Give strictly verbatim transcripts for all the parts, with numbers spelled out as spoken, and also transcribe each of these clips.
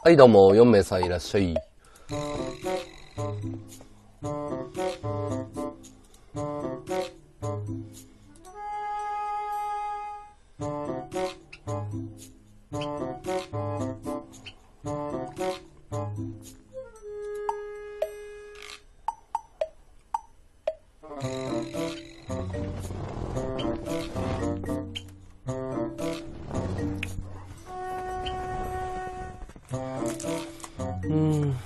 はいどうも、よん名さんいらっしゃい。うーん。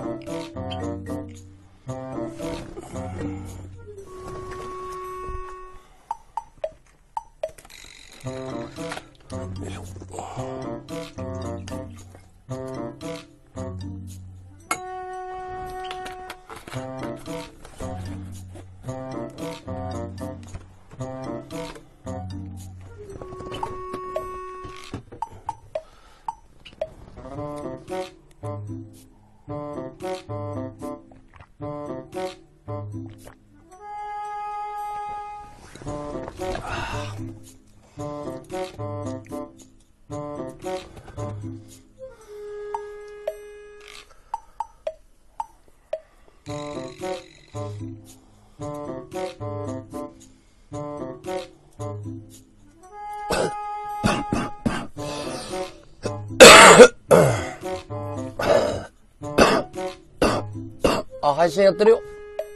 あ、配信やってるよ。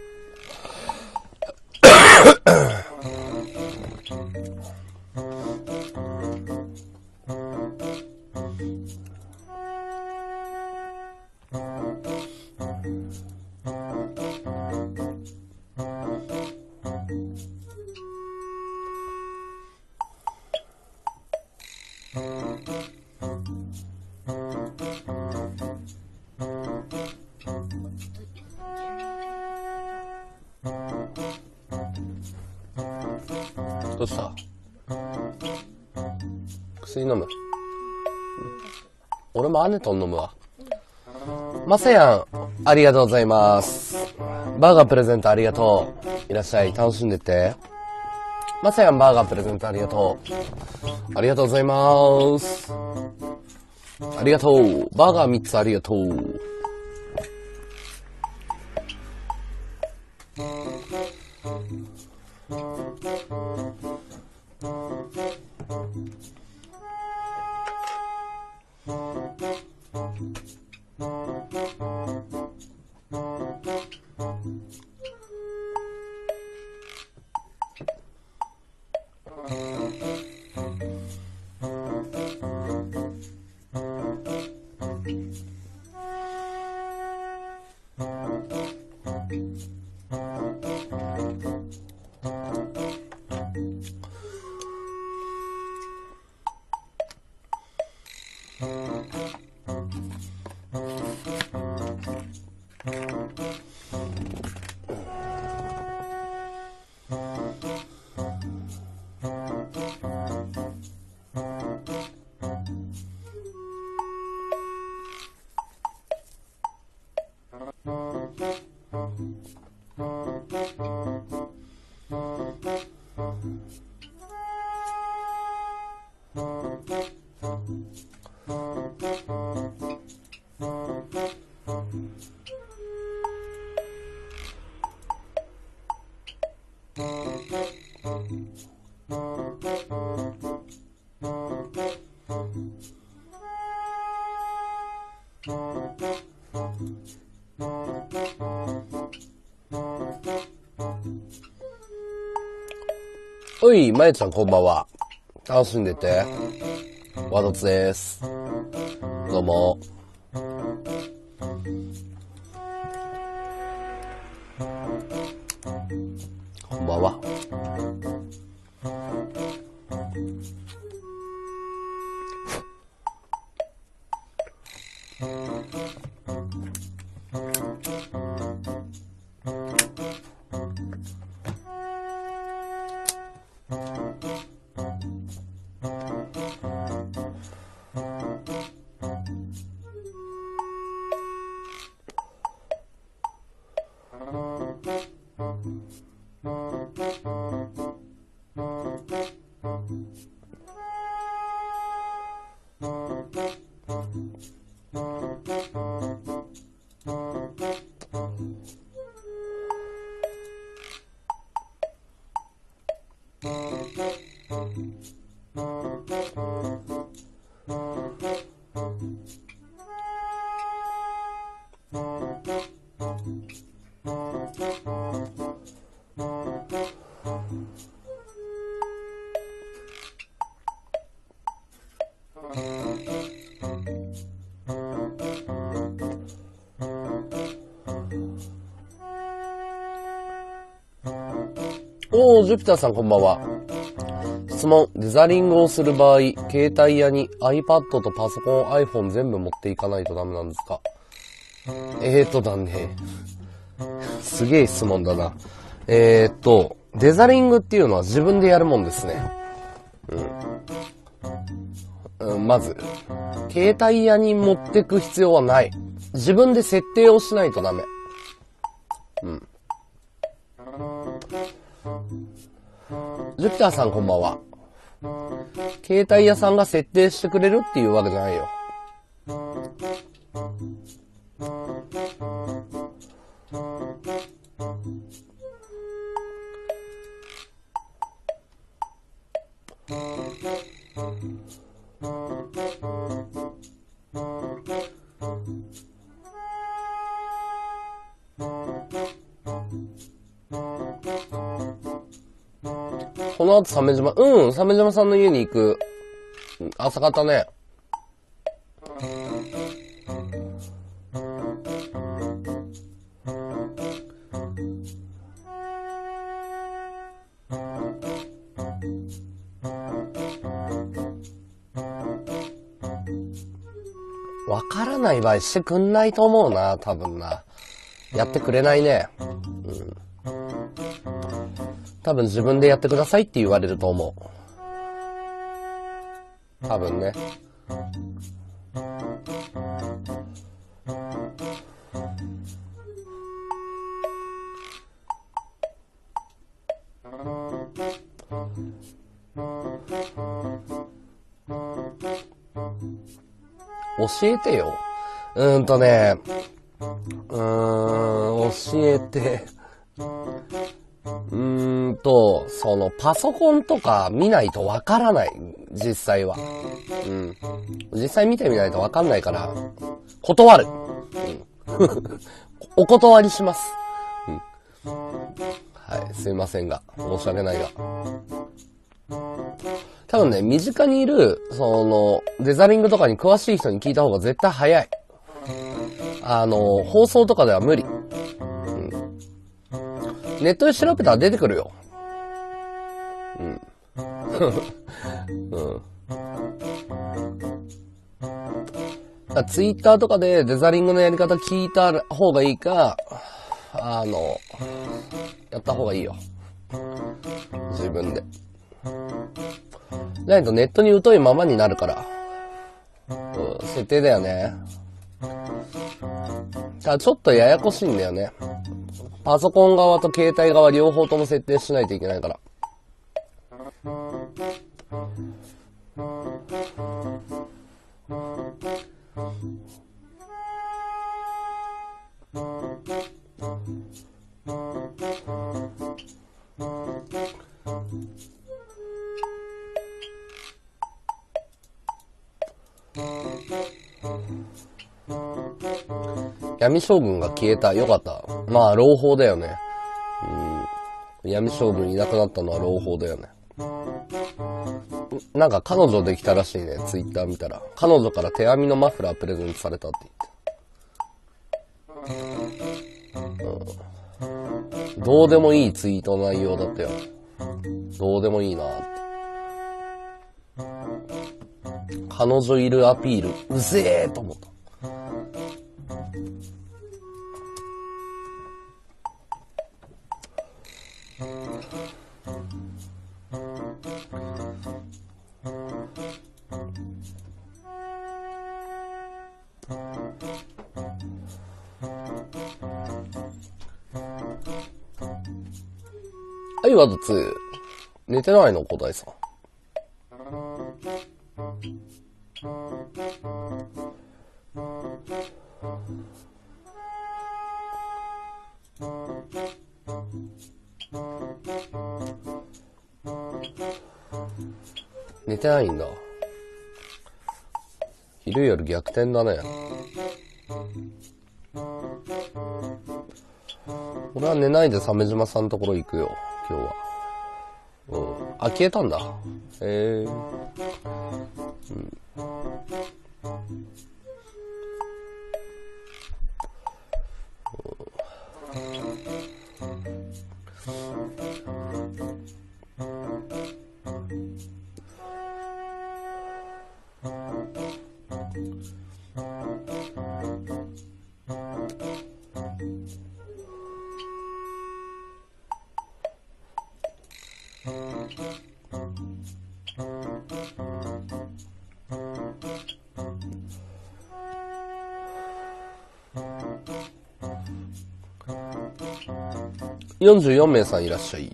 どうした？薬飲む？俺も姉と飲むわ。まさやん、ありがとうございます。バーガープレゼントありがとう。いらっしゃい、楽しんでて。まさやん、バーガープレゼントありがとう。ありがとうございます。ありがとう。バーガーみっつありがとう。おい、まゆちゃんこんばんは。楽しんでて。わどつです。どうも。こんばんは。 おー、ジュピターさんこんばんは。質問、デザリングをする場合、携帯屋に iPad とパソコン、iPhone 全部持っていかないとダメなんですか？えーとだね。すげえ質問だな。えーと、デザリングっていうのは自分でやるもんですね。うん。うん、まず、携帯屋に持ってく必要はない。自分で設定をしないとダメ。うん。ジュピターさんこんばんは。携帯屋さんが設定してくれるっていうわけじゃないよ。この後鮫島、うん、鮫島さんの家に行く。朝方ね。わからない場合してくんないと思うな、多分な。やってくれないね。うん。多分自分でやってくださいって言われると思う。多分ね。教えてよ。うーんとね、うーん、教えて。うーんと、そのパソコンとか見ないとわからない。実際は。うん。実際見てみないとわかんないから、断る。うん、お断りします。うん。はい、すいませんが、申し訳ないが。多分ね、身近にいる、その、デザリングとかに詳しい人に聞いた方が絶対早い。あの、放送とかでは無理。うん、ネットで調べたら出てくるよ。うん。うん。ツイッターとかでデザリングのやり方聞いた方がいいか、あの、やった方がいいよ。自分で。ないとネットに疎いままになるから。うん、設定だよね。ただちょっとややこしいんだよね。パソコン側と携帯側両方とも設定しないといけないから。闇将軍が消えた。よかった。まあ、朗報だよね。うん。闇将軍いなくなったのは朗報だよね。なんか彼女できたらしいね、ツイッター見たら。彼女から手編みのマフラープレゼントされたって言って。うん、どうでもいいツイートの内容だったよ。どうでもいいなって。彼女いるアピール、うぜーと思った。はい、ワードツー。寝てないの、小田井さん。 寝てないんだ。昼夜逆転だね。俺は寝ないで鮫島さんのところ行くよ、今日は。うん。あ、消えたんだ。へえ。うん。よんじゅうよんめいさんいらっしゃい。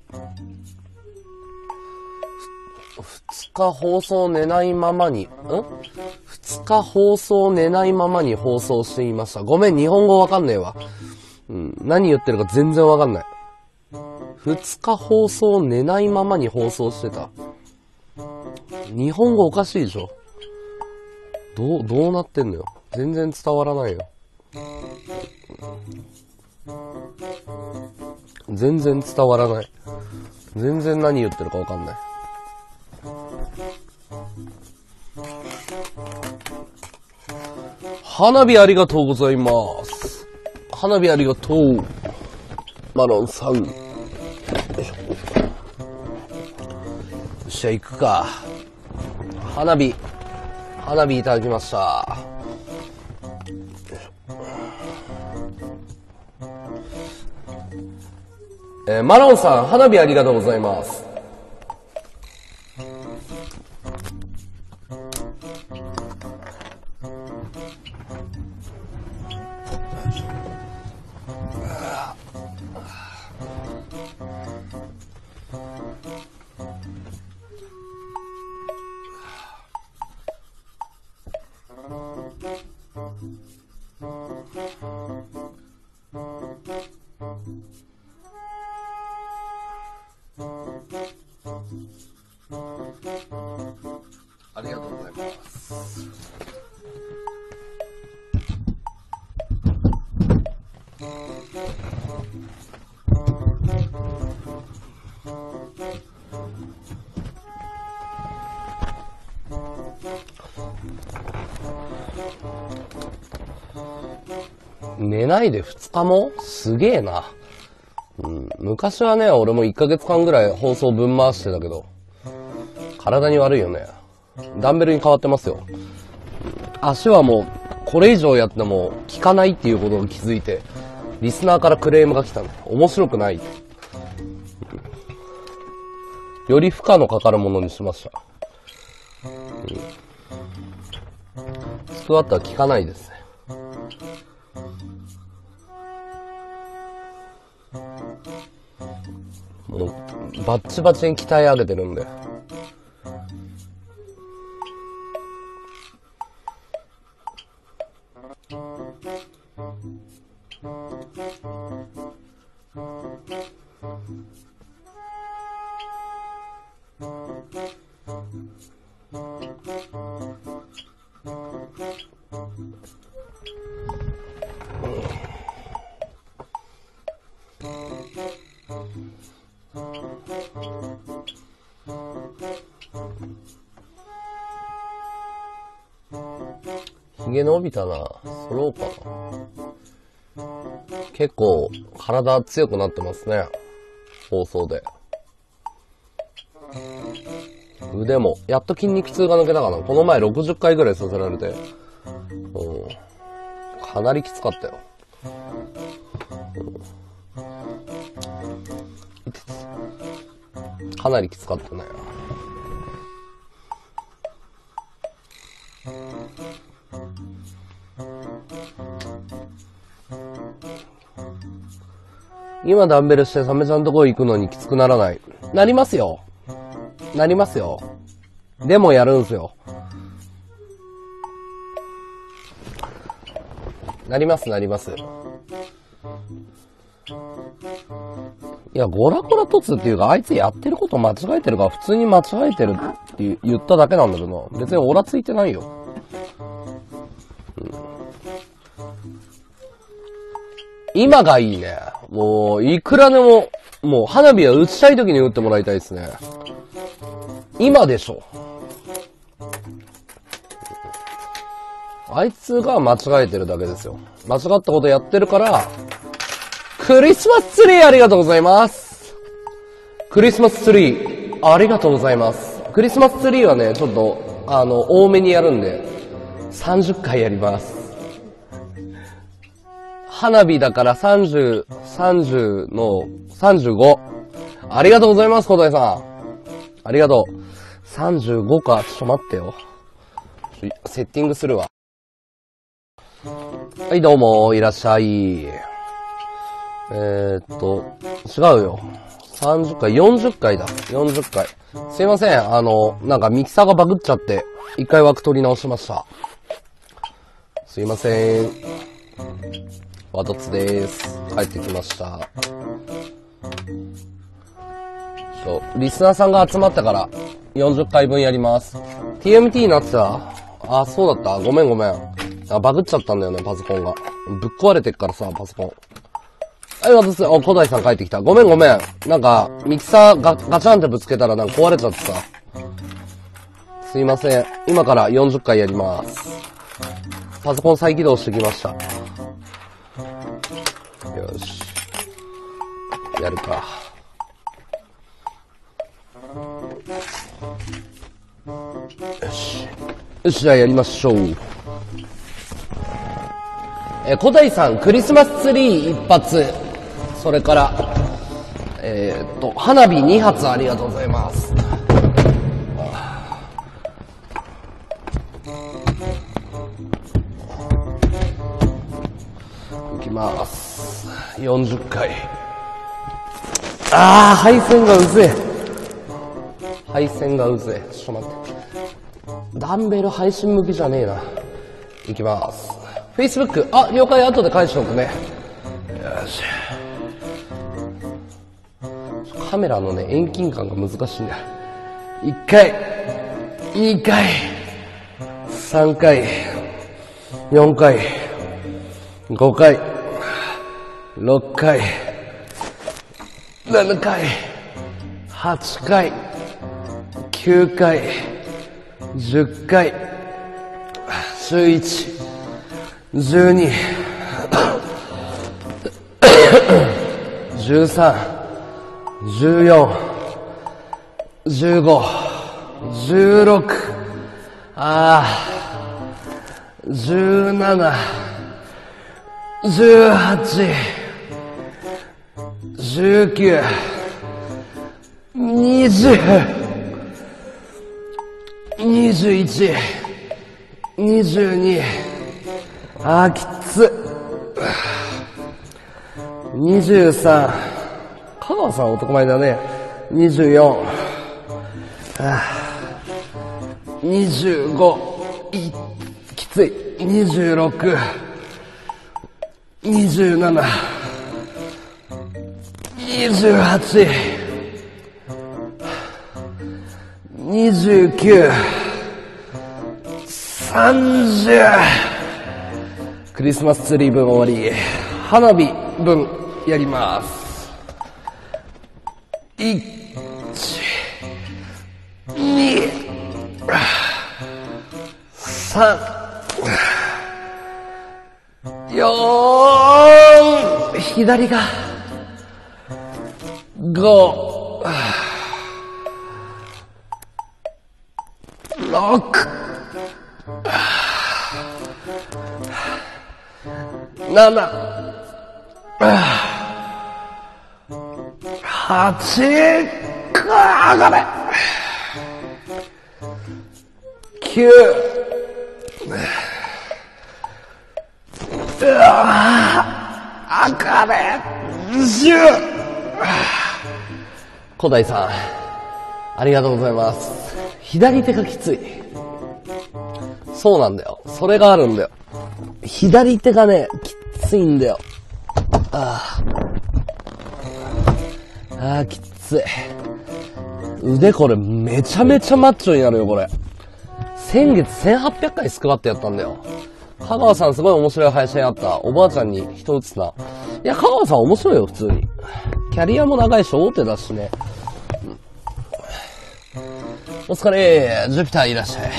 ふつか放送寝ないままに、ん ?ふつ 日放送寝ないままに放送していました。ごめん、日本語わかんねえわ。うん、何言ってるか全然わかんない。ふつか放送寝ないままに放送してた。日本語おかしいでしょ。どう、どうなってんのよ。全然伝わらないよ。全然伝わらない。全然何言ってるかわかんない。花火ありがとうございます。花火ありがとう。マロンさん。よいしょ。よっしゃ、行くか。花火。花火いただきました。えー、マロンさん、花火ありがとうございます。ありがとうございます。寝ないでふつかもすげえな。うん、昔はね、俺もいっかげつかんぐらい放送分回してたけど、体に悪いよね。ダンベルに変わってますよ。足はもう、これ以上やっても効かないっていうことを気づいて、リスナーからクレームが来たの。面白くない。より負荷のかかるものにしました。うん、スクワットは効かないですね。もう、バッチバチに鍛え上げてるんで。ひげ伸びたな。剃ろうかな。結構体強くなってますね。放送で。腕もやっと筋肉痛が抜けたかな。この前ろくじゅっかいぐらいさせられて、うん、かなりきつかったよ。うん、かなりきつかったね。今ダンベルしてサメちゃんとこ行くのにきつくならない。なりますよ。なりますよ。でもやるんすよ。なりますなります。 いや、ゴラゴラ凸っていうか、あいつやってること間違えてるから、普通に間違えてるって言っただけなんだけどな。別にオラついてないよ。うん、今がいいね。もう、いくらでも、もう花火は打ちたい時に打ってもらいたいですね。今でしょ。あいつが間違えてるだけですよ。間違ったことやってるから、クリスマスツリーありがとうございます。クリスマスツリーありがとうございます。クリスマスツリーはね、ちょっと、あの、多めにやるんで、さんじゅっかいやります。花火だからさんじゅう、さんじゅうのさんじゅうご。ありがとうございます、小田井さん。ありがとう。さんじゅうごか。ちょっと待ってよ。セッティングするわ。はい、どうも、いらっしゃい。えーっと、違うよ。さんじゅっかい、よんじゅっかいだ。よんじゅっかい。すいません。あの、なんかミキサーがバグっちゃって、一回枠取り直しました。すいません。ワトツでーす。帰ってきました。そう、リスナーさんが集まったから、よんじゅっかいぶんやります。ティーエムティー になってた？あ、そうだった。ごめんごめん。あ、バグっちゃったんだよね、パソコンが。ぶっ壊れてっからさ、パソコン。はい、私、あ、小田井さん帰ってきた。ごめんごめん。なんか、ミキサーガガチャンってぶつけたらなんか壊れちゃってさ。すいません。今からよんじゅっかいやります。パソコン再起動してきました。よし。やるか。よし。よし、じゃあやりましょう。えー、小田井さん、クリスマスツリー一発。それから、えー、っと、花火二発ありがとうございます。いきます。よんじゅっかい。あー、配線がうぜえ。配線がうぜえ。ちょっと待って。ダンベル配信向きじゃねえな。いきます。Facebook、あ、了解、後で返しておくね。よし。カメラのね、遠近感が難しいんだよ。いっかい、にかい、さんかい、よんかい、ごかい、ろっかい、ななかい、はちかい、きゅうかい、じゅっかい、じゅういち、じゅうに、じゅうさん、じゅうよん、じゅうご、じゅうろく、ああ、じゅうなな、じゅうはち、じゅうきゅう、にじゅう、にじゅういち、にじゅうに、あーきつ。にじゅうさん、香川さん男前だね。にじゅうよん、あーにじゅうご、いきつい。にじゅうろく、にじゅうなな、にじゅうはち、にじゅうきゅう、さんじゅう。クリスマスツリー分終わり。花火分やります。いち、に、さん、よん、左が、ご、ろく、なな、はち、か上がれ、きゅう、うわ上がれ、じゅう。小田井さん、ありがとうございます。左手がきつい。そうなんだよ。それがあるんだよ。左手がね、きついんだよ。ああ。 あー、きつい。腕これめちゃめちゃマッチョになるよ、これ。先月せんはっぴゃっかいスクワットやったんだよ。香川さんすごい面白い配信あった。おばあちゃんに人打つな。いや、香川さん面白いよ、普通に。キャリアも長いし、大手だしね。お疲れ、ジュピターいらっしゃい。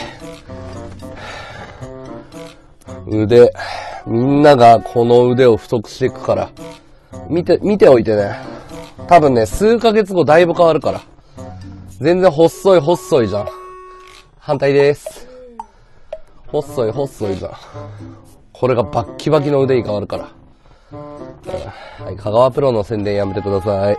腕。みんながこの腕を太くしていくから。見て、見ておいてね。多分ね、数ヶ月後だいぶ変わるから。全然細い細いじゃん。反対です。細い細いじゃん。これがバッキバキの腕に変わるから。はい、香川プロの宣伝やめてください。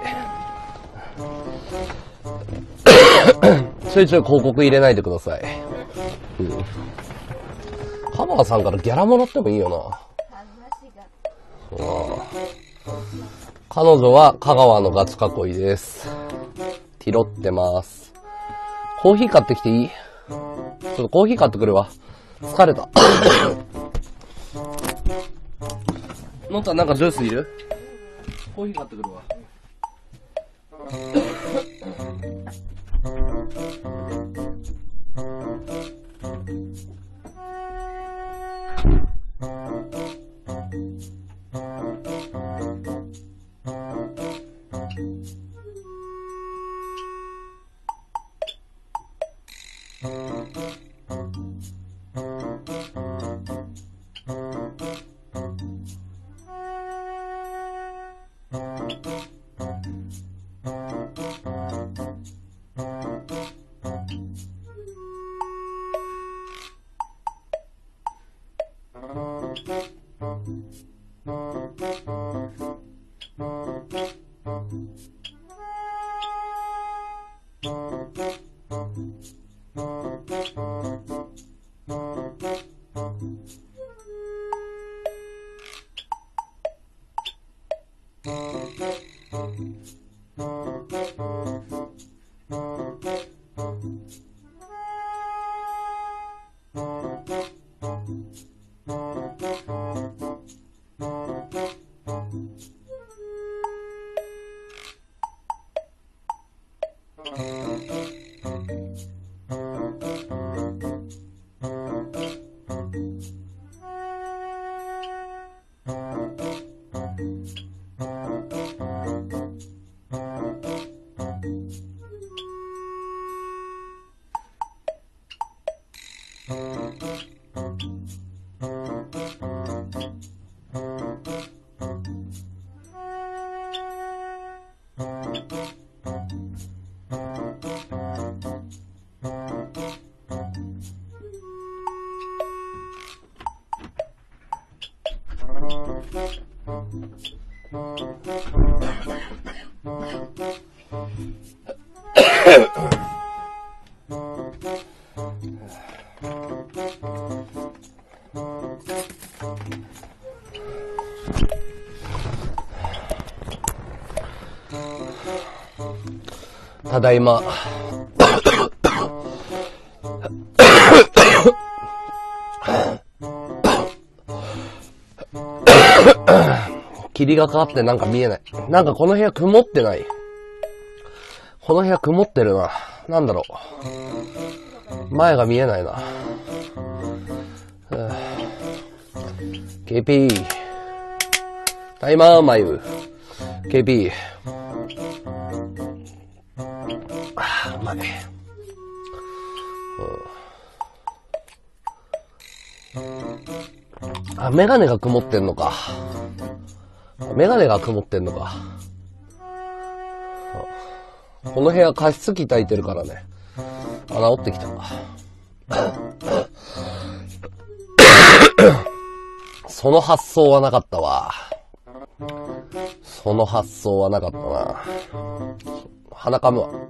ちょいちょい広告入れないでください。うん。香川さんからギャラもらってもいいよな。うん。彼女は香川のガチ囲いです。ティロってます。コーヒー買ってきていい？ちょっとコーヒー買ってくるわ。疲れた。のったなんかジュースいる？コーヒー買ってくるわ。ただいま。霧がかかってなんか見えない。なんかこの部屋曇ってない。この部屋曇ってるな。なんだろう。前が見えないな。ケーピー。タイマー眉。ケーピー。あー、うまい。あ、メガネが曇ってんのか。メガネが曇ってんのか。この部屋加湿器焚いてるからね。あ、治ってきた。その発想はなかったわ。その発想はなかったな。鼻かむわ。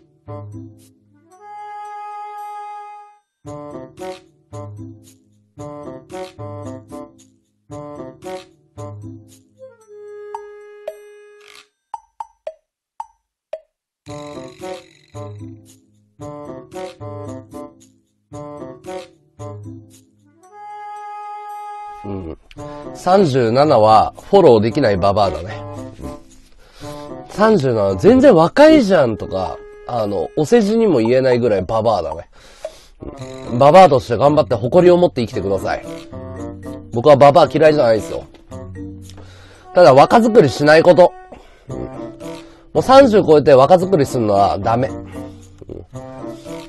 うん。さんじゅうななはフォローできないババアだね。 さんじゅうなな、全然若いじゃんとか、あの、お世辞にも言えないぐらいババアだね。うん、ババアとして頑張って誇りを持って生きてください。僕はババア嫌いじゃないですよ。ただ若作りしないこと。うん、もうさんじゅう超えて若作りするのはダメ。うん、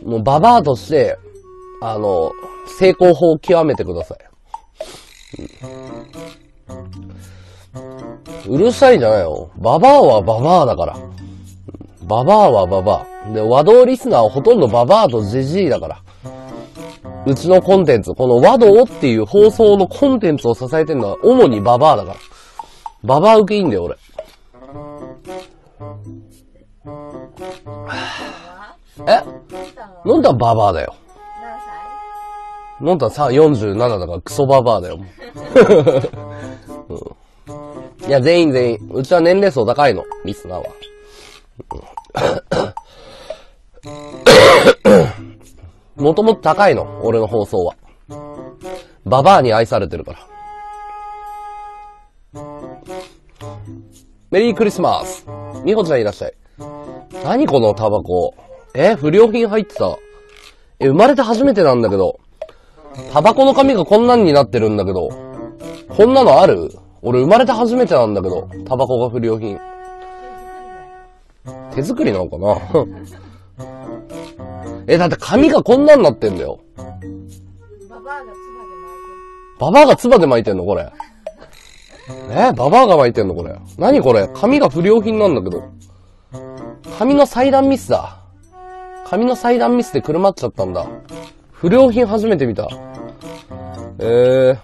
もうババアとして、あの、成功法を極めてください。うん、うるさいじゃないよ。ババアはババアだから。ババアはババア。で、和道リスナーはほとんどババアとジジイだから。うちのコンテンツ、この和道っていう放送のコンテンツを支えてるのは主にババアだから。ババア受けいいんだよ、俺。え？のんたんババアだよ。のんたんさ、よんじゅうななだからクソババアだよ。うん、いや、全員全員。うちは年齢層高いの、リスナーは。もともと高いの、俺の放送は。ババアに愛されてるから。メリークリスマス。みほちゃんいらっしゃい。何このタバコ。え、不良品入ってた。え、生まれて初めてなんだけど。タバコの紙がこんなんになってるんだけど。こんなのある？俺生まれて初めてなんだけど。タバコが不良品。手作りなのかなえ、だって紙がこんなんなってんだよ。ババアが唾で巻いてんのこれ。え、ババアが巻いてんのこれ。何これ。紙が不良品なんだけど。紙の裁断ミスだ。紙の裁断ミスでくるまっちゃったんだ。不良品初めて見た。えー。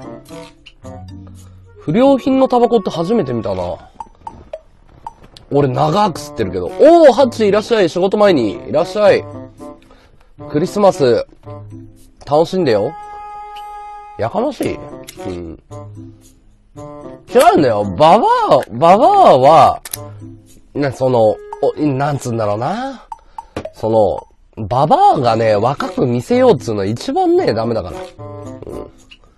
不良品のタバコって初めて見たな。俺長く吸ってるけど。おー、ハッチいらっしゃい。仕事前に。いらっしゃい。クリスマス、楽しんでよ。やかましい。うん。違うんだよ。ババア、ババアは、な、その、お、なんつうんだろうな。その、ババアがね、若く見せようっつうのは一番ね、ダメだから。うん。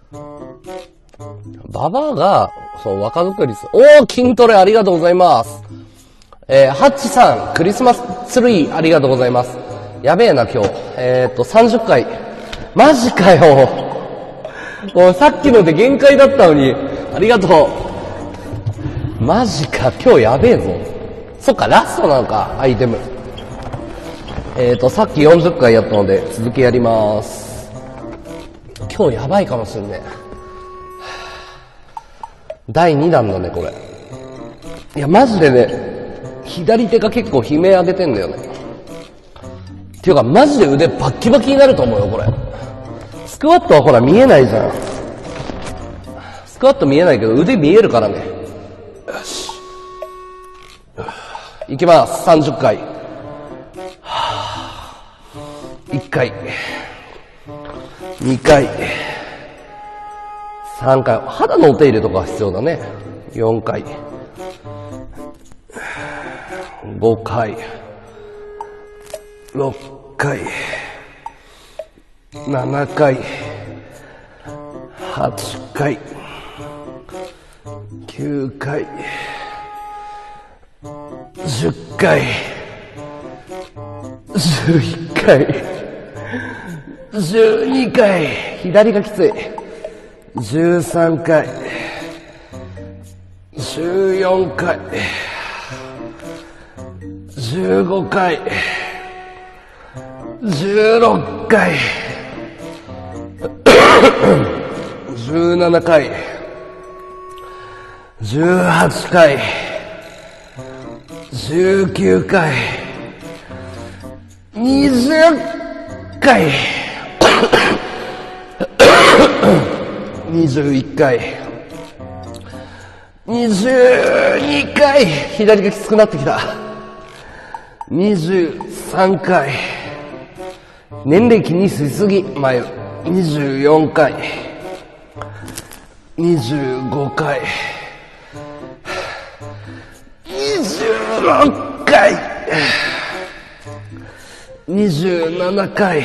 ババアが、そう、若作りする。おー、筋トレありがとうございます。えー、ハッチさん、クリスマスツリーありがとうございます。やべえな、今日。えーっと、さんじゅっかい。マジかよ。もうさっきので限界だったのに、ありがとう。マジか、今日やべえぞ。そっか、ラストなのか、アイテム。えーっと、さっきよんじゅっかいやったので、続きやります。今日やばいかもしんねえ。だいにだんだね、これ。いや、マジでね、左手が結構悲鳴上げてんだよね。っていうか、マジで腕バッキバキになると思うよ、これ。スクワットはほら見えないじゃん。スクワット見えないけど腕見えるからね。よし。いきます。さんじゅっかい。いっかい。にかい。さんかい。肌のお手入れとか必要だね。よんかい。ごかい。ろっかい。ななかい。はちかい。きゅうかい。じゅっかい。じゅういっかい。じゅうにかい。左がきつい。じゅうさんかい。じゅうよんかい。じゅうごかい。じゅうろっかい。じゅうななかい。じゅうはちかい。じゅうきゅうかい。にじゅっかい。にじゅういっかい。にじゅうにかい。左がきつくなってきた。にじゅうさんかい。年齢気にしすぎ、前。にじゅうよんかい。にじゅうごかい。にじゅうろっかい。にじゅうななかい。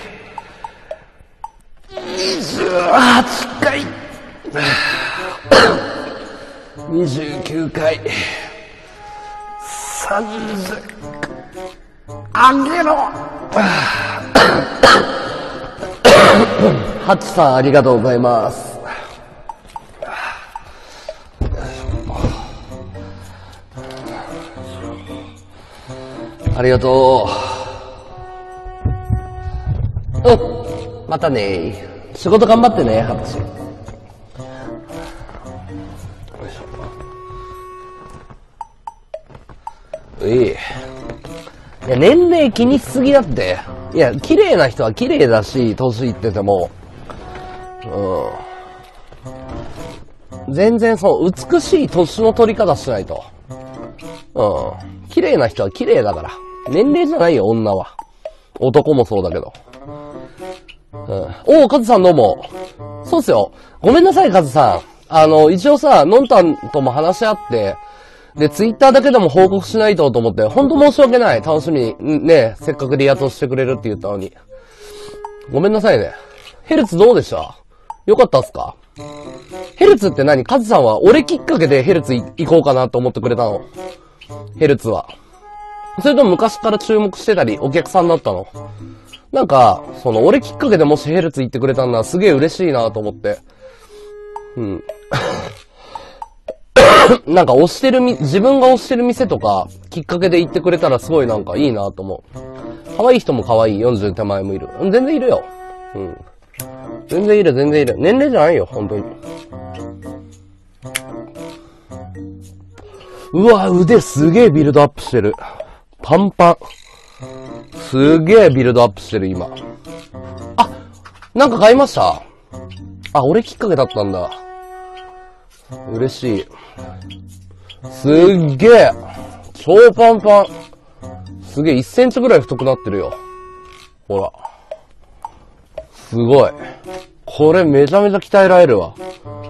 にじゅうはちかい。にじゅうきゅうかい。 あげろ。ハチさんありがとうございます。ありがとう。うん。またね。仕事頑張ってね、ハチ。うい。いや、年齢気にしすぎだって。いや、綺麗な人は綺麗だし、年いってても。うん。全然そう、美しい年の取り方しないと。うん。綺麗な人は綺麗だから。年齢じゃないよ、女は。男もそうだけど。うん。おー、カズさんどうも。そうっすよ。ごめんなさい、カズさん。あの、一応さ、のんたんとも話し合って、で、ツイッターだけでも報告しないとと思って、ほんと申し訳ない。楽しみに、ね、せっかくリアトしてくれるって言ったのに。ごめんなさいね。ヘルツどうでした？よかったっすか？ヘルツって何？カズさんは俺きっかけでヘルツ行こうかなと思ってくれたの？ヘルツは。それとも昔から注目してたり、お客さんだったの？なんか、その、俺きっかけでもしヘルツ行ってくれたんだ、すげえ嬉しいなと思って。うん。なんか推してるみ、自分が推してる店とか、きっかけで行ってくれたらすごいなんかいいなと思う。可愛い人も可愛い、よんじゅう手前もいる。全然いるよ。うん。全然いる、全然いる。年齢じゃないよ、本当に。うわ、腕すげえビルドアップしてる。パンパン。すげえビルドアップしてる、今。あ、なんか買いました？あ、俺きっかけだったんだ。嬉しい。すっげえ超パンパン。すげえいっセンチぐらい太くなってるよ。ほら。すごい。これめちゃめちゃ鍛えられるわ。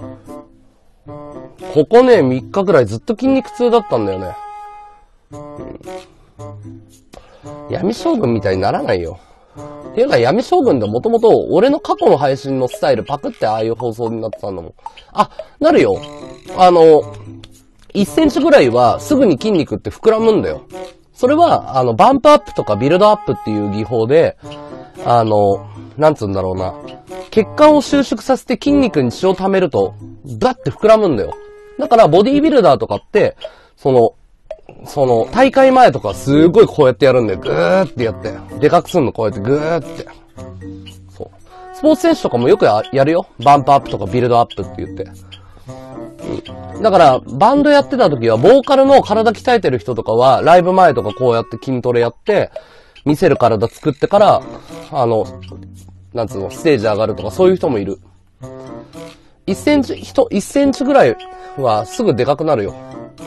ここね、みっかくらいずっと筋肉痛だったんだよね。うん、闇将軍みたいにならないよ。ていうか闇将軍でもともと俺の過去の配信のスタイルパクってああいう放送になってたんだもん。あ、なるよ。あの、いっセンチぐらいはすぐに筋肉って膨らむんだよ。それは、あの、バンプアップとかビルドアップっていう技法で、あの、なんつうんだろうな。血管を収縮させて筋肉に血を溜めると、バッて膨らむんだよ。だからボディービルダーとかって、その、その、大会前とかすごいこうやってやるんだよ。ぐーってやって。でかくすんのこうやってぐーって。そう。スポーツ選手とかもよく や, やるよ。バンプアップとかビルドアップって言って。うん。だから、バンドやってた時は、ボーカルの体鍛えてる人とかは、ライブ前とかこうやって筋トレやって、見せる体作ってから、あの、なんつうの、ステージ上がるとかそういう人もいる。いっセンチ、人、いっセンチぐらいはすぐでかくなるよ。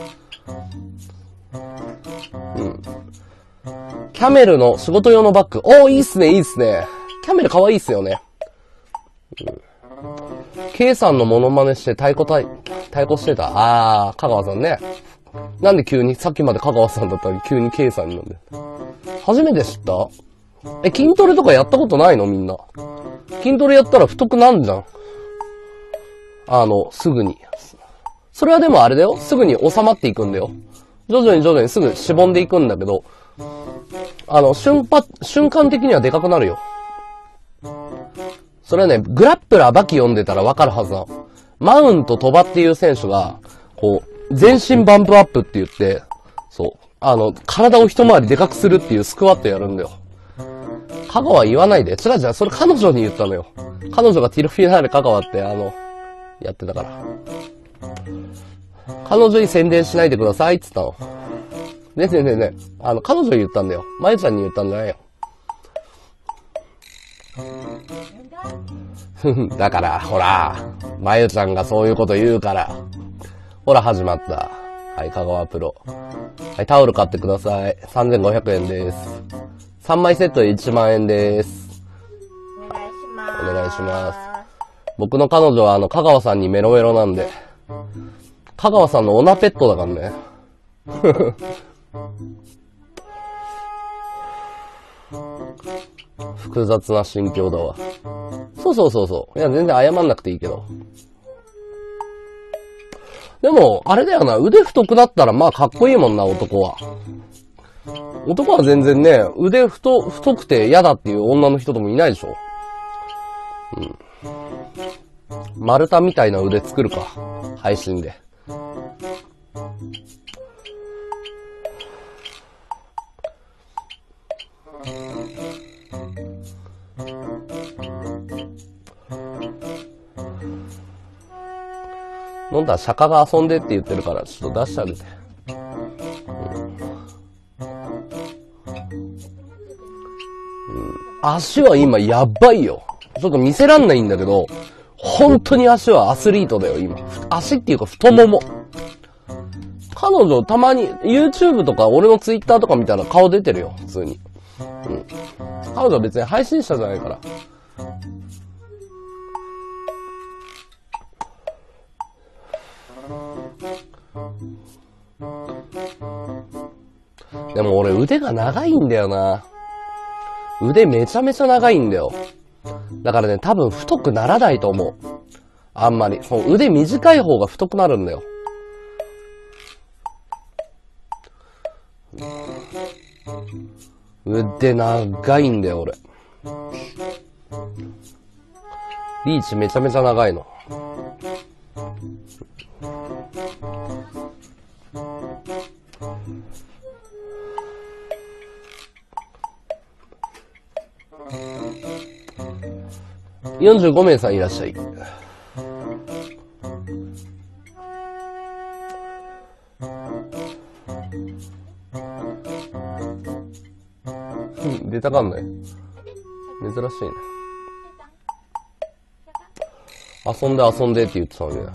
うん。キャメルの仕事用のバッグ。おー、いいっすね、いいっすね。キャメル可愛いっすよね。うん。K さんのモノマネして太鼓太、太鼓してた。あー、香川さんね。なんで急に、さっきまで香川さんだったのに急に K さんになんで。初めて知った？え、筋トレとかやったことないのみんな。筋トレやったら太くなんじゃん。あの、すぐに。それはでもあれだよ。すぐに収まっていくんだよ。徐々に徐々にすぐしぼんでいくんだけど、あの、瞬発、瞬間的にはでかくなるよ。それはね、グラップラーバキ読んでたらわかるはずなの。マウント鳥羽っていう選手が、こう、全身バンプアップって言って、そう、あの、体を一回りでかくするっていうスクワットやるんだよ。香川言わないで。違う違う、それ彼女に言ったのよ。彼女がティルフィナーレ香川って、あの、やってたから。彼女に宣伝しないでくださいって言ったの。ねねねね。あの、彼女に言ったんだよ。まゆちゃんに言ったんじゃないよ。だから、ほら、まゆちゃんがそういうこと言うから。ほら、始まった。はい、香川プロ。はい、タオル買ってください。さんぜんごひゃくえんです。さんまいセットでいちまんえんです。 お願いします。 お願いします。僕の彼女はあの、香川さんにメロメロなんで。香川さんのオナペットだからね。複雑な心境だわ。そうそうそうそう。いや、全然謝んなくていいけど。 でも、あれだよな、腕太くなったらまあかっこいいもんな、男は。男は全然ね、腕太、太くて嫌だっていう女の人ともいないでしょ。うん。丸太みたいな腕作るか。配信で。飲んだら釈迦が遊んでって言ってるから、ちょっと出してあげて。足は今やばいよ。ちょっと見せらんないんだけど、本当に足はアスリートだよ、今。足っていうか太もも。彼女たまに YouTube とか俺の Twitter とか見たら顔出てるよ、普通に。うん。彼女は別に配信者じゃないから。でも俺腕が長いんだよな。腕めちゃめちゃ長いんだよ。だからね、多分太くならないと思う。あんまり。その腕短い方が太くなるんだよ。腕長いんだよ、俺。リーチめちゃめちゃ長いの。よんじゅうごめいさんいらっしゃい。出たかんない。珍しいね。遊んで遊んでって言ってたのにね。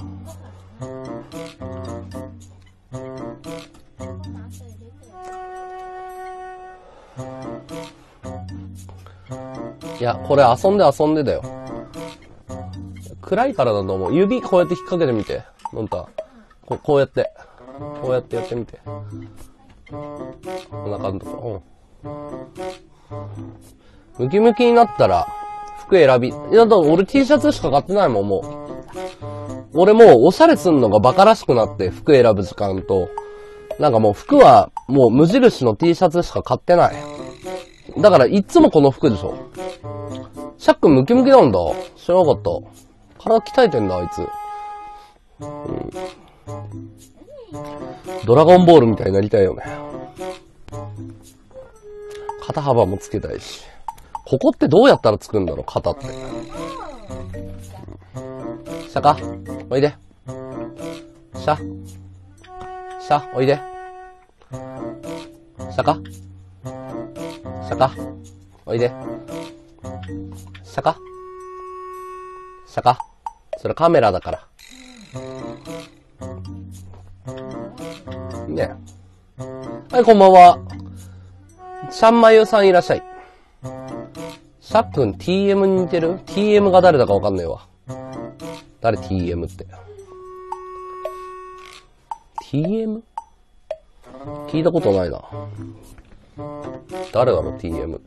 いや、これ遊んで遊んでだよ。暗いからだと思う。指こうやって引っ掛けてみて。のんた。こ, こうやって。こうやってやってみて。こんな感じとか。うん。ムキムキになったら、服選び。いや、だから俺 T シャツしか買ってないもん、もう。俺もうおしゃれすんのがバカらしくなって服選ぶ時間と、なんかもう服はもう無印の T シャツしか買ってない。だからいつもこの服でしょ。シャックムキムキなんだ。知らなかった。体鍛えてんだ、あいつ。うん。ドラゴンボールみたいになりたいよね。肩幅もつけたいし。ここってどうやったらつくんだろう、肩って。シャカ、おいで。シャ。シャ、おいで。シャカ。シャカ、おいで。シャカ。シャカ。それカメラだから。ねえ。はい、こんばんは。ちゃんまゆさんいらっしゃい。シャックン ティーエム に似てる？ ティーエム が誰だかわかんないわ。誰 ティーエム って。ティーエム？ 聞いたことないな。誰だろう ティーエム って。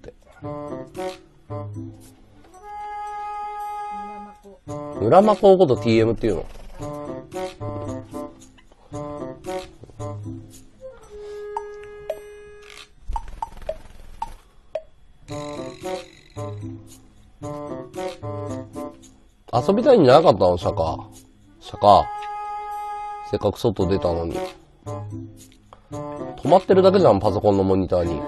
村まこのこと ティーエム っていうの？遊びたいんじゃなかったの？シャカ。シャカ。せっかく外出たのに。止まってるだけじゃん、パソコンのモニターに。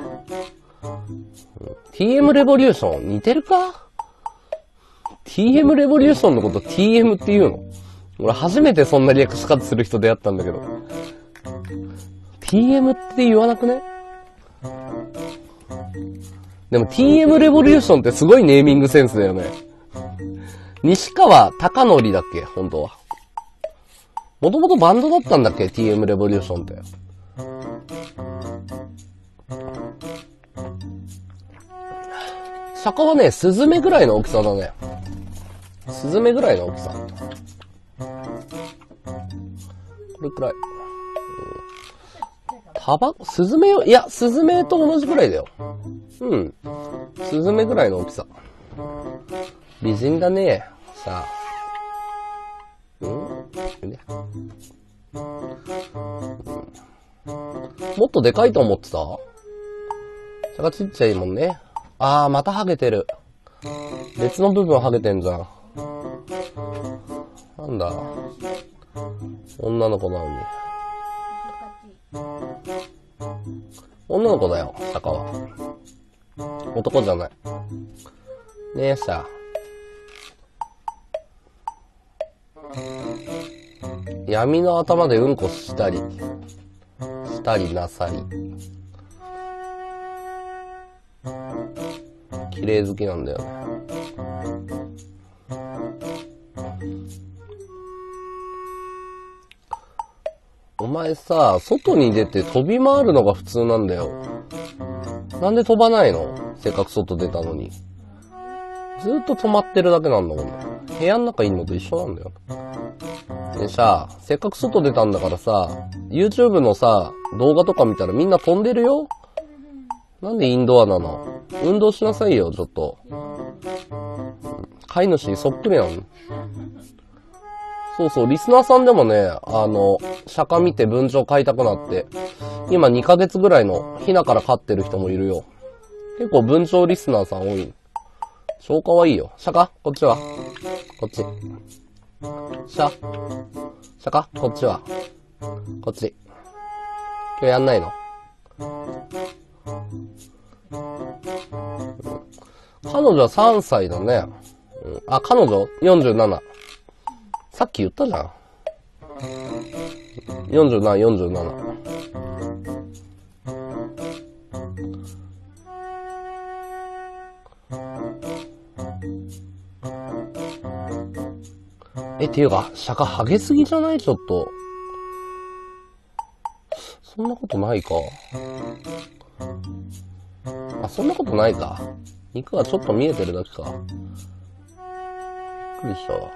ティーエム レボリューション似てるか？ ティーエム レボリューションのこと ティーエム って言うの？俺初めてそんな略し方する人出会ったんだけど。ティーエム って言わなくね？でも ティーエム レボリューションってすごいネーミングセンスだよね。西川貴則だっけ？本当は。もともとバンドだったんだっけ？ ティーエム レボリューションって。釈迦はね、スズメぐらいの大きさだね。スズメぐらいの大きさ。これくらい。タバコ、スズメよ、いや、スズメと同じくらいだよ。うん。スズメぐらいの大きさ。美人だね。さあ。うん？ね。 もっとでかいと思ってた？それがちっちゃいもんね。あー、またハゲてる。別の部分ハゲてんじゃん。なんだ。女の子なのに。女の子だよ、シャカは。男じゃない。ねえ、シャ。闇の頭でうんこしたり、したりなさり。綺麗好きなんだよね。お前さ、外に出て飛び回るのが普通なんだよ。なんで飛ばないの？せっかく外出たのに。ずーっと止まってるだけなんだもんね。部屋の中いんのと一緒なんだよ。でさ、せっかく外出たんだからさ、YouTube のさ、動画とか見たらみんな飛んでるよ？なんでインドアなの？運動しなさいよ、ちょっと。飼い主にそっくりなの。そうそう、リスナーさんでもね、あの、釈迦見て文章書いたくなって、今にかげつぐらいのヒナから飼ってる人もいるよ。結構文章リスナーさん多い。超可愛いよ。釈迦こっちは。こっち。シャ釈迦こっちは。こっち。今日やんないの？彼女はさんさいだね。うん、あ、彼女 ?よんじゅうなな。さっき言ったじゃん。よんじゅうなな、よんじゅうなな。え、っていうか、釈迦ハゲすぎじゃない？ちょっと。そんなことないか。あ、そんなことないか。肉がちょっと見えてるだけか。びっくりしたわ。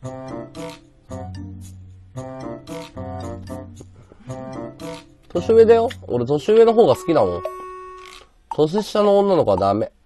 年上だよ。俺年上の方が好きだもん。年下の女の子はダメ。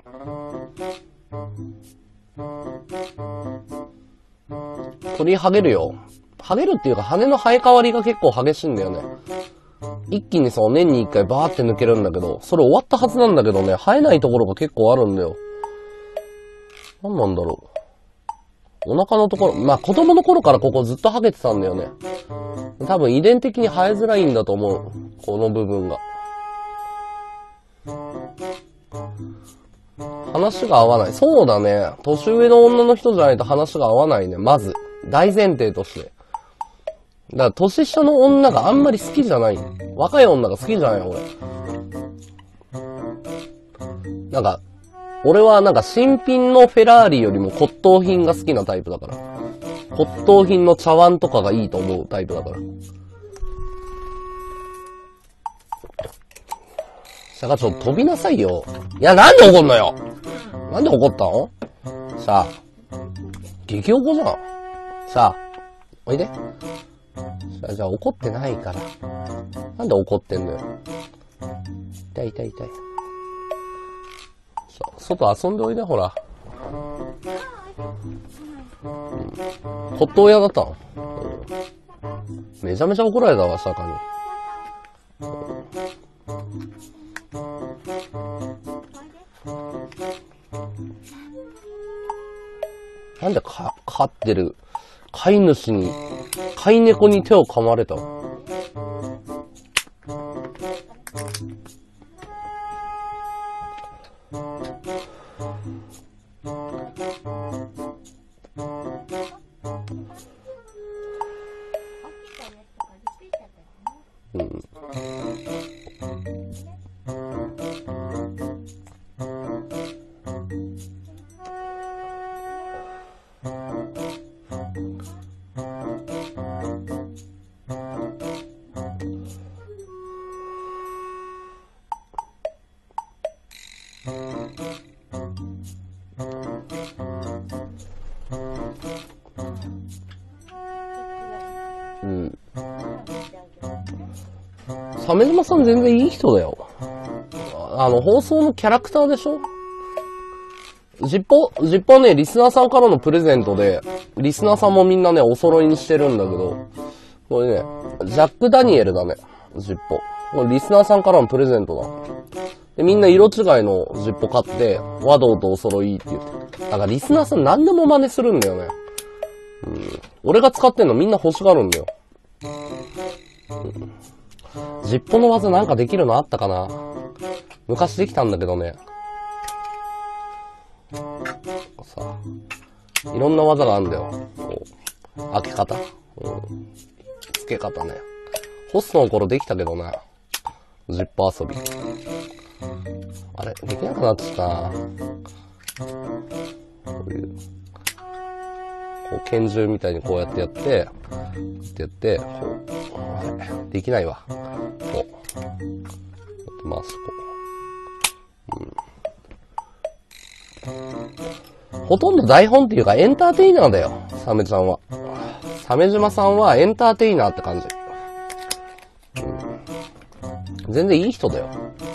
鳥ハゲるよ。ハゲるっていうか羽の生え変わりが結構激しいんだよね。一気にさ、年に一回バーって抜けるんだけど、それ終わったはずなんだけどね、生えないところが結構あるんだよ。なんなんだろう。お腹のところ、まあ、子供の頃からここずっとハゲてたんだよね。多分遺伝的に生えづらいんだと思う。この部分が。話が合わない。そうだね。年上の女の人じゃないと話が合わないね。まず。大前提として。だから年下の女があんまり好きじゃない。若い女が好きじゃない俺。なんか、俺はなんか新品のフェラーリよりも骨董品が好きなタイプだから。骨董品の茶碗とかがいいと思うタイプだから。さあ、ちょっと飛びなさいよ。いや、なんで怒んのよ。なんで怒ったの？さあ、激怒じゃん。さあ、おいで。さあ、じゃあ怒ってないから。なんで怒ってんのよ。痛い痛い痛い。さあ、外遊んでおいで、ほら。うん、骨董屋だったの、うん、めちゃめちゃ怒られたわ、坂に。なんでか、飼ってる飼い主に、飼い猫に手を噛まれた。うん。うん。鮫島さん全然いい人だよ。あの、放送のキャラクターでしょ？ジッポ、ジッポね、リスナーさんからのプレゼントで、リスナーさんもみんなね、お揃いにしてるんだけど、 これね、ジャック・ダニエルだね。ジッポ。これリスナーさんからのプレゼントだ。で、みんな色違いのジッポ買って、和道とお揃いって言って。だからリスナーさん何でも真似するんだよね。うん。俺が使ってんのみんな欲しがるんだよ。うん、ジッポの技なんかできるのあったかな？昔できたんだけどね。さあ、いろんな技があるんだよ。こう開け方、うん、付け方ね。ホストの頃できたけどな。ジッポ遊び。あれできなくなってきたな。こういう、こう拳銃みたいにこうやってやって、こうやってやって、こう、あれできないわ。こう、こうやって回す、こう。うん。ほとんど台本っていうかエンターテイナーだよ、サメちゃんは。サメ島さんはエンターテイナーって感じ。うん、全然いい人だよ。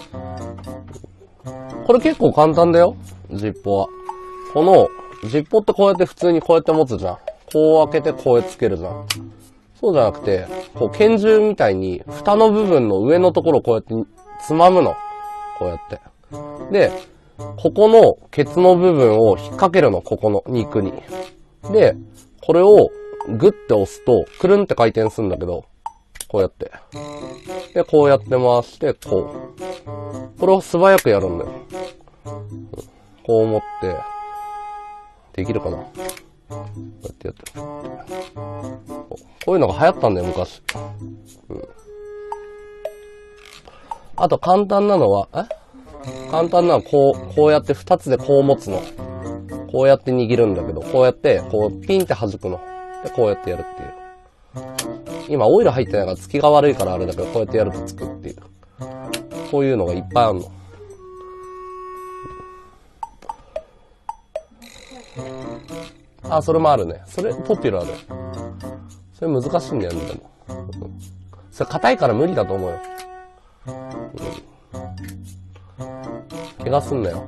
これ結構簡単だよ、ジッポは。この、ジッポってこうやって普通にこうやって持つじゃん。こう開けてこうやってつけるじゃん。そうじゃなくて、こう拳銃みたいに蓋の部分の上のところをこうやってつまむの。こうやって。で、ここのケツの部分を引っ掛けるの、ここの肉に。で、これをグッて押すと、くるんって回転するんだけど、こうやって。で、こうやって回して、こう。これを素早くやるんだよ。こう思って、できるかな？こうやってやってる。こういうのが流行ったんだよ、昔。うん、あと簡単なのは、え簡単なのはこう、こうやって二つでこう持つの。こうやって握るんだけど、こうやって、こうピンって弾くの。で、こうやってやるっていう。今オイル入ってないから付きが悪いからあれだけど、こうやってやるとつくっていう。こういうのがいっぱいあるの。あ、それもあるね。それポピュラーだよ。それ難しいんだよね、でも。それ硬いから無理だと思うよ。うん、怪我すんなよ。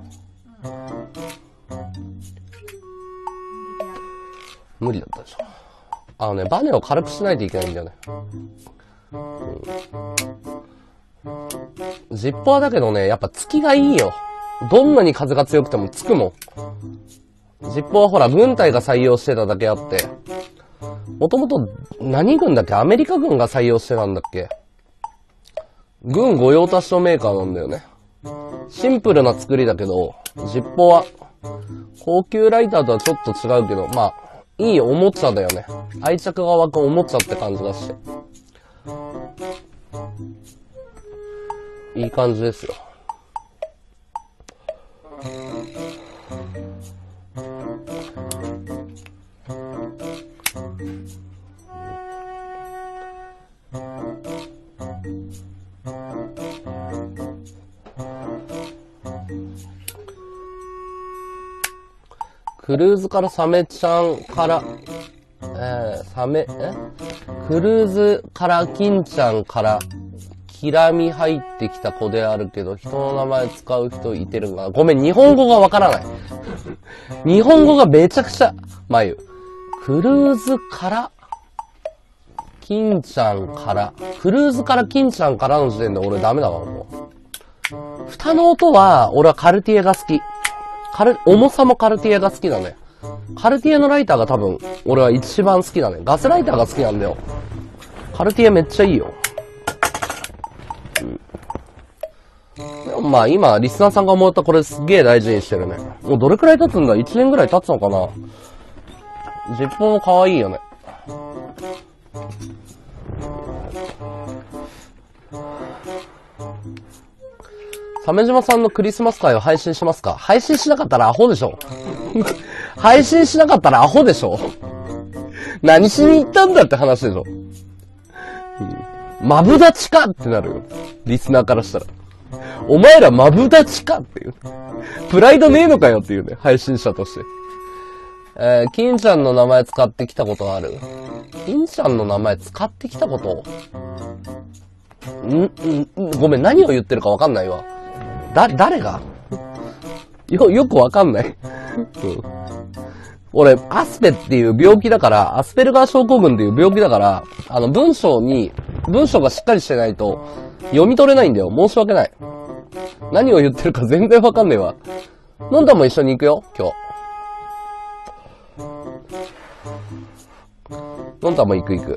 無理だったでしょ。あのね、バネを軽くしないといけないんだよね。うん、ジッポーだけどね、やっぱ突きがいいよ。どんなに風が強くてもつくもん。ジッポーはほら、軍隊が採用してただけあって、もともと何軍だっけ？アメリカ軍が採用してたんだっけ？軍御用達メーカーなんだよね。シンプルな作りだけど、ジッポーは高級ライターとはちょっと違うけど、まあ、いいおもちゃだよね。愛着が湧くおもちゃって感じがして。いい感じですよ。クルーズからサメちゃんから、えー、サメ、えクルーズから金ちゃんから、キラミ入ってきた子であるけど、人の名前使う人いてるが、ごめん、日本語がわからない。日本語がめちゃくちゃ、まゆ。クルーズから、金ちゃんから、クルーズから金ちゃんからの時点で俺ダメだわ、もう。蓋の音は、俺はカルティエが好き。カル、重さもカルティエが好きだね。カルティエのライターが多分、俺は一番好きだね。ガスライターが好きなんだよ。カルティエめっちゃいいよ。うん、でもまあ今、リスナーさんが思ったこれすげえ大事にしてるね。もうどれくらい経つんだ ?いち 年ぐらい経つのかな。ジッポも可愛いよね。鮫島さんのクリスマス会を配信しますか？配信しなかったらアホでしょ。配信しなかったらアホでしょ。何しに行ったんだって話でしょ。マブダチかってなるよ。リスナーからしたら。お前らマブダチかっていう。プライドねえのかよっていうね、配信者として。えー、金ちゃんの名前使ってきたことある？金ちゃんの名前使ってきたこと？んんごめん、何を言ってるかわかんないわ。だ、誰がよ、よくわかんない。うん。 俺、アスペっていう病気だから、アスペルガー症候群っていう病気だから、あの、文章に、文章がしっかりしてないと、読み取れないんだよ。申し訳ない。何を言ってるか全然わかんねえわ。のんたんも一緒に行くよ、今日。のんたんも行く行く。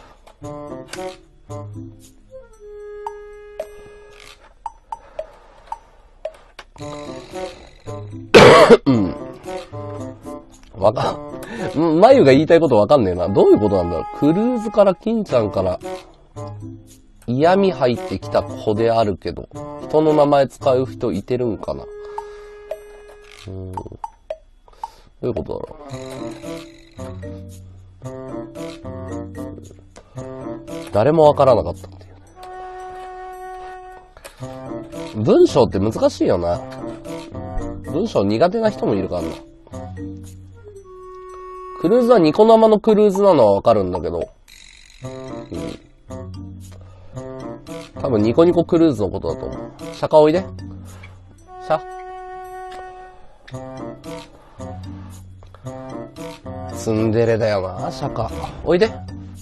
うん。わかん、まゆが言いたいことわかんねえな。どういうことなんだろう。クルーズから金ちゃんから嫌味入ってきた子であるけど、人の名前使う人いてるんかな。うん。どういうことだろう。誰もわからなかったっていうね。文章って難しいよな。文章苦手な人もいるからな。クルーズはニコ生のクルーズなのはわかるんだけど、うん、多分ニコニコクルーズのことだと思う。シャカおいで。シャツンデレだよな、シャカ。おいで。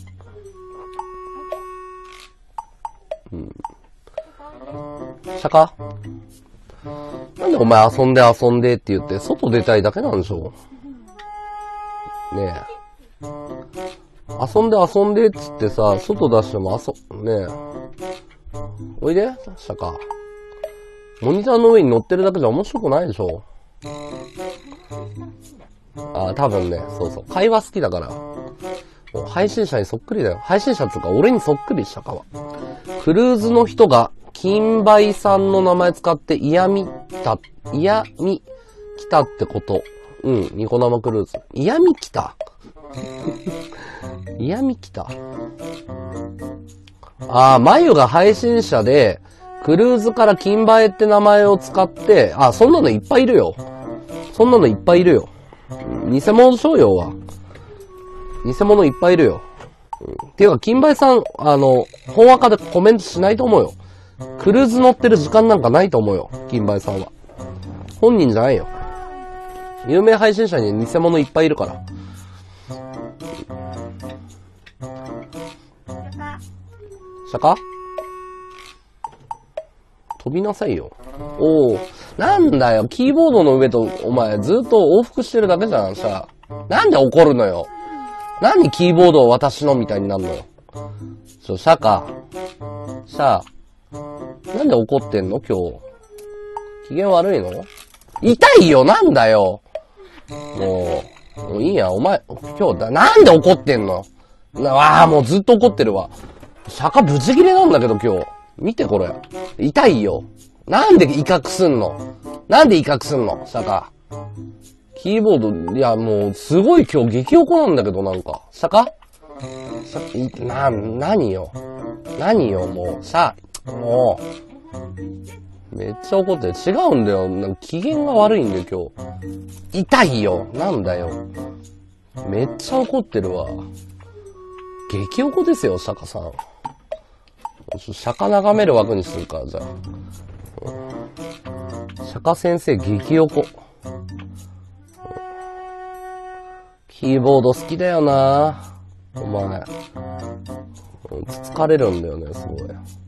うん。シャカ？なんでお前遊んで遊んでって言って外出たいだけなんでしょ？ねえ。遊んで遊んでっつってさ、外出しても遊、ねえ。おいで、シャカ。モニターの上に乗ってるだけじゃ面白くないでしょ？あ、多分ね、そうそう。会話好きだから。もう配信者にそっくりだよ。配信者っつうか俺にそっくり、シャカは。クルーズの人が、金梅さんの名前使って嫌味来た、嫌味来たってこと。うん、ニコ生クルーズ。嫌味来た嫌味来たあー、まゆが配信者で、クルーズから金梅って名前を使って、あ、そんなのいっぱいいるよ。そんなのいっぱいいるよ。偽物商用は。偽物いっぱいいるよ。うん、っていうか、金梅さん、あの、本赤でコメントしないと思うよ。クルーズ乗ってる時間なんかないと思うよ。金梅さんは。本人じゃないよ。有名配信者に偽物いっぱいいるから。シャカ？飛びなさいよ。おー。なんだよ。キーボードの上とお前ずっと往復してるだけじゃん、さ。なんで怒るのよ。何キーボードを私のみたいになるのよ。ちょ、シャカ。シャなんで怒ってんの今日。機嫌悪いの？痛いよなんだよもう、もういいや、お前、今日だ、なんで怒ってんのな、わあ、もうずっと怒ってるわ。シャカブチギレなんだけど今日。見てこれ。痛いよ。なんで威嚇すんのなんで威嚇すんのシャカ。キーボード、いやもう、すごい今日激怒なんだけどなんか。シャカシャな、何よ。何よ、もう。シャ、もう。めっちゃ怒ってる。違うんだよ。なんか機嫌が悪いんだよ、今日。痛いよ。なんだよ。めっちゃ怒ってるわ。激怒ですよ、シャカさん。シャカ眺める枠にするか、じゃあ。シャカ先生、激怒。キーボード好きだよなお前。つつかれるんだよね、すごい。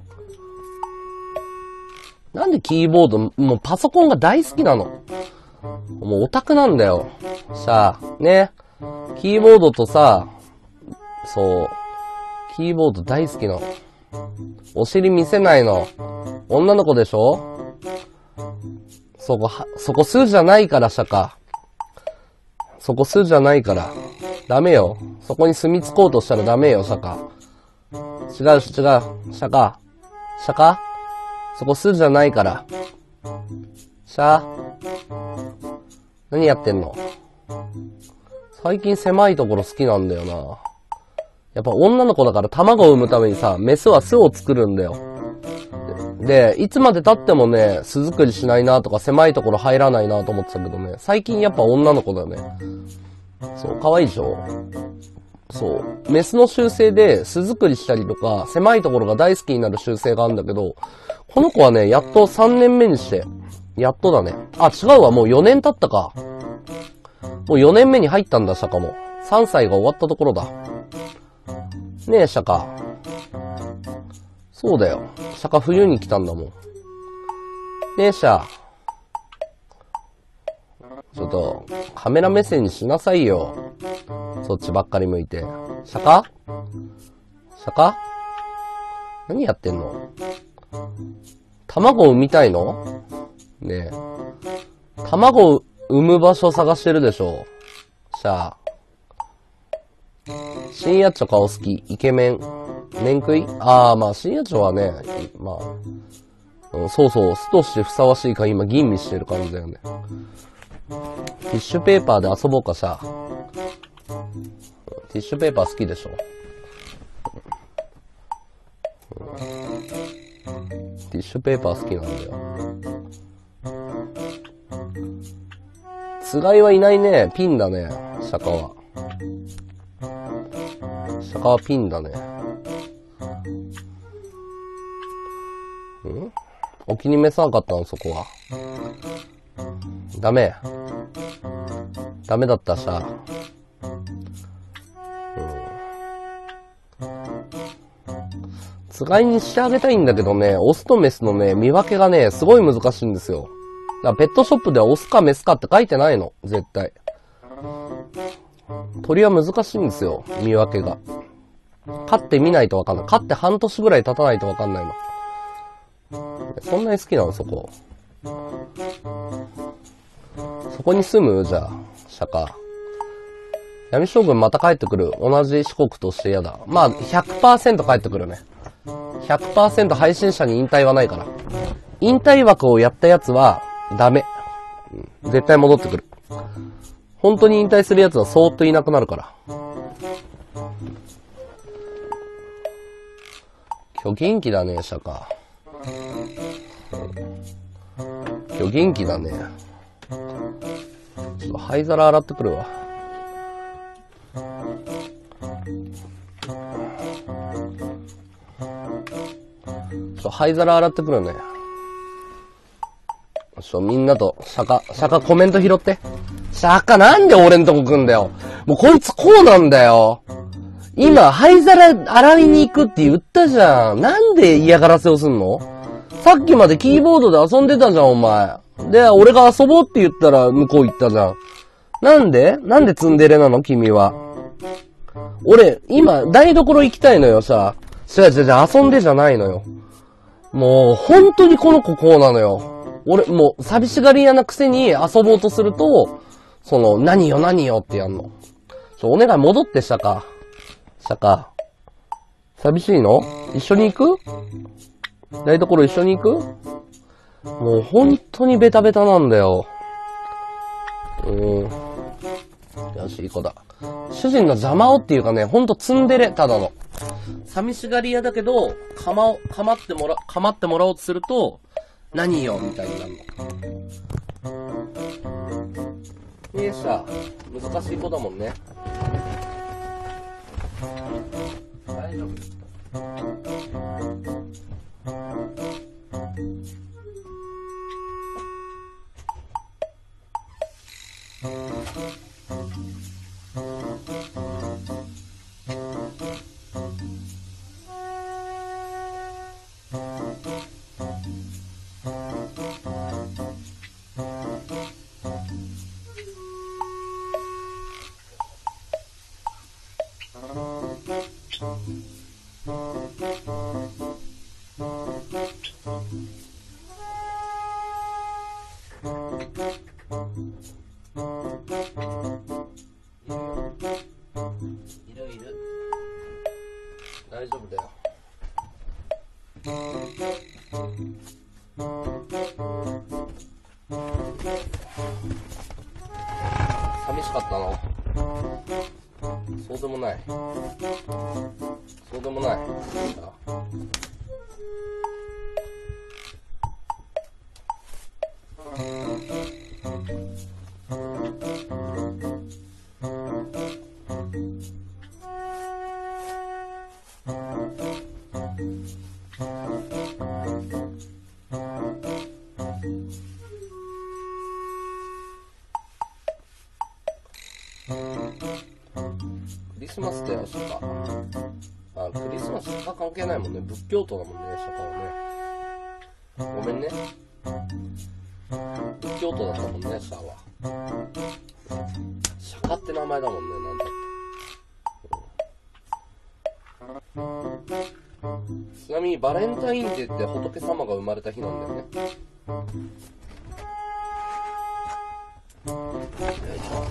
なんでキーボード、もうパソコンが大好きなの。もうオタクなんだよ。さあ、ね。キーボードとさ、そう、キーボード大好きなの。お尻見せないの。女の子でしょ？そこ、は、そこ数じゃないから、シャカ。そこ数じゃないから。ダメよ。そこに住み着こうとしたらダメよ、シャカ。違う、違う、シャカ。シャカ？そこ数じゃないから。シャ何やってんの？最近狭いところ好きなんだよな。やっぱ女の子だから卵を産むためにさ、メスは巣を作るんだよ。で、いつまで経ってもね、巣作りしないなとか狭いところ入らないなと思ってたけどね、最近やっぱ女の子だよね。そう、可愛いでしょ？そう。メスの習性で巣作りしたりとか、狭いところが大好きになる習性があるんだけど、この子はね、やっとさんねんめにして、やっとだね。あ、違うわ、もうよねん経ったか。 もうよねんめに入ったんだ、釈迦も。さんさいが終わったところだ。ねえ、釈迦。そうだよ。釈迦冬に来たんだもん。ねえ、シャ。ちょっと、カメラ目線にしなさいよ。そっちばっかり向いて。釈迦？釈迦？何やってんの？卵産みたいの？ねえ。卵を産む場所探してるでしょ。シャー。深夜町顔好き。イケメン。面食い？あー、まあ深夜町はね、まあ、うん、そうそう、巣としてふさわしいか今吟味してる感じだよね。ティッシュペーパーで遊ぼうか、シャー。ティッシュペーパー好きでしょ。うん、ティッシュペーパー好きなんだよ。つがいはいないね。ピンだね。釈迦は。釈迦はピンだね。ん？お気に召さなかったの、そこは。ダメ。ダメだったしゃ。つがいにしてあげたいんだけどね、オスとメスのね、見分けがね、すごい難しいんですよ。だからペットショップではオスかメスかって書いてないの。絶対。鳥は難しいんですよ。見分けが。飼ってみないとわかんない。飼って半年ぐらい経たないとわかんないの。そんなに好きなの、そこ。そこに住む？じゃあ、釈迦。闇将軍また帰ってくる。同じ四国として嫌だ。まあ、ひゃくパーセント 帰ってくるね。ひゃくパーセント 配信者に引退はないから。引退枠をやったやつは、ダメ。うん、絶対戻ってくる。本当に引退するやつはそーっといなくなるから。今日元気だね、釈迦。今日元気だね。ちょっと灰皿洗ってくるわ。ちょっと灰皿洗ってくるね。ちょ、みんなと、釈迦、釈迦コメント拾って。釈迦なんで俺んとこ来んだよ。もうこいつこうなんだよ。今、灰皿洗いに行くって言ったじゃん。なんで嫌がらせをすんの？さっきまでキーボードで遊んでたじゃん、お前。で、俺が遊ぼうって言ったら向こう行ったじゃん。なんで？なんでツンデレなの君は。俺、今、台所行きたいのよ、さ。違う違う違う、遊んでじゃないのよ。もう、本当にこの子こうなのよ。俺、もう、寂しがり屋なくせに遊ぼうとすると、その、何よ何よってやんの。ちょ、お願い戻ってしたか。したか。寂しいの？一緒に行く？台所一緒に行く？もう、本当にベタベタなんだよ。うーん。よし、いい子だ。主人の邪魔をっていうかね、ほんとツンデレ、ただの。寂しがり屋だけど、かま、かまってもら、かまってもらおうとすると、何よ、みたいになるの。ねえさ、難しい子だもんね。大丈夫。いるいる。大丈夫だよ。寂しかったの？そうでもない。そうでもない。 クリスマスって明日か。あ、クリスマスとか関係ないもんね。仏教徒だもんね、釈迦はね。ごめんね。仏教徒だったもんね、シャは。釈迦って名前だもんね、なんだって。ちなみにバレンタインデーって仏様が生まれた日なんだよね。よいしょ。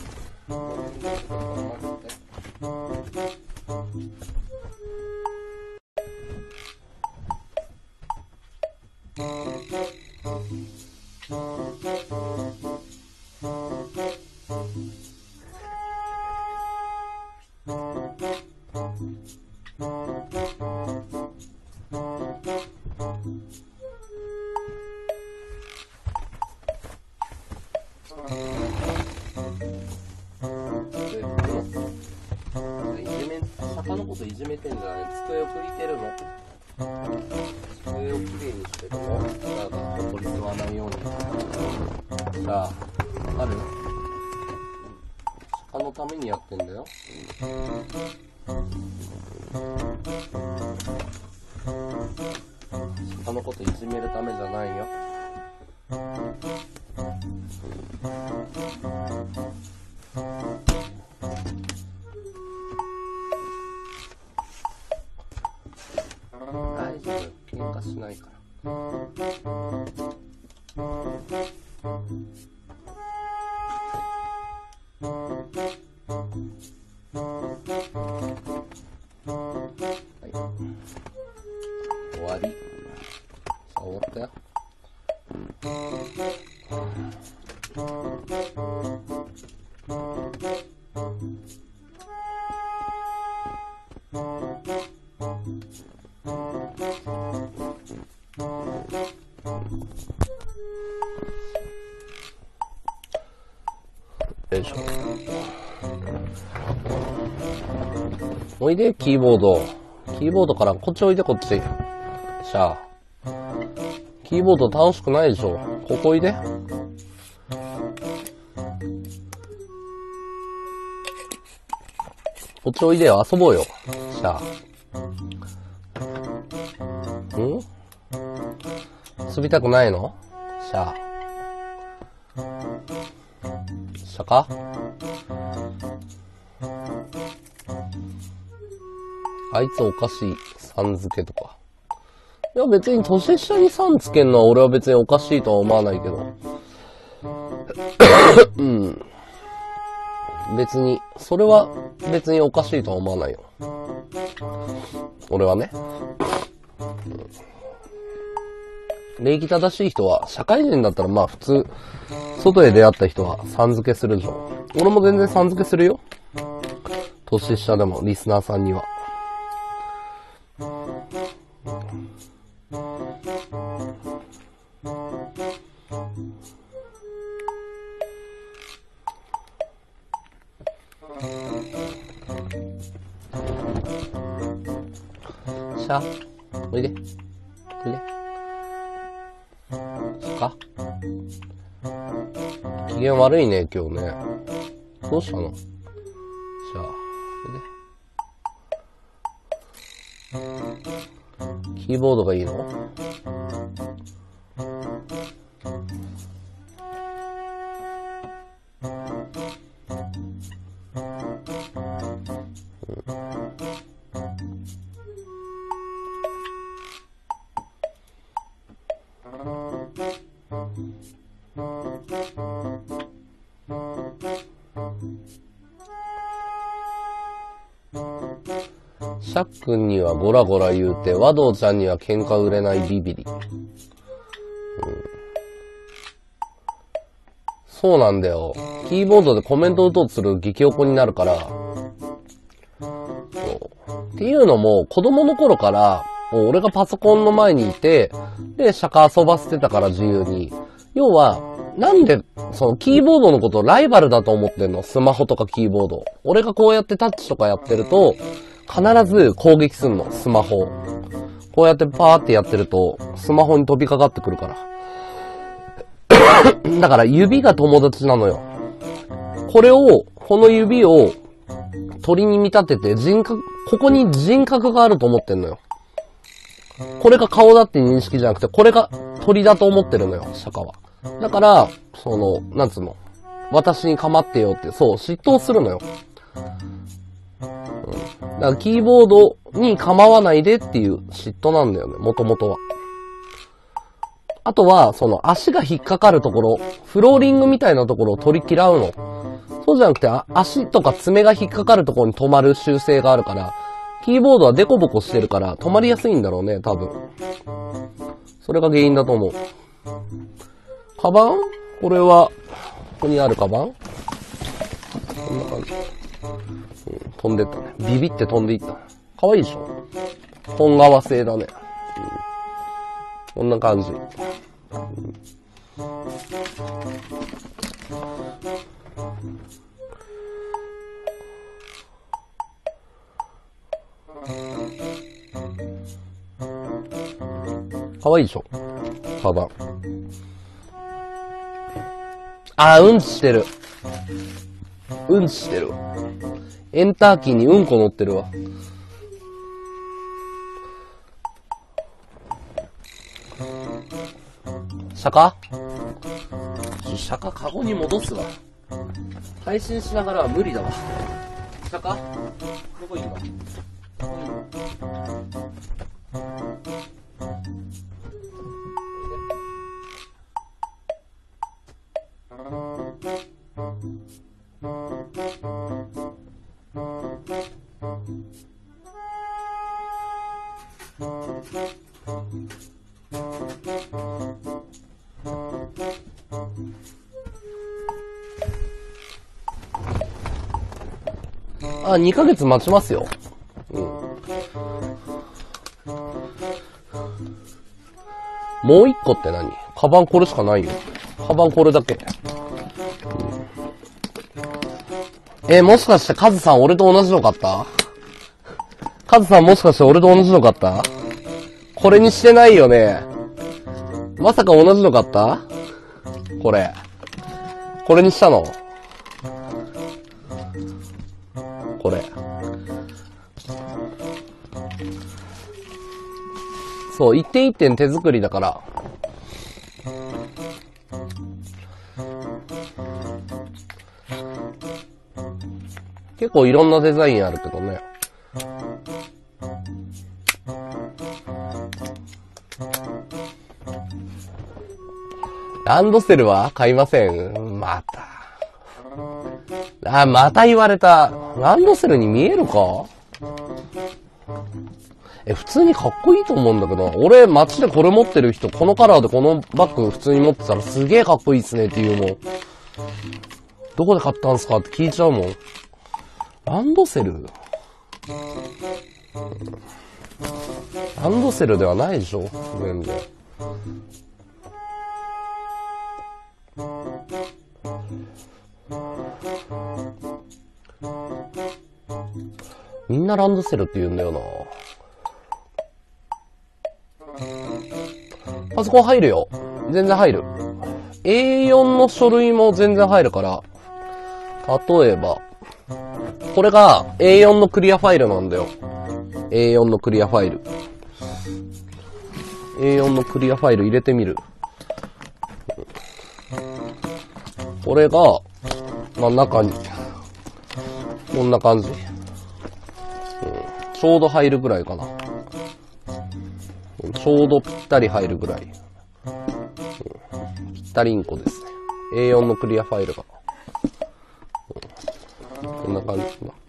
釈迦のこといじめてんじゃない？机を拭いてるの。机をきれいにしてるの。なんかほこり吸わないように。じゃあ、ある？釈迦のためにやってんだよ。釈迦のこといじめるためじゃないよ。大丈夫、喧嘩しないから。はい、終わり。さあ、終わったよ。よいしょ。おいで、キーボード。キーボードからこっちおいで、こっち。しゃあ。キーボード楽しくないでしょ。ここおいで。こっちおいでよ、遊ぼうよ。しゃあ。ん？遊びたくないの？しゃあ。したか？あいつおかしい。さん付けとか。いや別に年下にさん付けんのは俺は別におかしいとは思わないけど。うん。別に、それは別におかしいとは思わないよ。俺はね。礼儀正しい人は、社会人だったらまあ普通、外で出会った人はさん付けするでしょ。俺も全然さん付けするよ。年下でもリスナーさんには。しゃ、おいで。おいで。そっか。機嫌悪いね、今日ね。どうしたの？じゃあ、おいで。キーボードがいいの？シャックンにはゴラゴラ言うて、和道ちゃんには喧嘩売れないビビリ。うん、そうなんだよ。キーボードでコメント打とうとする激おこになるから。そうっていうのも、子供の頃から、もう俺がパソコンの前にいて、で、釈迦遊ばせてたから自由に。要は、なんで、そのキーボードのことをライバルだと思ってんの？スマホとかキーボード。俺がこうやってタッチとかやってると、必ず攻撃すんの、スマホ。こうやってパーってやってると、スマホに飛びかかってくるから。だから指が友達なのよ。これを、 この指を鳥に見立てて人格、ここに人格があると思ってんのよ。これが顔だって認識じゃなくて、これが鳥だと思ってるのよ、釈迦は。だから、その、なんつうの。私に構ってよって、そう、嫉妬するのよ。うん。だからキーボードに構わないでっていう嫉妬なんだよね、もともとは。あとは、その足が引っかかるところ、フローリングみたいなところを取り嫌うの。そうじゃなくて、足とか爪が引っかかるところに止まる習性があるから、キーボードはデコボコしてるから止まりやすいんだろうね、多分。それが原因だと思う。カバン？これは、ここにあるカバン？こんな感じ。うん、飛んでったね。ビビって飛んでいった。かわいいでしょ？本革製だね。うん、こんな感じ。うんかわいいでしょ？カバン。あー、うんちしてる。うんちしてる。エンターキーにうんこ乗ってるわ。釈迦？釈迦カゴに戻すわ。配信しながらは無理だわ。釈迦？どこいいの？あ、にかげつ待ちますよ。うん。もう一個って何？カバンこれしかないよ。カバンこれだけ。うん、えー、もしかしてカズさん俺と同じの買った？カズさんもしかして俺と同じの買った？これにしてないよね。まさか同じの買った？これ。これにしたの？これ。そう、一点一点手作りだから。結構いろんなデザインあるけどね。ランドセルは買いません。また。あ、また言われた。ランドセルに見えるか？え、普通にかっこいいと思うんだけど、俺街でこれ持ってる人、このカラーでこのバッグ普通に持ってたらすげえかっこいいっすねって言うもん。どこで買ったんすかって聞いちゃうもん。ランドセル？ランドセルではないでしょ？全然。みんなランドセルって言うんだよな。パソコン入るよ。全然入る。エーよん の書類も全然入るから。例えば、これが エーよん のクリアファイルなんだよ。エーよん のクリアファイル。エーよん のクリアファイル入れてみる。これが、まあ中に、こんな感じ。うん、ちょうど入るぐらいかな。ちょうどぴったり入るぐらい。うん、ぴったりんこですね。エーよん のクリアファイルが。うん、こんな感じかな。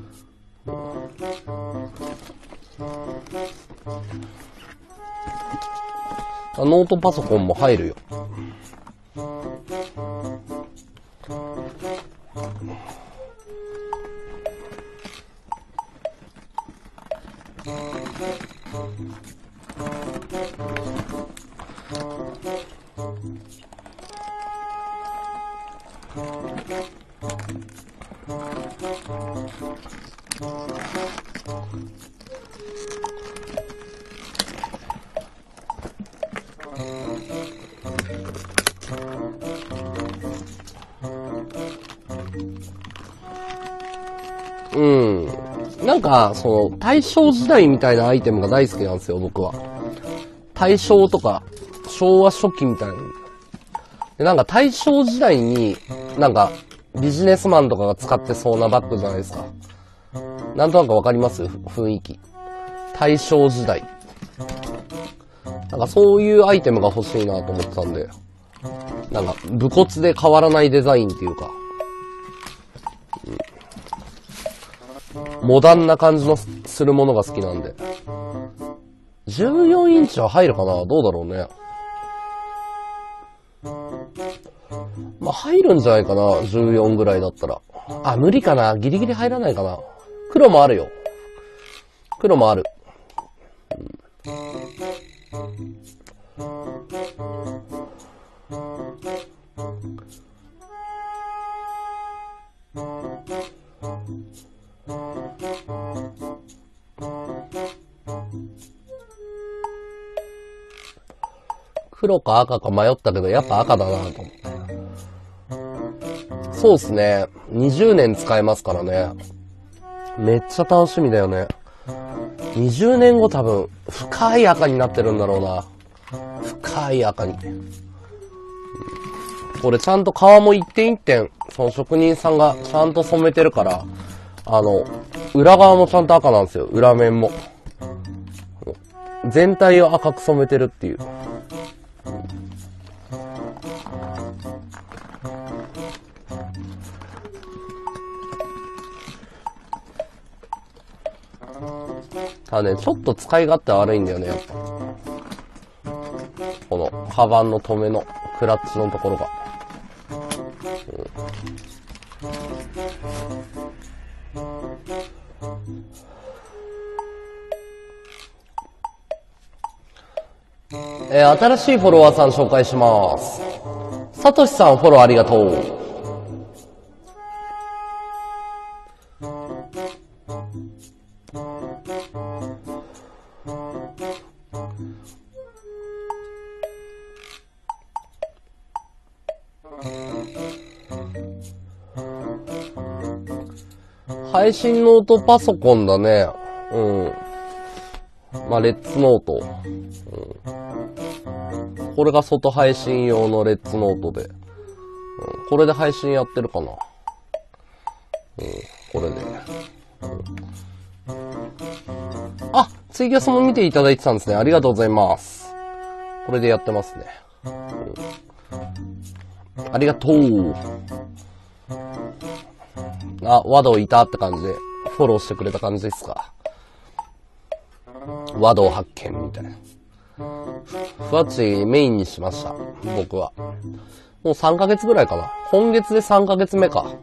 うん、ノートパソコンも入るよ。 うん。なんか、その、大正時代みたいなアイテムが大好きなんですよ、僕は。大正とか、昭和初期みたいな。で、なんか大正時代に、なんか、ビジネスマンとかが使ってそうなバッグじゃないですか。なんとなくわかります？雰囲気。大正時代。なんかそういうアイテムが欲しいなと思ってたんで。なんか、武骨で変わらないデザインっていうか。うん、モダンな感じのするものが好きなんで。じゅうよんインチは入るかな？どうだろうね。まあ、入るんじゃないかな、じゅうよんぐらいだったら。あ、無理かな、ギリギリ入らないかな。黒もあるよ。黒もある。うん黒か赤か迷ったけど、やっぱ赤だなと思って。そうっすね。にじゅうねん使えますからね。めっちゃ楽しみだよね。にじゅうねんご多分、深い赤になってるんだろうな。深い赤に。これちゃんと皮も一点一点、その職人さんがちゃんと染めてるから、あの、裏側もちゃんと赤なんですよ。裏面も。全体を赤く染めてるっていう。ただね、ちょっと使い勝手悪いんだよね、やっぱ。この、カバンの留めの、クラッチのところが。うん、えー、新しいフォロワーさん紹介します。さとしさんフォローありがとう。配信ノートパソコンだね。うん。まあ、レッツノート。うん、これが外配信用のレッツノートで。うん、これで配信やってるかな。うん、これで。うん、あ、ツイキャスも見ていただいてたんですね。ありがとうございます。これでやってますね。うん、ありがとう。あ、ワドいたって感じで、フォローしてくれた感じですか。ワド発見みたいな。ふわっちメインにしました。僕は。もうさんかげつぐらいかな。今月でさんかげつめか。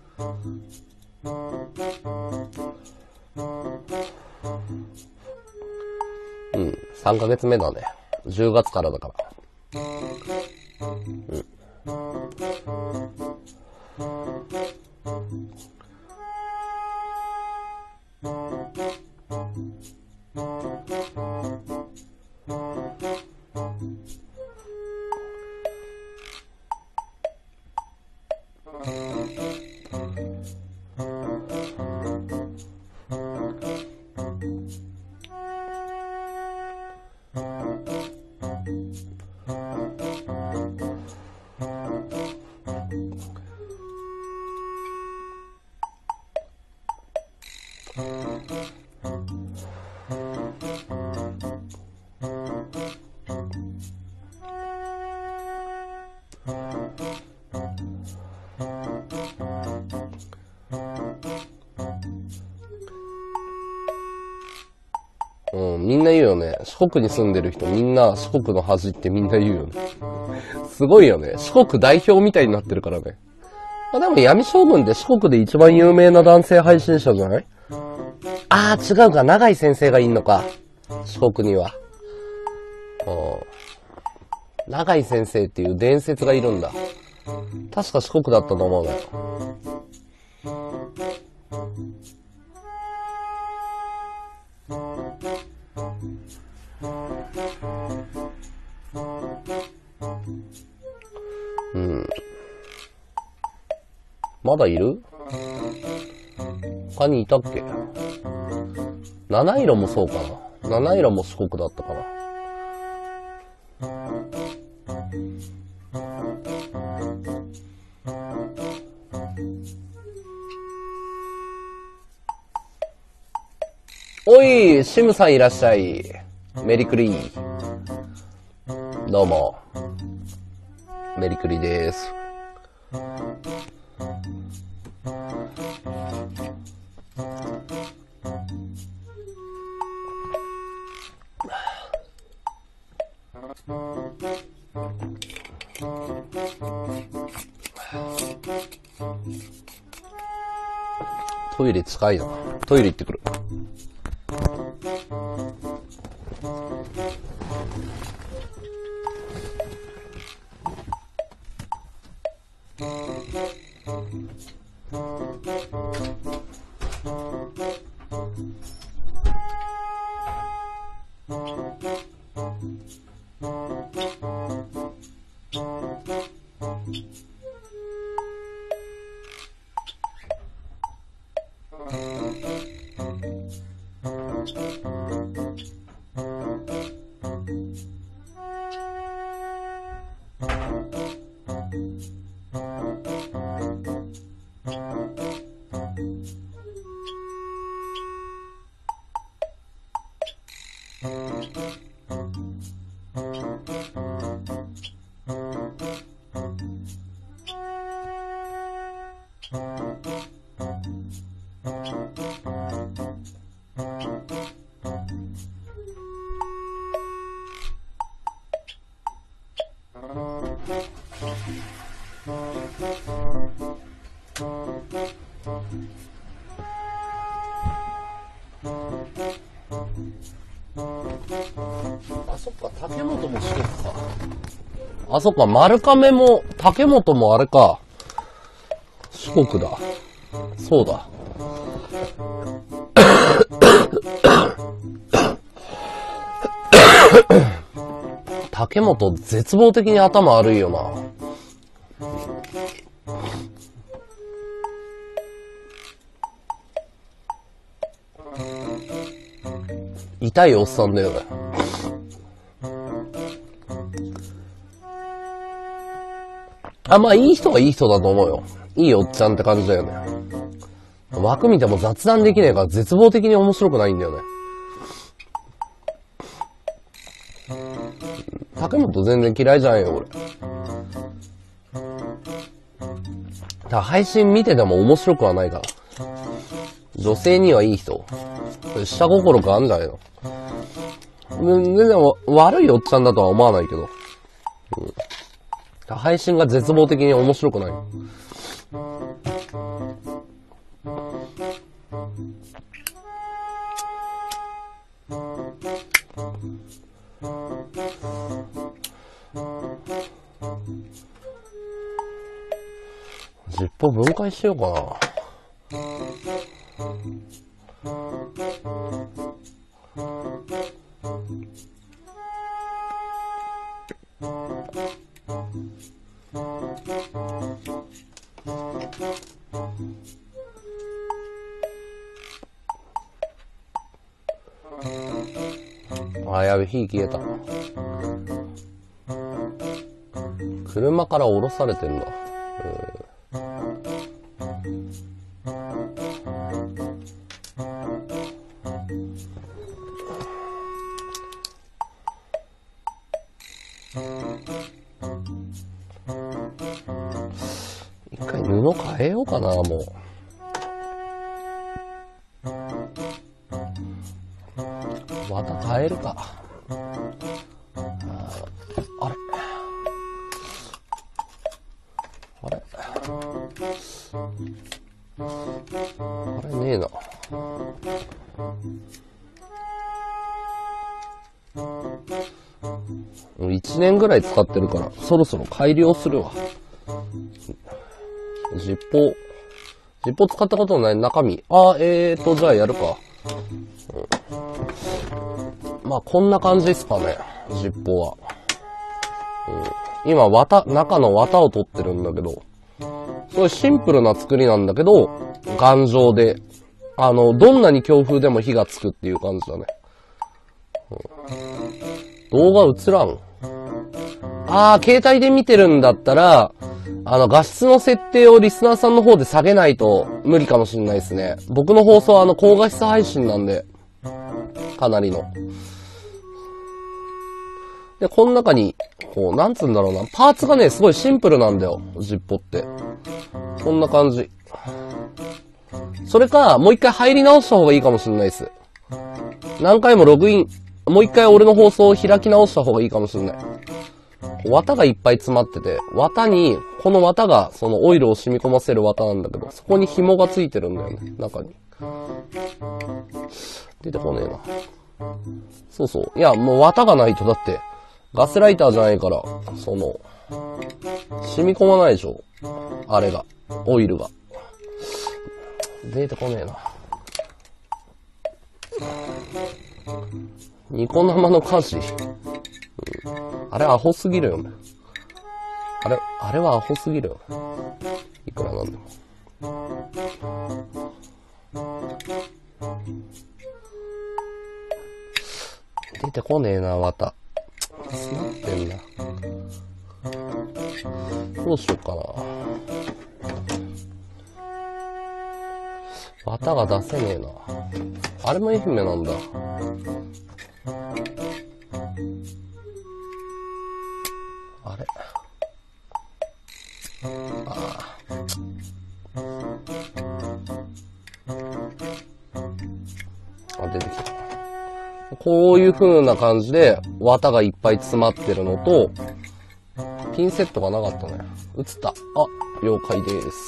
うん、さんかげつめだね。じゅうがつからだから。うん。うん、みんな言うよね。四国に住んでる人みんな四国の恥ってみんな言うよね。すごいよね。四国代表みたいになってるからね。まあ、でも闇将軍って四国で一番有名な男性配信者じゃない？あー、違うか。長井先生がいんのか。四国には。うん。長井先生っていう伝説がいるんだ。確か四国だったと思うね。うん。まだいる？ 他にいたっけ？七色もそうかな。七色も四国だったかな。おい、シムさんいらっしゃい。メリクリ。どうも。メリクリです。トイレ近いな。トイレ行ってくる。あ、そっか、竹本も四国か。あ、そっか、丸亀も、竹本もあれか。四国だ。そうだ。竹本、絶望的に頭悪いよな。痛いおっさんだよね。あ、まあいい人はいい人だと思うよ。いいおっちゃんって感じだよね。枠見ても雑談できねえから絶望的に面白くないんだよね。竹本全然嫌いじゃないよ、俺。だから配信見てても面白くはないから。女性にはいい人。下心があんじゃないの。全然悪いおっちゃんだとは思わないけど。うん、配信が絶望的に面白くない。ジッポ分解しようかな。あ、やべ、火消えた。車から降ろされてんだ。一回布変えようかな、もう。また変えるか。あれあれあれねえな。いちねんぐらい使ってるから、そろそろ改良するわ。ジッポ、ジッポ使ったことのない中身。あ、えーと、じゃあやるか。うん、まあ、こんな感じですかね、ジッポは。うん、今、綿、中の綿を取ってるんだけど、すごいシンプルな作りなんだけど、頑丈で、 あの、どんなに強風でも火がつくっていう感じだね。うん、動画映らん。あー、携帯で見てるんだったら、あの、画質の設定をリスナーさんの方で下げないと無理かもしれないですね。僕の放送はあの、高画質配信なんで、かなりの。で、この中に、こう、なんつうんだろうな、パーツがね、すごいシンプルなんだよ、ジッポって。こんな感じ。それか、もう一回入り直した方がいいかもしれないです。何回もログイン、もう一回俺の放送を開き直した方がいいかもしれない。綿がいっぱい詰まってて、綿に、この綿がそのオイルを染み込ませる綿なんだけど、そこに紐がついてるんだよね、中に。出てこねえな。そうそう。いや、もう綿がないとだって、ガスライターじゃないから、その、染み込まないでしょ。あれが。オイルが。出てこねえな。ニコ生の歌詞。うん、あれアホすぎるよね。あれ、あれはアホすぎるよね。いくらなんでも。出てこねえな、綿。詰まってんな。どうしようかな。綿が出せねえな。あれも愛媛なんだ。あれ。ああ。あ、出てきた。こういう風な感じで綿がいっぱい詰まってるのと、ピンセットがなかったね。映った。あ、了解です。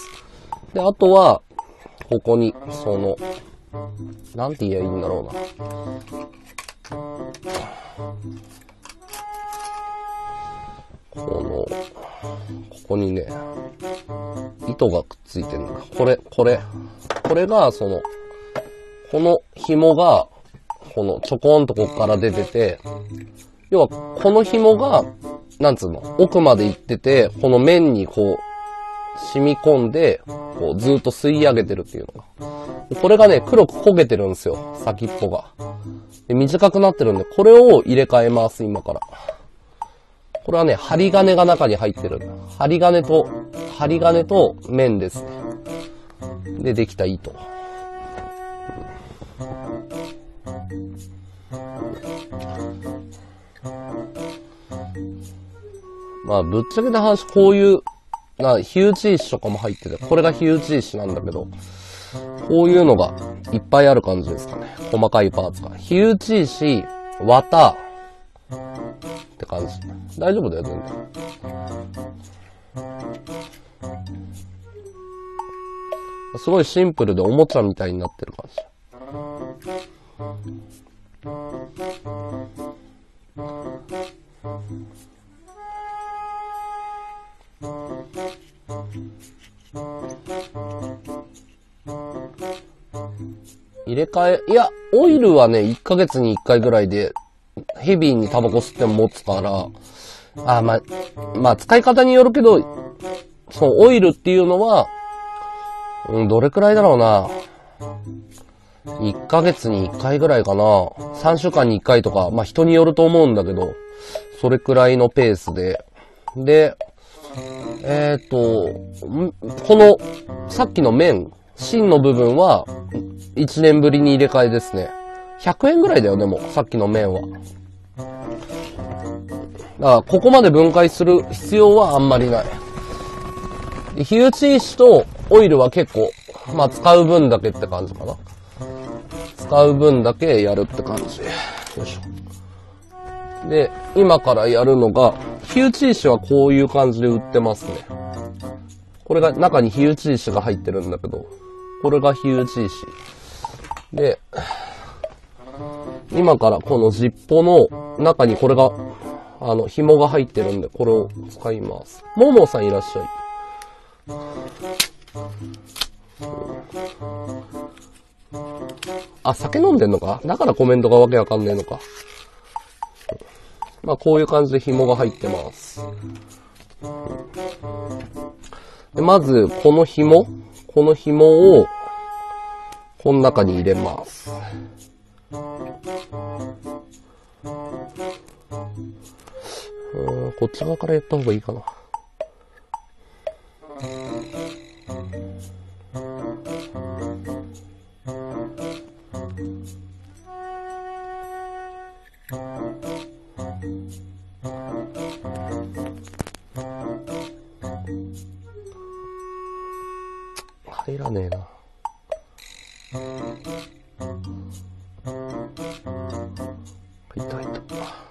で、あとは、ここに、その、なんて言えばいいんだろうな。この、ここにね、糸がくっついてるんだ。これ、これ。これが、その、この紐が、このちょこんとここから出てて、要はこの紐が、なんつうの、奥まで行ってて、この面にこう、染み込んで、こうずっと吸い上げてるっていうのが。これがね、黒く焦げてるんですよ、先っぽが。で、短くなってるんで、これを入れ替えます、今から。これはね、針金が中に入ってる。針金と、針金と面ですね。で、できた糸。まあ、ぶっちゃけた話、こういう、な、火打ち石とかも入ってて、これが火打ち石なんだけど、こういうのがいっぱいある感じですかね。細かいパーツが。火打ち石、綿、って感じ。大丈夫だよ、全然。すごいシンプルでおもちゃみたいになってる感じ。入れ替え、いや、オイルはね、いっかげつにいっかいぐらいで、ヘビーにタバコ吸っても持つから、あ、まあ、まあ、使い方によるけど、そのオイルっていうのは、うん、どれくらいだろうな。いっかげつにいっかいぐらいかな。さんしゅうかんにいっかいとか、まあ人によると思うんだけど、それくらいのペースで。で、えーっと、この、さっきの面、芯の部分は、いちねんぶりに入れ替えですね。ひゃくえんぐらいだよ、でも、さっきの面は。だから、ここまで分解する必要はあんまりない。で、火打ち石とオイルは結構、まあ使う分だけって感じかな。使う分だけやるって感じ。よいしょ。で、今からやるのが、火打ち石はこういう感じで売ってますね。これが中に火打ち石が入ってるんだけど、これが火打ち石。で、今からこのジッポの中にこれが、あの、紐が入ってるんで、これを使います。ももさんいらっしゃい。あ、酒飲んでんのか？だからコメントがわけわかんねえのか。まあ、こういう感じで紐が入ってます。でまず、この紐この紐を、 この中に入れます。うん、こっち側からやった方がいいかな。入らねえな。入った入った。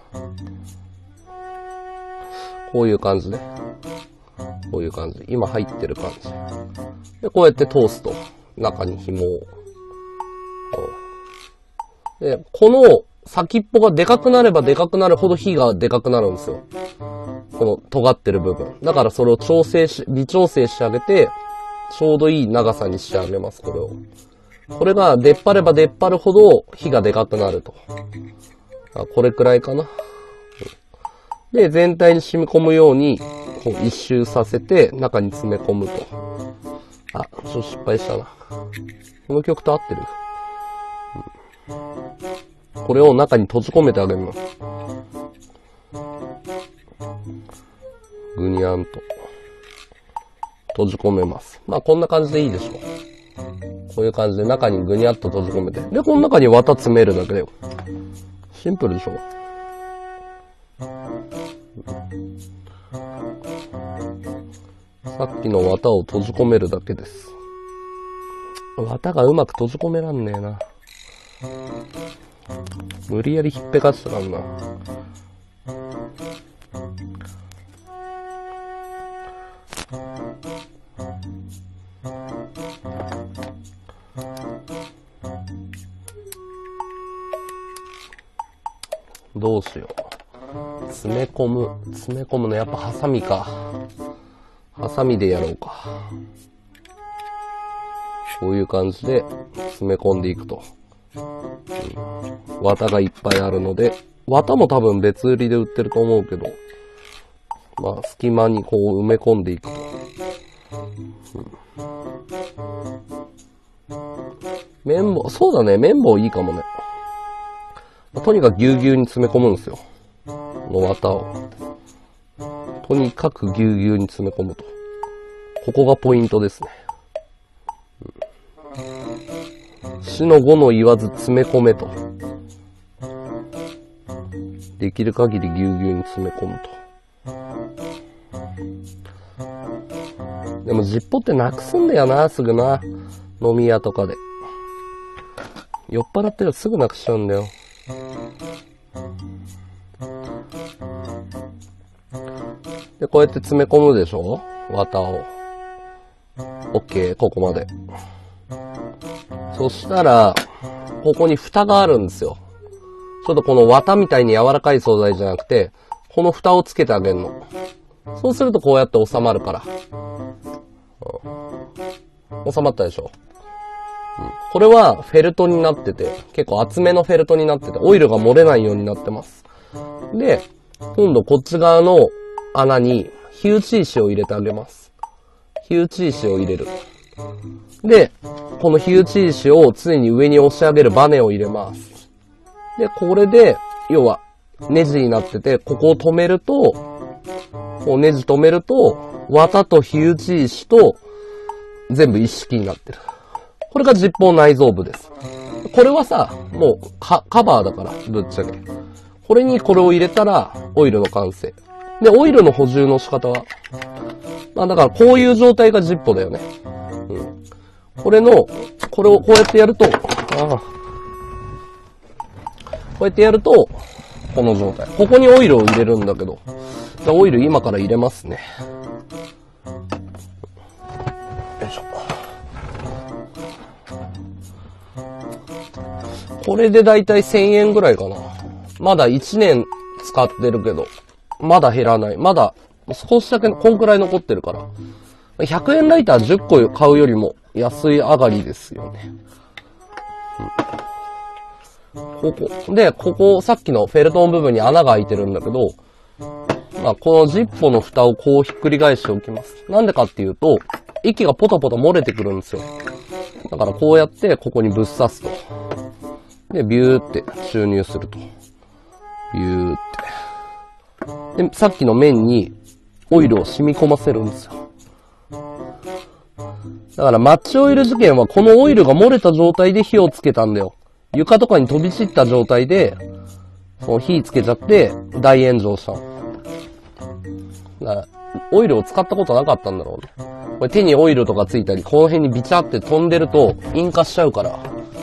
こういう感じね。こういう感じ。今入ってる感じ。で、こうやって通すと。中に紐を。で、この先っぽがでかくなればでかくなるほど火がでかくなるんですよ。この尖ってる部分。だからそれを調整し、微調整してあげて、ちょうどいい長さにしてあげます、これを。これが出っ張れば出っ張るほど火がでかくなると。あ、これくらいかな。で、全体に染み込むように、こう一周させて中に詰め込むと。あ、ちょっと失敗したな。この曲と合ってる、うん、これを中に閉じ込めてあげるの。ぐにゃんと。閉じ込めます。まあこんな感じでいいでしょう。こういう感じで中にぐにゃっと閉じ込めて。で、この中に綿詰めるだけだよ。シンプルでしょ。さっきの綿を閉じ込めるだけです。綿がうまく閉じ込めらんねえな。無理やり引っぺかしてたんな。どうしよう。詰め込む。詰め込むのやっぱハサミか。ハサミでやろうか。こういう感じで詰め込んでいくと。うん、綿がいっぱいあるので、綿も多分別売りで売ってると思うけど、まあ隙間にこう埋め込んでいくと。うん、綿棒、そうだね、綿棒いいかもね。とにかくぎゅうぎゅうに詰め込むんですよ。この綿を。とにかくぎゅうぎゅうに詰め込むと。ここがポイントですね。死の五の言わず詰め込めと。できる限りぎゅうぎゅうに詰め込むと。でもジッポってなくすんだよな、すぐな。飲み屋とかで。酔っ払ってるとすぐなくしちゃうんだよ。で、こうやって詰め込むでしょ？綿を。OK、ここまで。そしたら、ここに蓋があるんですよ。ちょっとこの綿みたいに柔らかい素材じゃなくて、この蓋をつけてあげるの。そうするとこうやって収まるから。うん、収まったでしょ？うん、これはフェルトになってて、結構厚めのフェルトになってて、オイルが漏れないようになってます。で、今度こっち側の穴に火打ち石を入れてあげます。火打ち石を入れる。で、この火打ち石を常に上に押し上げるバネを入れます。で、これで、要はネジになってて、ここを止めると、こうネジ止めると、綿と火打ち石と全部一式になってる。これがジッポー内蔵部です。これはさ、もうカ、カバーだから、ぶっちゃけ。これにこれを入れたら、オイルの完成。で、オイルの補充の仕方は、まあだからこういう状態がジッポだよね。うん。これの、これをこうやってやると、ああ、こうやってやると、この状態。ここにオイルを入れるんだけど、じゃあオイル今から入れますね。よいしょ。これでだいたいせんえんぐらいかな。まだいちねん使ってるけど、まだ減らない。まだ少しだけこんくらい残ってるから。ひゃくえんライターじゅっこ買うよりも安い上がりですよね。うん、ここ。で、ここ、さっきのフェルトの部分に穴が開いてるんだけど、まあ、このジッポの蓋をこうひっくり返しておきます。なんでかっていうと、息がポタポタ漏れてくるんですよ。 だからこうやってここにぶっ刺すと。で、ビューって注入すると。ビューって。で、さっきの面にオイルを染み込ませるんですよ。だからマッチオイル事件はこのオイルが漏れた状態で火をつけたんだよ。床とかに飛び散った状態で、その火つけちゃって大炎上したの。だからオイルを使ったことなかったんだろうね。これ手にオイルとかついたり、この辺にビチャって飛んでると引火しちゃうから。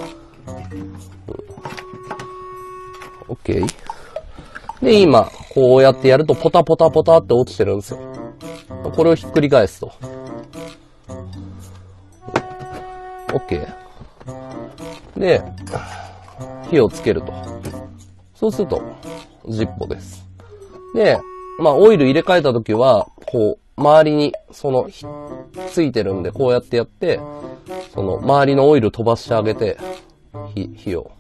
オッケー。で、今、こうやってやるとポタポタポタって落ちてるんですよ。これをひっくり返すと。オッケー。で、火をつけると。そうすると、ジッポです。で、まあ、オイル入れ替えたときは、こう、周りに、その、ついてるんで、こうやってやって、その、周りのオイル飛ばしてあげて、火、火を。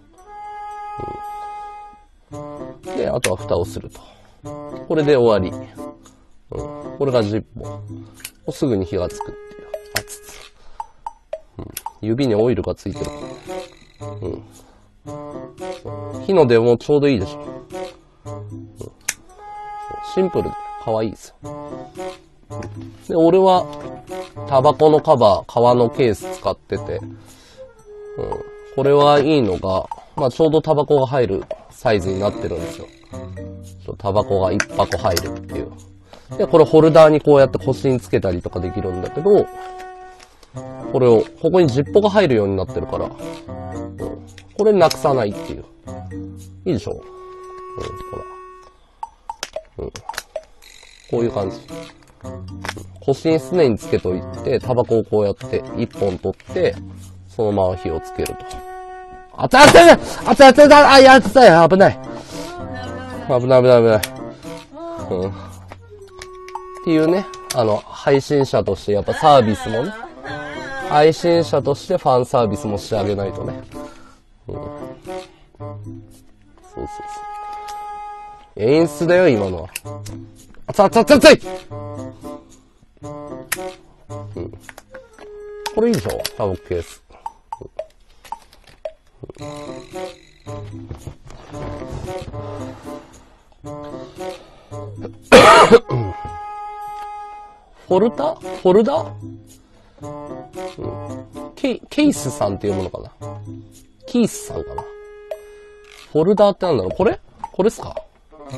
うん、で、あとは蓋をすると。これで終わり。うん、これがジッポ。すぐに火がつくっていう。あつつ。うん、指にオイルがついてる。うん、火の出もちょうどいいでしょ。うん、シンプルで可愛いですよ。で、俺は、タバコのカバー、革のケース使ってて、うん、これはいいのが、まあちょうどタバコが入るサイズになってるんですよ。タバコが一箱入るっていう。で、これホルダーにこうやって腰につけたりとかできるんだけど、これを、ここにジッポが入るようになってるから、うん、これなくさないっていう。いいでしょ？うん、ほら。うん、こういう感じ。腰に常につけといて、タバコをこうやって一本取って、そのまま火をつけると。あたあたあたあたあたあ、やったよ、危ない。危ない危ない危ない。うん。っていうね、あの、配信者としてやっぱサービスもね、配信者としてファンサービスもしてあげないとね。うん。そうそうそう。演出だよ、今のは。あつあつあつあつい！うん。これいいでしょ？タバコケース。フォルダ？フォルダ？うん、ケ, ケイスさんって読むのかな？キースさんかな？フォルダーってなんだろう？これ？これっすか？うん、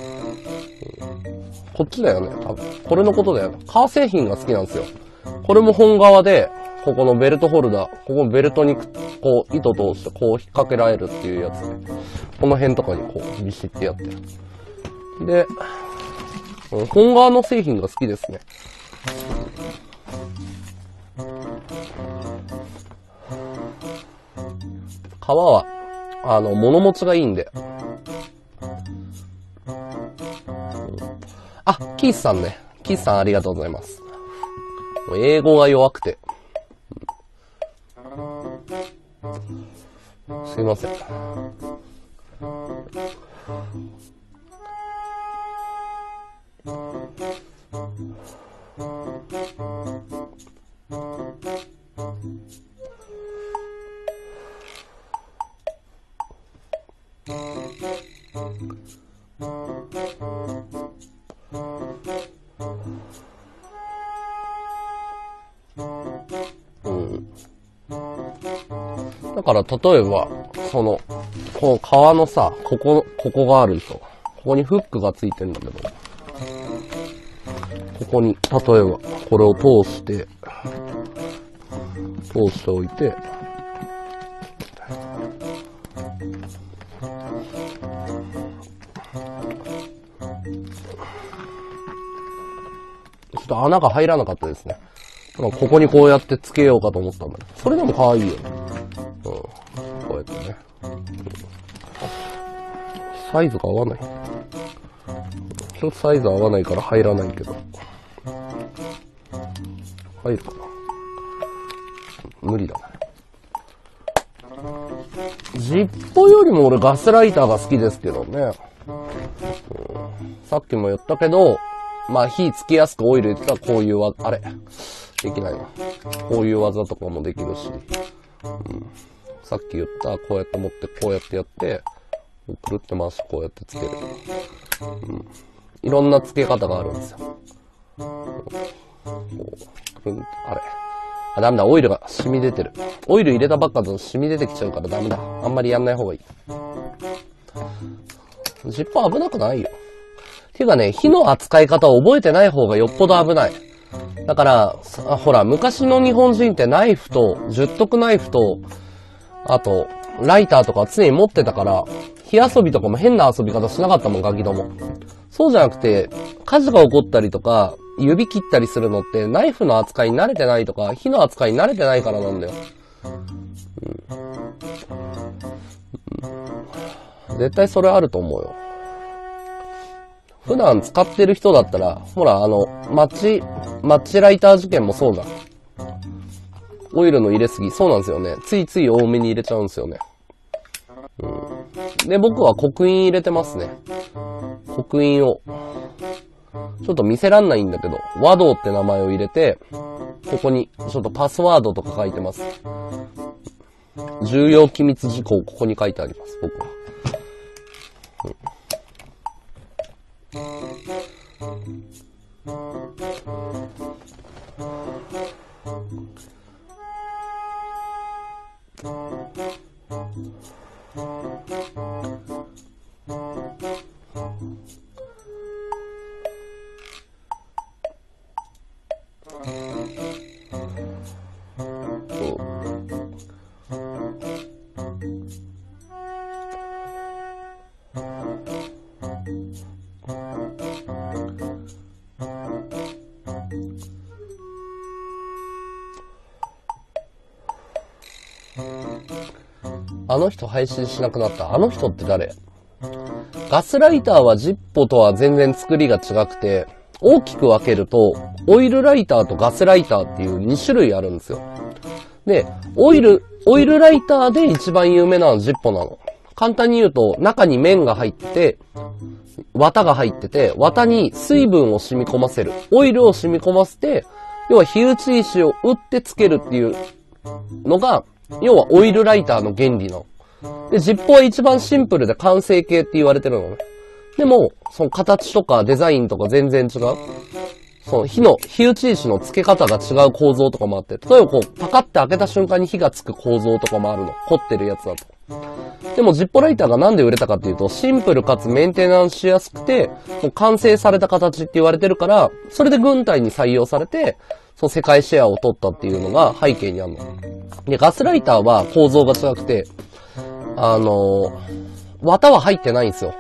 こっちだよね、多分。これのことだよね。革製品が好きなんですよ。これも本革で、ここのベルトホルダー、ここベルトにこう糸通してこう引っ掛けられるっていうやつで、この辺とかにこうビシってやってる。で、うん、本革の製品が好きですね。革は、あの、物持ちがいいんで。あ、キースさんね。キースさんありがとうございます。英語が弱くて。すいません。だから、例えば、その、こう、革のさ、ここ、ここがあるでしょ。ここにフックがついてるんだけど、ここに、例えば、これを通して、通しておいて、ちょっと穴が入らなかったですね。ここにこうやってつけようかと思ったんだけど、それでも可愛いよね。うん。こうやってね。うん、サイズが合わない。ちょっとサイズ合わないから入らないけど。入るかな。無理だね。ジッポよりも俺ガスライターが好きですけどね。うん、さっきも言ったけど、まあ火つきやすくオイル入れてたらこういうわ、あれ。できないな。こういう技とかもできるし。 うん、さっき言った、こうやって持って、こうやってやって、くるって回してこうやってつける。うん、いろんな付け方があるんですよ。こうくるんあれ。あ、ダメだ、オイルが染み出てる。オイル入れたばっかだと染み出てきちゃうからダメだ。あんまりやんない方がいい。ジッパー危なくないよ。ていうかね、火の扱い方を覚えてない方がよっぽど危ない。だから、あほら、昔の日本人ってナイフと、十徳ナイフと、あと、ライターとか常に持ってたから、火遊びとかも変な遊び方しなかったもん、ガキども。そうじゃなくて、火事が起こったりとか、指切ったりするのって、ナイフの扱いに慣れてないとか、火の扱いに慣れてないからなんだよ。うん、絶対それあると思うよ。普段使ってる人だったら、ほら、あの、マッチ、マッチライター事件もそうじゃん。オイルの入れすぎ、そうなんですよね。ついつい多めに入れちゃうんですよね。うん、で、僕は刻印入れてますね。刻印を。ちょっと見せらんないんだけど、和道って名前を入れて、ここにちょっとパスワードとか書いてます。重要機密事項ここに書いてあります、僕は。うんあの人配信しなくなった。あの人って誰？ガスライターはジッポとは全然作りが違くて、大きく分けると、オイルライターとガスライターっていうに種類あるんですよ。で、オイル、オイルライターで一番有名なのはジッポなの。簡単に言うと、中に麺が入ってて、綿が入ってて、綿に水分を染み込ませる。オイルを染み込ませて、要は火打ち石を打ってつけるっていうのが、要はオイルライターの原理なの。で、ジッポは一番シンプルで完成形って言われてるのね。でも、その形とかデザインとか全然違う。その火の、火打ち石の付け方が違う構造とかもあって、例えばこう、パカって開けた瞬間に火がつく構造とかもあるの。凝ってるやつだと。でもジッポライターがなんで売れたかっていうと、シンプルかつメンテナンスしやすくて、もう完成された形って言われてるから、それで軍隊に採用されて、その世界シェアを取ったっていうのが背景にあるの。で、ガスライターは構造が違くて、あの、綿は入ってないんですよ。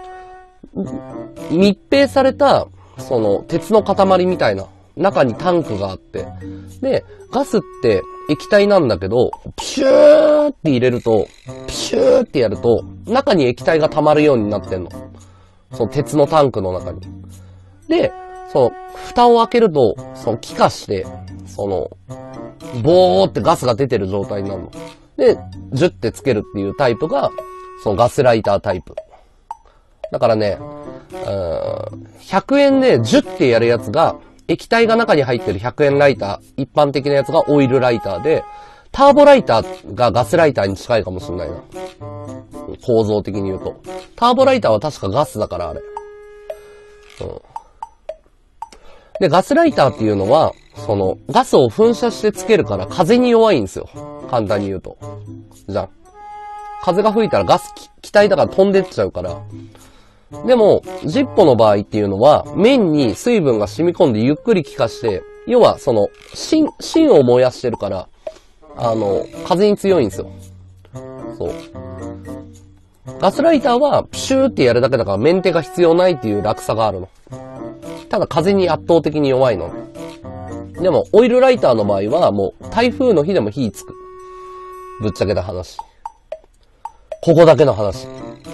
密閉された、その、鉄の塊みたいな、中にタンクがあって、で、ガスって液体なんだけど、ピシューって入れると、ピシューってやると、中に液体が溜まるようになってんの。その鉄のタンクの中に。で、その、蓋を開けると、その気化して、その、ボーってガスが出てる状態になるの。で、ジュッてつけるっていうタイプが、そのガスライタータイプ。だからね、ひゃくえんでジュッてやるやつが、液体が中に入ってるひゃくえんライター、一般的なやつがオイルライターで、ターボライターがガスライターに近いかもしれないな。構造的に言うと。ターボライターは確かガスだから、あれ。うん、で、ガスライターっていうのは、その、ガスを噴射してつけるから風に弱いんですよ。簡単に言うと。じゃん。風が吹いたらガス、気体だから飛んでっちゃうから。でも、ジッポの場合っていうのは、麺に水分が染み込んでゆっくり気化して、要はその、芯、芯を燃やしてるから、あの、風に強いんですよ。そう。ガスライターは、プシューってやるだけだからメンテが必要ないっていう楽さがあるの。ただ風に圧倒的に弱いの。でも、オイルライターの場合は、もう、台風の日でも火つく。ぶっちゃけた話。ここだけの話。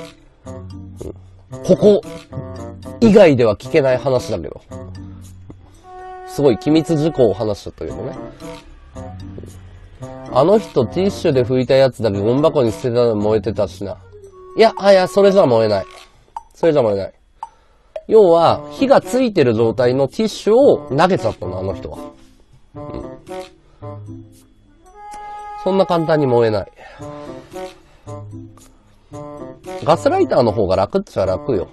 ここ以外では聞けない話だけど。すごい機密事項を話しちゃったけどね。あの人ティッシュで拭いたやつだけゴミ箱に捨てたの燃えてたしな。いや、あ、いや、それじゃ燃えない。それじゃ燃えない。要は、火がついてる状態のティッシュを投げちゃったの、あの人は。うん、 そんな簡単に燃えない。ガスライターの方が楽っちゃ楽よ。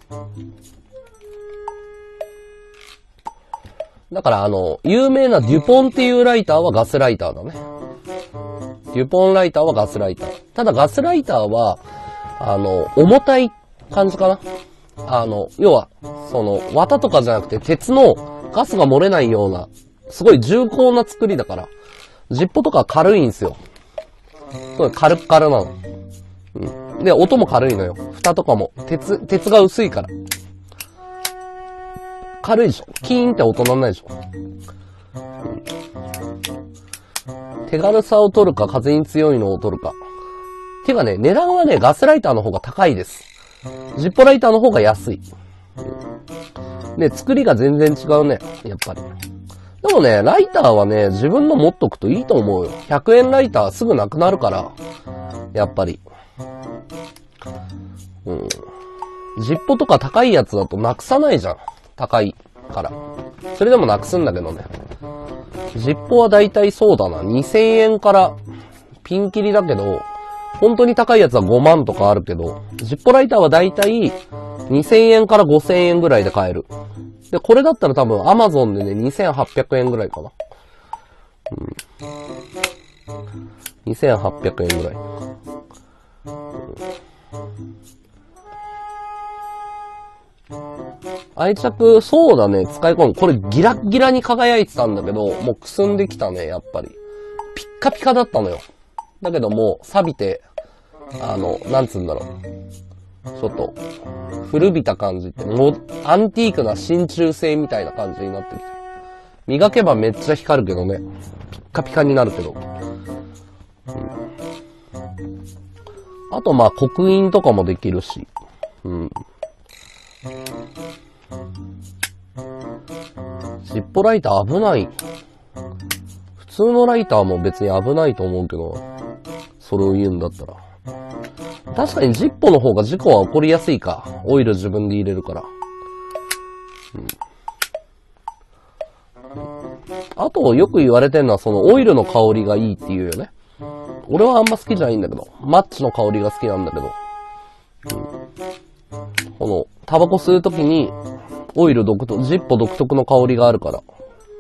だからあの、有名なデュポンっていうライターはガスライターだね。デュポンライターはガスライター。ただガスライターは、あの、重たい感じかな。あの、要は、その、綿とかじゃなくて鉄のガスが漏れないような、すごい重厚な作りだから、ジッポとか軽いんですよ。すごい軽っ軽なの。うん。で、音も軽いのよ。蓋とかも。鉄、鉄が薄いから。軽いでしょ。キーンって音なんないでしょ。うん、手軽さを取るか、風に強いのを取るか。てかね、値段はね、ガスライターの方が高いです。ジッポライターの方が安い。うん、で、作りが全然違うね。やっぱり。でもね、ライターはね、自分の持っとくといいと思うよ。ひゃくえんライターすぐなくなるから。やっぱり。うん。ジッポとか高いやつだとなくさないじゃん。高いから。それでもなくすんだけどね。ジッポはだいたいそうだな。にせんえんからピンキリだけど、本当に高いやつはごまんとかあるけど、ジッポライターはだいたいにせんえんからごせんえんぐらいで買える。で、これだったら多分 Amazon でね、にせんはっぴゃくえんぐらいかな。うん。にせんはっぴゃくえんぐらい。うん、愛着、そうだね、使い込む。これギラッギラに輝いてたんだけど、もうくすんできたね、やっぱり。ピッカピカだったのよ。だけどもう、錆びて、あの、なんつうんだろう。ちょっと、古びた感じって、もう、アンティークな真鍮製みたいな感じになってきて。磨けばめっちゃ光るけどね。ピッカピカになるけど。うん、あと、まあ、刻印とかもできるし。うん。ジッポライター危ない。普通のライターも別に危ないと思うけど、それを言うんだったら。確かにジッポの方が事故は起こりやすいか。オイル自分で入れるから。うん、あと、よく言われてるのは、そのオイルの香りがいいっていうよね。俺はあんま好きじゃないんだけど、マッチの香りが好きなんだけど。うん、この、タバコ吸うときに、オイル独特、ジッポ独特の香りがあるから。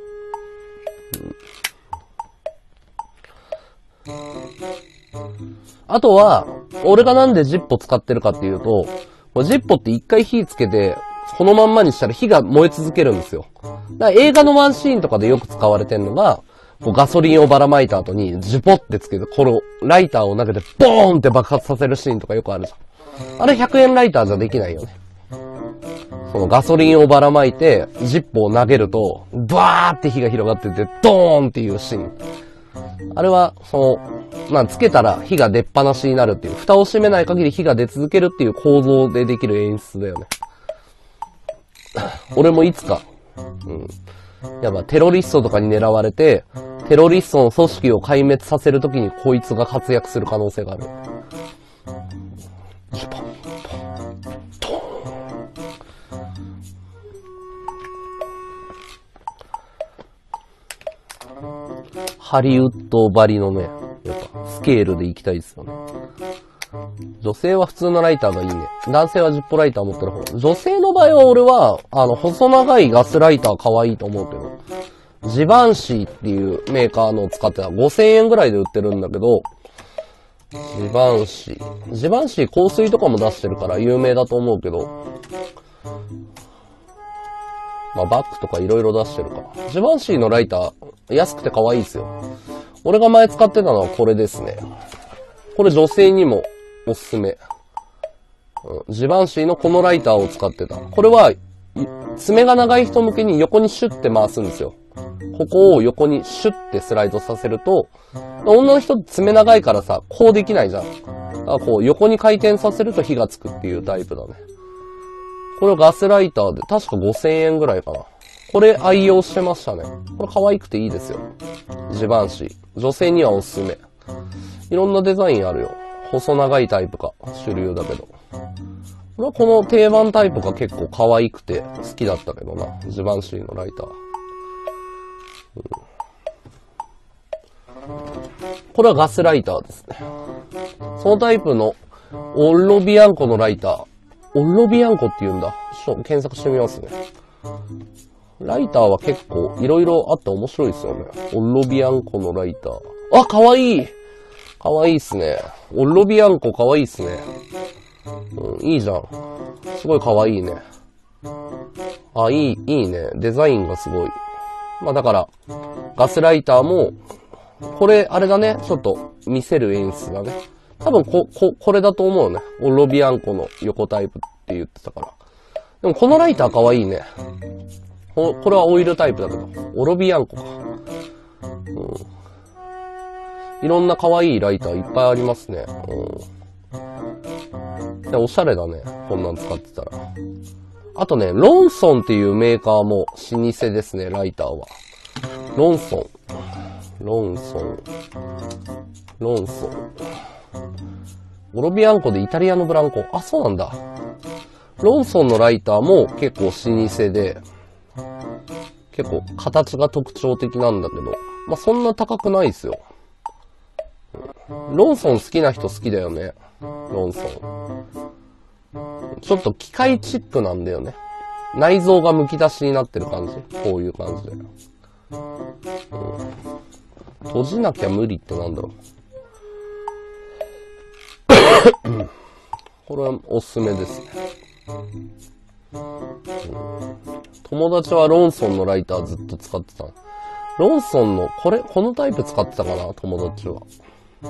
うん、あとは、俺がなんでジッポ使ってるかっていうと、ジッポって一回火つけて、このまんまにしたら火が燃え続けるんですよ。だから映画のワンシーンとかでよく使われてるのが、こうガソリンをばらまいた後に、ジュポってつけて、このライターを投げて、ボーンって爆発させるシーンとかよくあるじゃん。あれひゃくえんライターじゃできないよね。そのガソリンをばらまいて、ジッポを投げると、バーって火が広がってて、ドーンっていうシーン。あれは、その、まあ、つけたら火が出っ放しになるっていう、蓋を閉めない限り火が出続けるっていう構造でできる演出だよね。俺もいつか、うん。やっぱテロリストとかに狙われて、テロリストの組織を壊滅させるときにこいつが活躍する可能性がある。ジュポン、トーン。ハリウッドばりのね、やっぱスケールでいきたいですよね。女性は普通のライターがいいね。男性はジッポライター持ってる方。女性の場合は俺は、あの、細長いガスライター可愛いと思うけど、ジバンシーっていうメーカーのを使ってた。ごせんえんぐらいで売ってるんだけど、ジバンシー。ジバンシー香水とかも出してるから有名だと思うけど、まあバッグとか色々出してるから。ジバンシーのライター、安くて可愛いですよ。俺が前使ってたのはこれですね。これ女性にもおすすめ。うん、ジバンシーのこのライターを使ってた。これは、爪が長い人向けに横にシュッて回すんですよ。ここを横にシュッてスライドさせると、女の人って爪長いからさ、こうできないじゃん。だからこう横に回転させると火がつくっていうタイプだね。これガスライターで確かごせんえんぐらいかな。これ愛用してましたね。これ可愛くていいですよ。ジバンシー。女性にはおすすめ。いろんなデザインあるよ。細長いタイプか、主流だけど。俺はこの定番タイプが結構可愛くて好きだったけどな。ジバンシーのライター。うんこれはガスライターですね。そのタイプのオッロビアンコのライター。オッロビアンコって言うんだ。ちょっと検索してみますね。ライターは結構いろいろあって面白いですよね。オッロビアンコのライター。あ、かわいいかわいいっすね。オッロビアンコかわいいっすね。うん、いいじゃん。すごいかわいいね。あ、いい、いいね。デザインがすごい。まあだから、ガスライターも、これ、あれだね。ちょっと見せる演出だね。多分こ、こ、これだと思うね。オッロビアンコの横タイプって言ってたから。でもこのライターかわいいね。これはオイルタイプだけど。オロビアンコか。うんいろんな可愛いライターいっぱいありますね。うん。で、おしゃれだね。こんなん使ってたら。あとね、ロンソンっていうメーカーも老舗ですね、ライターは。ロンソン。ロンソン。ロンソン。オロビアンコでイタリアのブランコ。あ、そうなんだ。ロンソンのライターも結構老舗で、結構形が特徴的なんだけど、まあ、そんな高くないですよ。ロンソン好きな人好きだよね。ロンソン。ちょっと機械チックなんだよね。内臓が剥き出しになってる感じ。こういう感じで。うん、閉じなきゃ無理ってなんだろう。これはおすすめですね。うん、友達はロンソンのライターずっと使ってた。ロンソンの、これ、このタイプ使ってたかな、友達は。うん、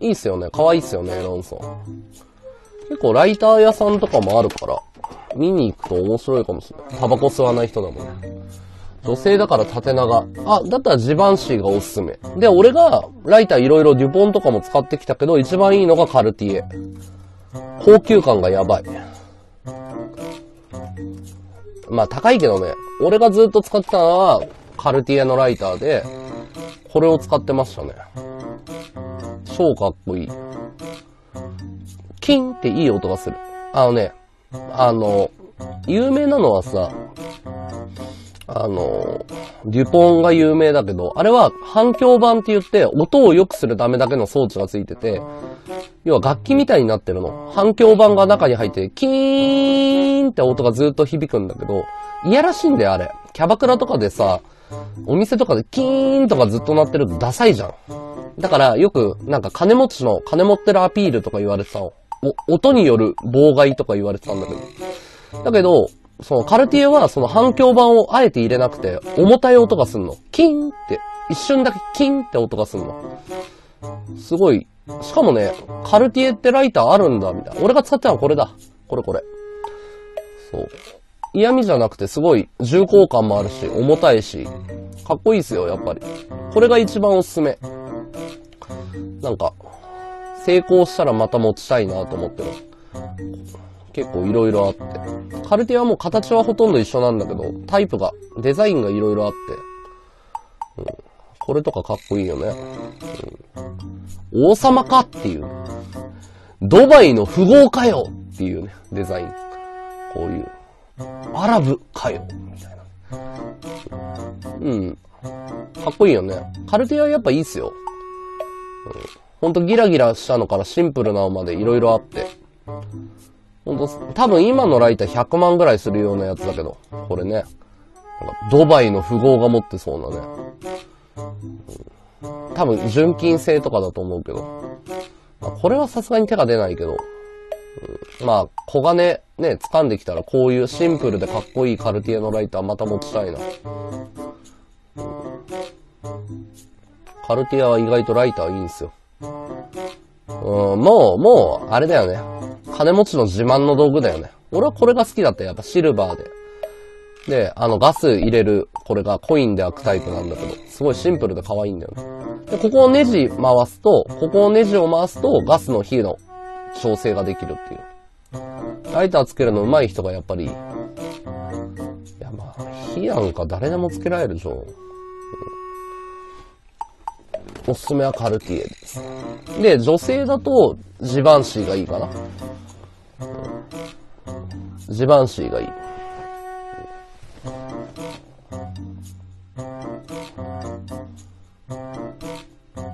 いいっすよね。可愛いっすよね、ロンソン。結構ライター屋さんとかもあるから、見に行くと面白いかもしれない。タバコ吸わない人だもんね。女性だから縦長。あ、だったらジバンシーがおすすめ。で、俺がライターいろいろデュポンとかも使ってきたけど、一番いいのがカルティエ。高級感がやばい。まあ高いけどね、俺がずっと使ってたのはカルティエのライターで、これを使ってましたね。超かっこいい。キンっていい音がする。あのね、あの、有名なのはさ、あの、デュポンが有名だけど、あれは反響板って言って音を良くするためだけの装置がついてて、要は楽器みたいになってるの。反響板が中に入って、キーンって音がずっと響くんだけど、いやらしいんだよ、あれ。キャバクラとかでさ、お店とかでキーンとかずっと鳴ってるとダサいじゃん。だからよく、なんか金持ちの、金持ってるアピールとか言われてたの。お、音による妨害とか言われてたんだけど。だけど、そのカルティエはその反響板をあえて入れなくて、重たい音がすんの。キーンって、一瞬だけキーンって音がすんの。すごい。しかもね、カルティエってライターあるんだ、みたいな。俺が使ってたのはこれだ。これこれ。そう。嫌味じゃなくてすごい重厚感もあるし、重たいし、かっこいいっすよ、やっぱり。これが一番おすすめ。なんか、成功したらまた持ちたいなと思ってる。結構いろいろあって。カルティはもう形はほとんど一緒なんだけど、タイプが、デザインがいろいろあって、うん。これとかかっこいいよね。うん、王様かっていう。ドバイの富豪かよっていうね、デザイン。こういう。アラブかよみたいな。うん。かっこいいよね。カルティはやっぱいいっすよ。うん、ほんとギラギラしたのからシンプルなのまでいろいろあって。ほんと、多分今のライターひゃくまんぐらいするようなやつだけど、これね。なんかドバイの富豪が持ってそうなね。うん、多分純金製とかだと思うけど。まあ、これはさすがに手が出ないけど。うん、まあ、小金ね、掴んできたらこういうシンプルでかっこいいカルティエのライターまた持ちたいな。うん、カルティエは意外とライターいいんですよ。うん、もう、もう、あれだよね。金持ちの自慢の道具だよね。俺はこれが好きだった。やっぱシルバーで。で、あのガス入れる、これがコインで開くタイプなんだけど、すごいシンプルで可愛いんだよね。で、ここをネジ回すと、ここをネジを回すとガスの火の調整ができるっていう。ライターつけるの上手い人がやっぱりいい。いやまあ、火なんか誰でもつけられるでしょ。うん、おすすめはカルティエです。で、女性だとジバンシーがいいかな。うん、ジバンシーがいい。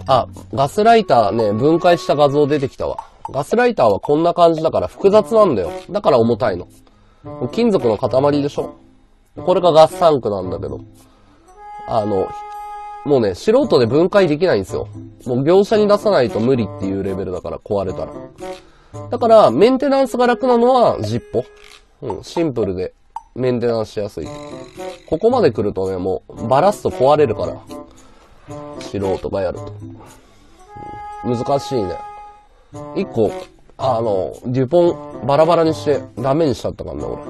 あ、ガスライターね、分解した画像出てきたわ。ガスライターはこんな感じだから複雑なんだよ。だから重たいの。金属の塊でしょ？これがガスタンクなんだけど。あの、もうね、素人で分解できないんですよ。もう業者に出さないと無理っていうレベルだから、壊れたら。だから、メンテナンスが楽なのはジッポ。うん、シンプルでメンテナンスしやすい。ここまで来るとね、もうバラすと壊れるから。素人がやると。うん、難しいね。一個、あの、デュポンバラバラにしてダメにしちゃったからね、俺。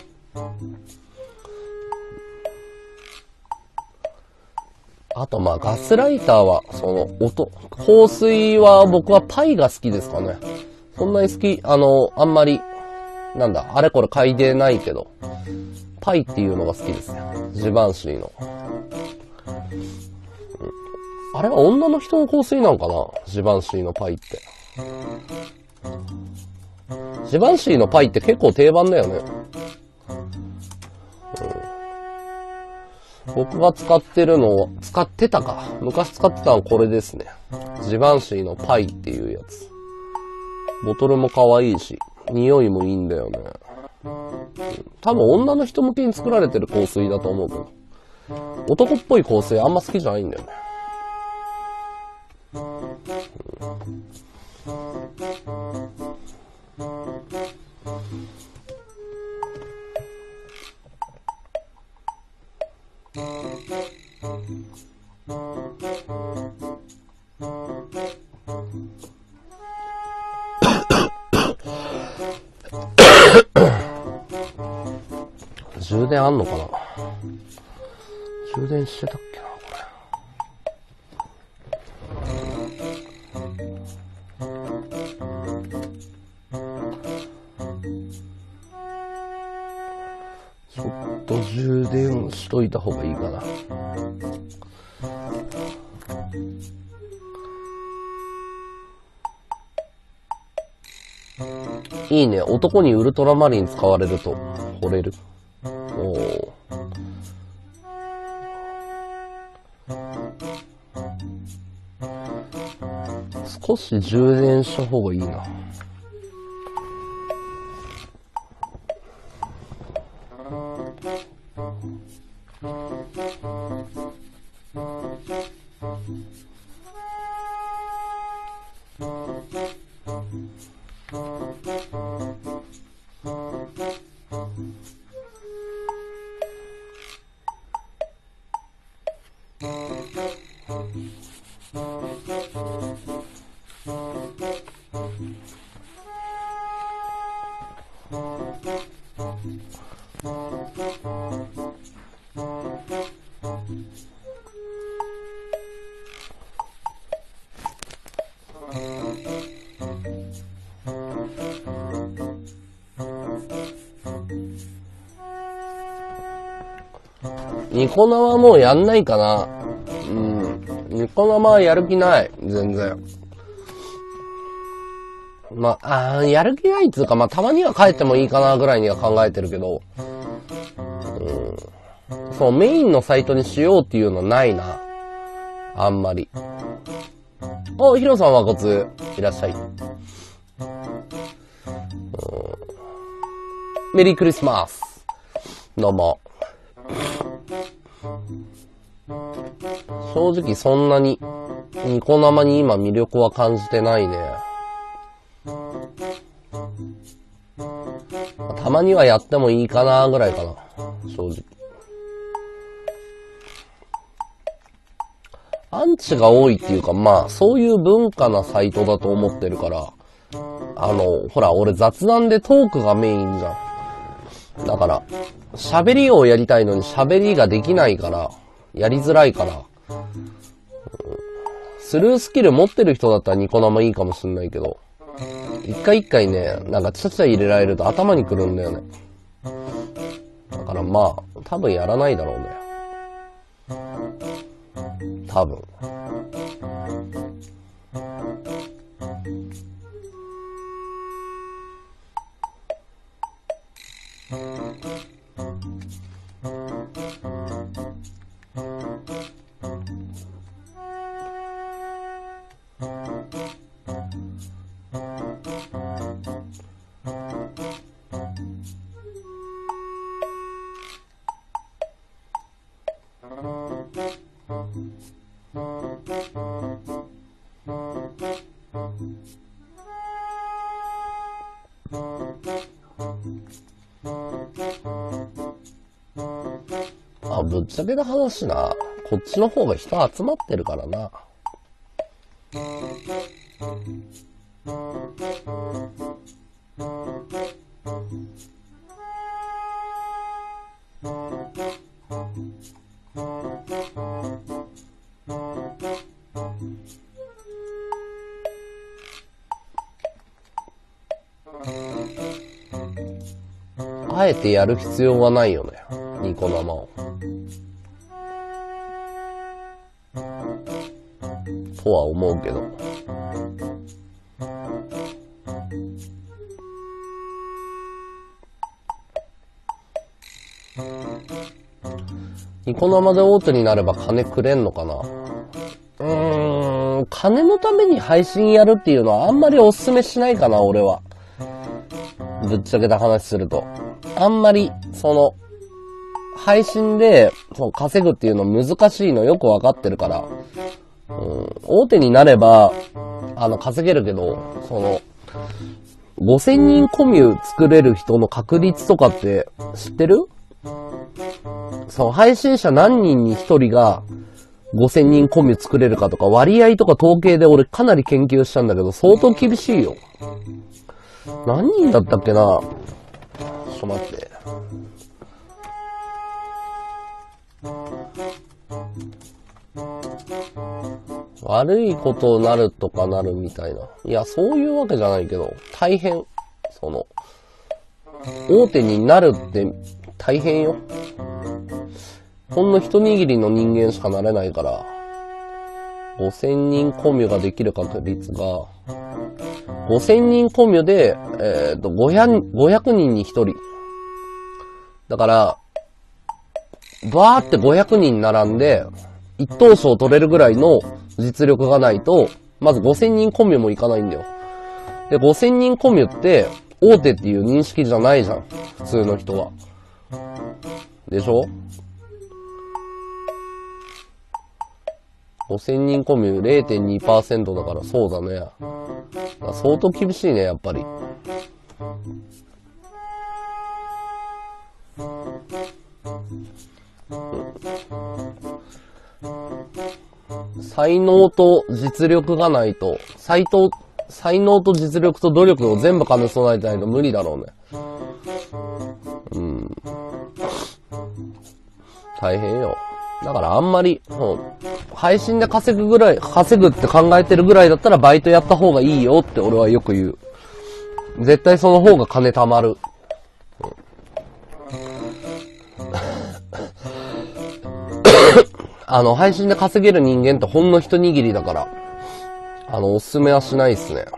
あと、まあ、ガスライターは、その、音、香水は僕はパイが好きですかね。そんなに好き、あの、あんまり、なんだ、あれこれ嗅いでないけど、パイっていうのが好きですね。ジバンシーの。あれは女の人の香水なんかな？ジバンシーのパイって。ジバンシーのパイって結構定番だよね。うん、僕が使ってるの、使ってたか。昔使ってたのはこれですね。ジバンシーのパイっていうやつ。ボトルも可愛いし、匂いもいいんだよね。うん、多分女の人向けに作られてる香水だと思うけど。男っぽい香水あんま好きじゃないんだよね。充電あんのかな？充電してたっけな、これ。ちょっと充電しといた方がいいかな。いいね。男にウルトラマリン使われると惚れる。おー。少し充電した方がいいな。ニコ生はもうやんないかな。うん。ニコ生はやる気ない。全然。まあ、あやる気ないっつうか、まあ、たまには帰ってもいいかなぐらいには考えてるけど、うん。そう、メインのサイトにしようっていうのないな。あんまり。お、ヒロさんはこつ、いらっしゃい。メリークリスマス。どうも。正直そんなにニコ生に今魅力は感じてないね。たまにはやってもいいかなぐらいかな、正直。アンチが多いっていうか、まあそういう文化なサイトだと思ってるから、あのほら俺雑談でトークがメインじゃん。だから喋りをやりたいのに喋りができないからやりづらいから、スルースキル持ってる人だったらニコ生いいかもしんないけど、一回一回ね、なんかちゃちゃ入れられると頭にくるんだよね。だからまあ、多分やらないだろうね。多分。 あぶっちゃけた話な、こっちの方が人集まってるからな。あえてやる必要はないよね、ニコ生を。とは思うけど。ニコ生で大手になれば金くれんのかな。うーん、金のために配信やるっていうのはあんまりおすすめしないかな、俺は。ぶっちゃけた話すると。あんまり、その、配信でそう稼ぐっていうの難しいのよくわかってるから。うん、大手になれば、あの、稼げるけど、その、ごせんにんコミュ作れる人の確率とかって知ってる？その配信者何人にひとりがごせんにんコミュ作れるかとか割合とか統計で俺かなり研究したんだけど相当厳しいよ。何人だったっけな？ちょっと待って。悪いことになるとかなるみたいな。いや、そういうわけじゃないけど、大変。その、大手になるって大変よ。ほんの一握りの人間しかなれないから、ごせんにんコミュができる確率が、ごせんにんコミュで、えっと、ごひゃく、ごひゃくにんにひとり。だから、バーってごひゃくにん並んで、一等賞取れるぐらいの実力がないと、まずごせんにんコミュもいかないんだよ。で、ごせんにんコミュって、大手っていう認識じゃないじゃん。普通の人は。でしょ？ ごせんにんコミュ れいてんにパーセント だからそうだね。相当厳しいね、やっぱり。才能と実力がないと、才能、才能と実力と努力を全部兼ね備えてないと無理だろうね。うん。大変よ。だからあんまり、うん、配信で稼ぐぐらい、稼ぐって考えてるぐらいだったらバイトやった方がいいよって俺はよく言う。絶対その方が金貯まる。うんあの、配信で稼げる人間ってほんの一握りだから、あの、おすすめはしないっすね。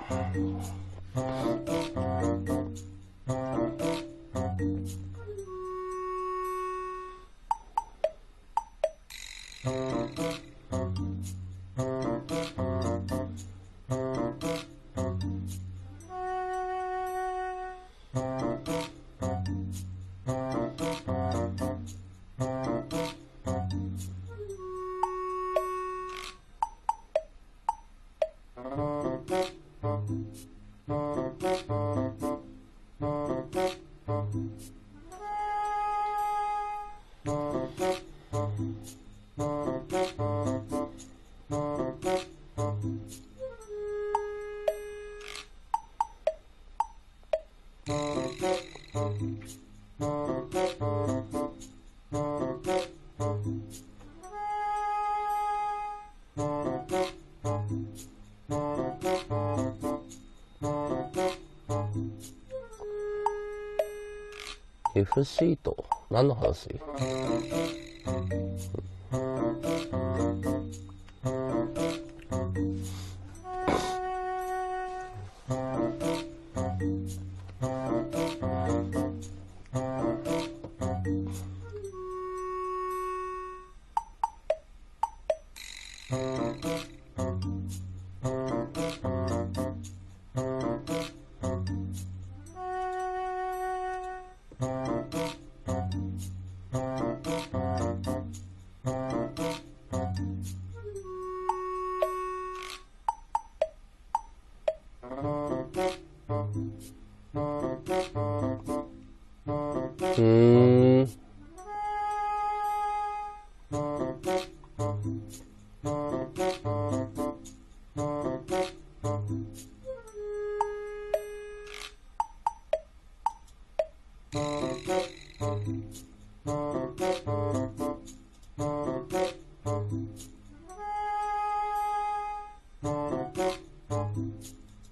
エフシー と何の話？うーん。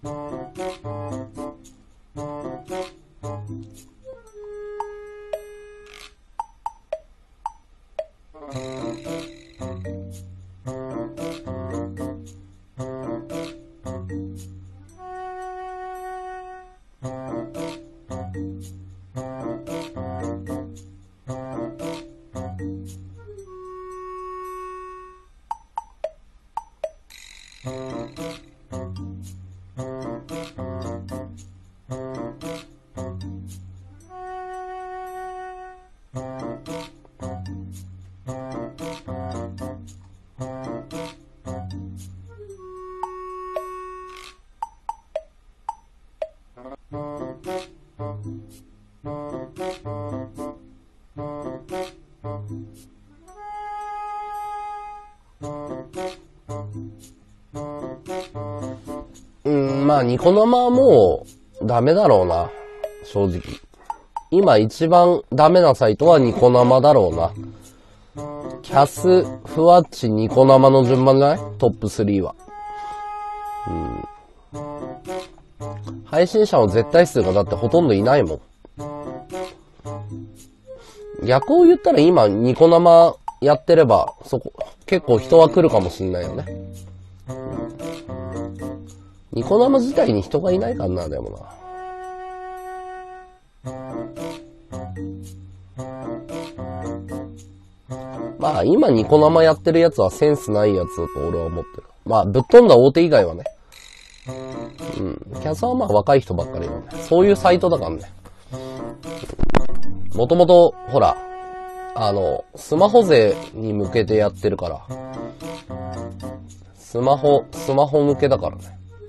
うん、まあ、ニコ生はもう、ダメだろうな。正直。今一番ダメなサイトはニコ生だろうな。キャス、フワッチ、ニコ生の順番じゃない？トップスリーは。うん。配信者の絶対数がだってほとんどいないもん。逆を言ったら今ニコ生やってれば、そこ、結構人は来るかもしんないよね。ニコ生自体に人がいないからな、でもな。まあ今ニコ生やってるやつはセンスないやつだと俺は思ってる。まあぶっ飛んだ大手以外はね。うん。キャスはまあ若い人ばっかりなんで。そういうサイトだからね。もともと、ほら、あの、スマホ勢に向けてやってるから。スマホ、スマホ向けだからね。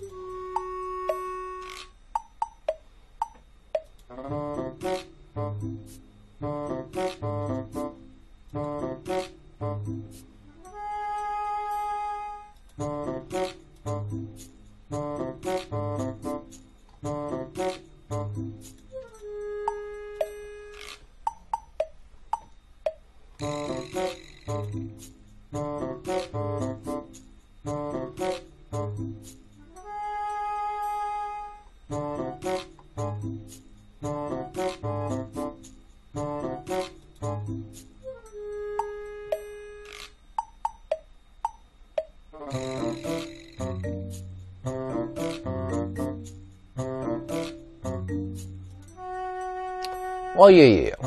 あ、いえいえ。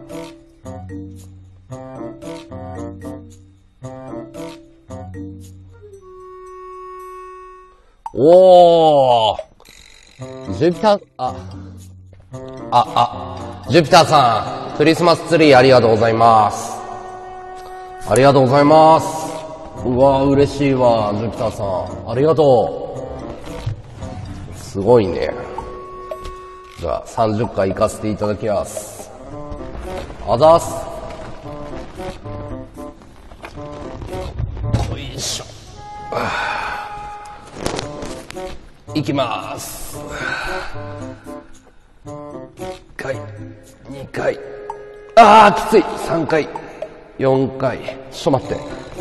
おー。ジュピター、あ、あ、あ、ジュピターさん、クリスマスツリーありがとうございます。ありがとうございます。うわー、嬉しいわ、ジュピターさん。ありがとう。すごいね。じゃあ、さんじゅっかい行かせていただきます。あざーす。よいしょ。行きまーす。いっかい、にかい。あー、きつい。さんかい、よんかい。ちょっと待って。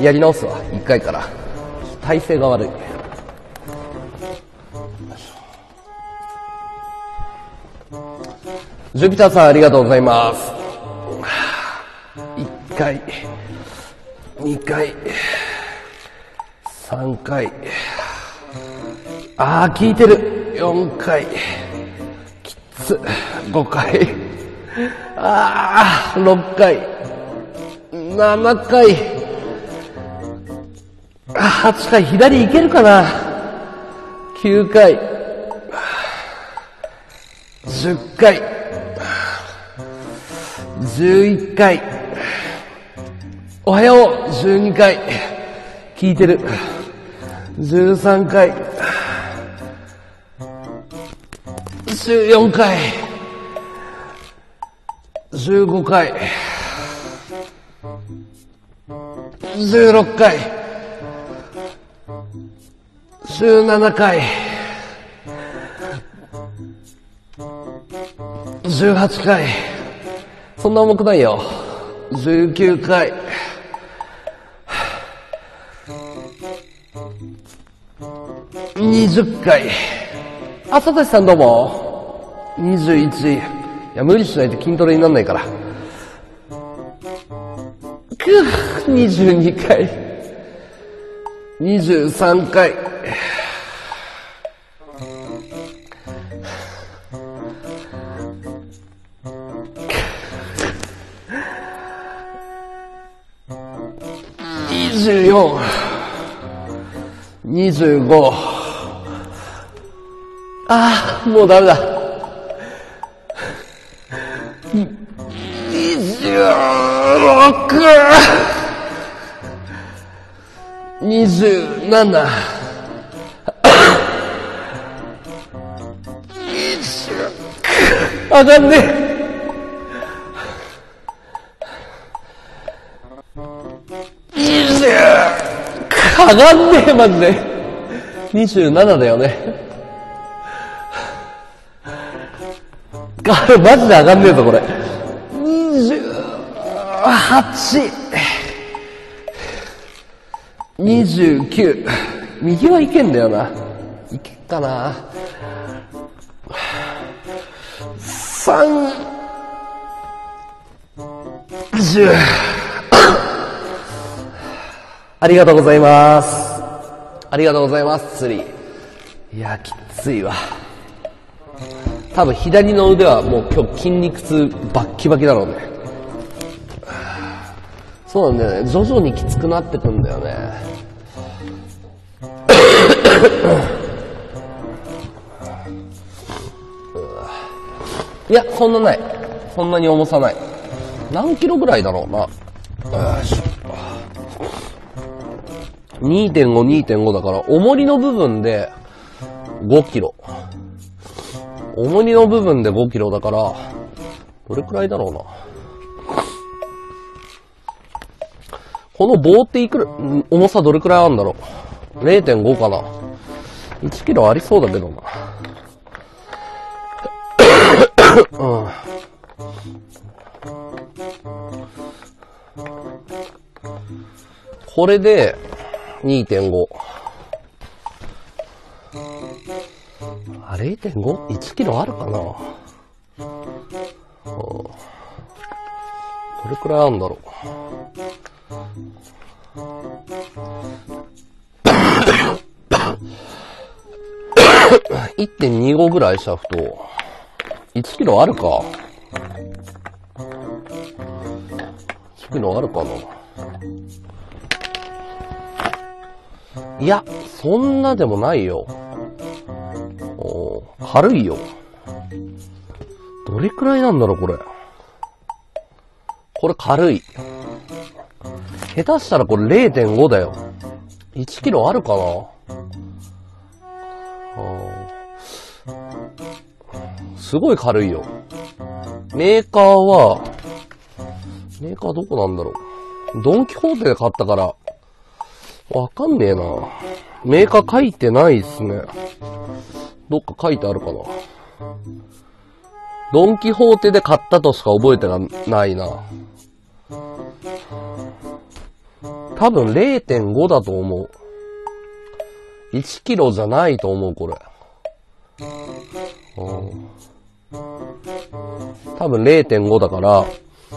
やり直すわ。いっかいから。体勢が悪い。ジュピターさんありがとうございます。いっかい、にかい、さんかい。あー、効いてる。よんかい。きつ。ごかい。あー、ろっかい。ななかい。あ、はちかい。左行けるかな。きゅうかい。じゅっかい。じゅういっかい。おはよう。じゅうにかい。効いてる。じゅうさんかい。じゅうよんかい。じゅうごかい。じゅうろっかい。じゅうななかい。じゅうはちかい。そんな重くないよ。じゅうきゅうかい。にじゅっかい。 あ、さとしさんどうも。にじゅういち。いや、無理しないと筋トレになんないから。くぅ、にじゅうにかい。にじゅうさんかい。にじゅうよん。にじゅうご。ああ、もうダメだ。にじゅうろく。にじゅうなな。にじゅうきゅう。上がんねえ。にじゅう。上がんねえ、マジで。にじゅうななだよね。あれ、マジで上がんねえぞ、これ。にじゅうはち。にじゅうきゅう。右はいけんだよな。いけっかな。さんじゅう。ありがとうございます。ありがとうございます、釣り。いや、きついわ。多分左の腕はもう今日筋肉痛バッキバキだろうね。そうなんだよね。徐々にきつくなってくんだよね。いや、そんなない。そんなに重さない。何キロぐらいだろうな。よいしょ。にてんご、にてんご だから、重りの部分でごキロ。重りの部分でごキロだから、どれくらいだろうな。この棒っていくら、重さどれくらいあるんだろう。れいてんご かな。いちキロありそうだけどな。うん、これで にてんご。あ、れいてんご？いち キロあるかな、うん、どれくらいあるんだろう。いってんにご ぐらいシャフト。いちキロあるか。いちキロあるかな。いや、そんなでもないよ。お軽いよ。どれくらいなんだろう、これ。これ軽い。下手したらこれ れいてんご だよ。いちキロあるかな。すごい軽いよ。メーカーは、メーカーどこなんだろう。ドンキホーテで買ったから、わかんねえな。メーカー書いてないっすね。どっか書いてあるかな。ドンキホーテで買ったとしか覚えてないな。多分 れいてんご だと思う。いちキロじゃないと思う、これ。うん、多分 れいてんご だから、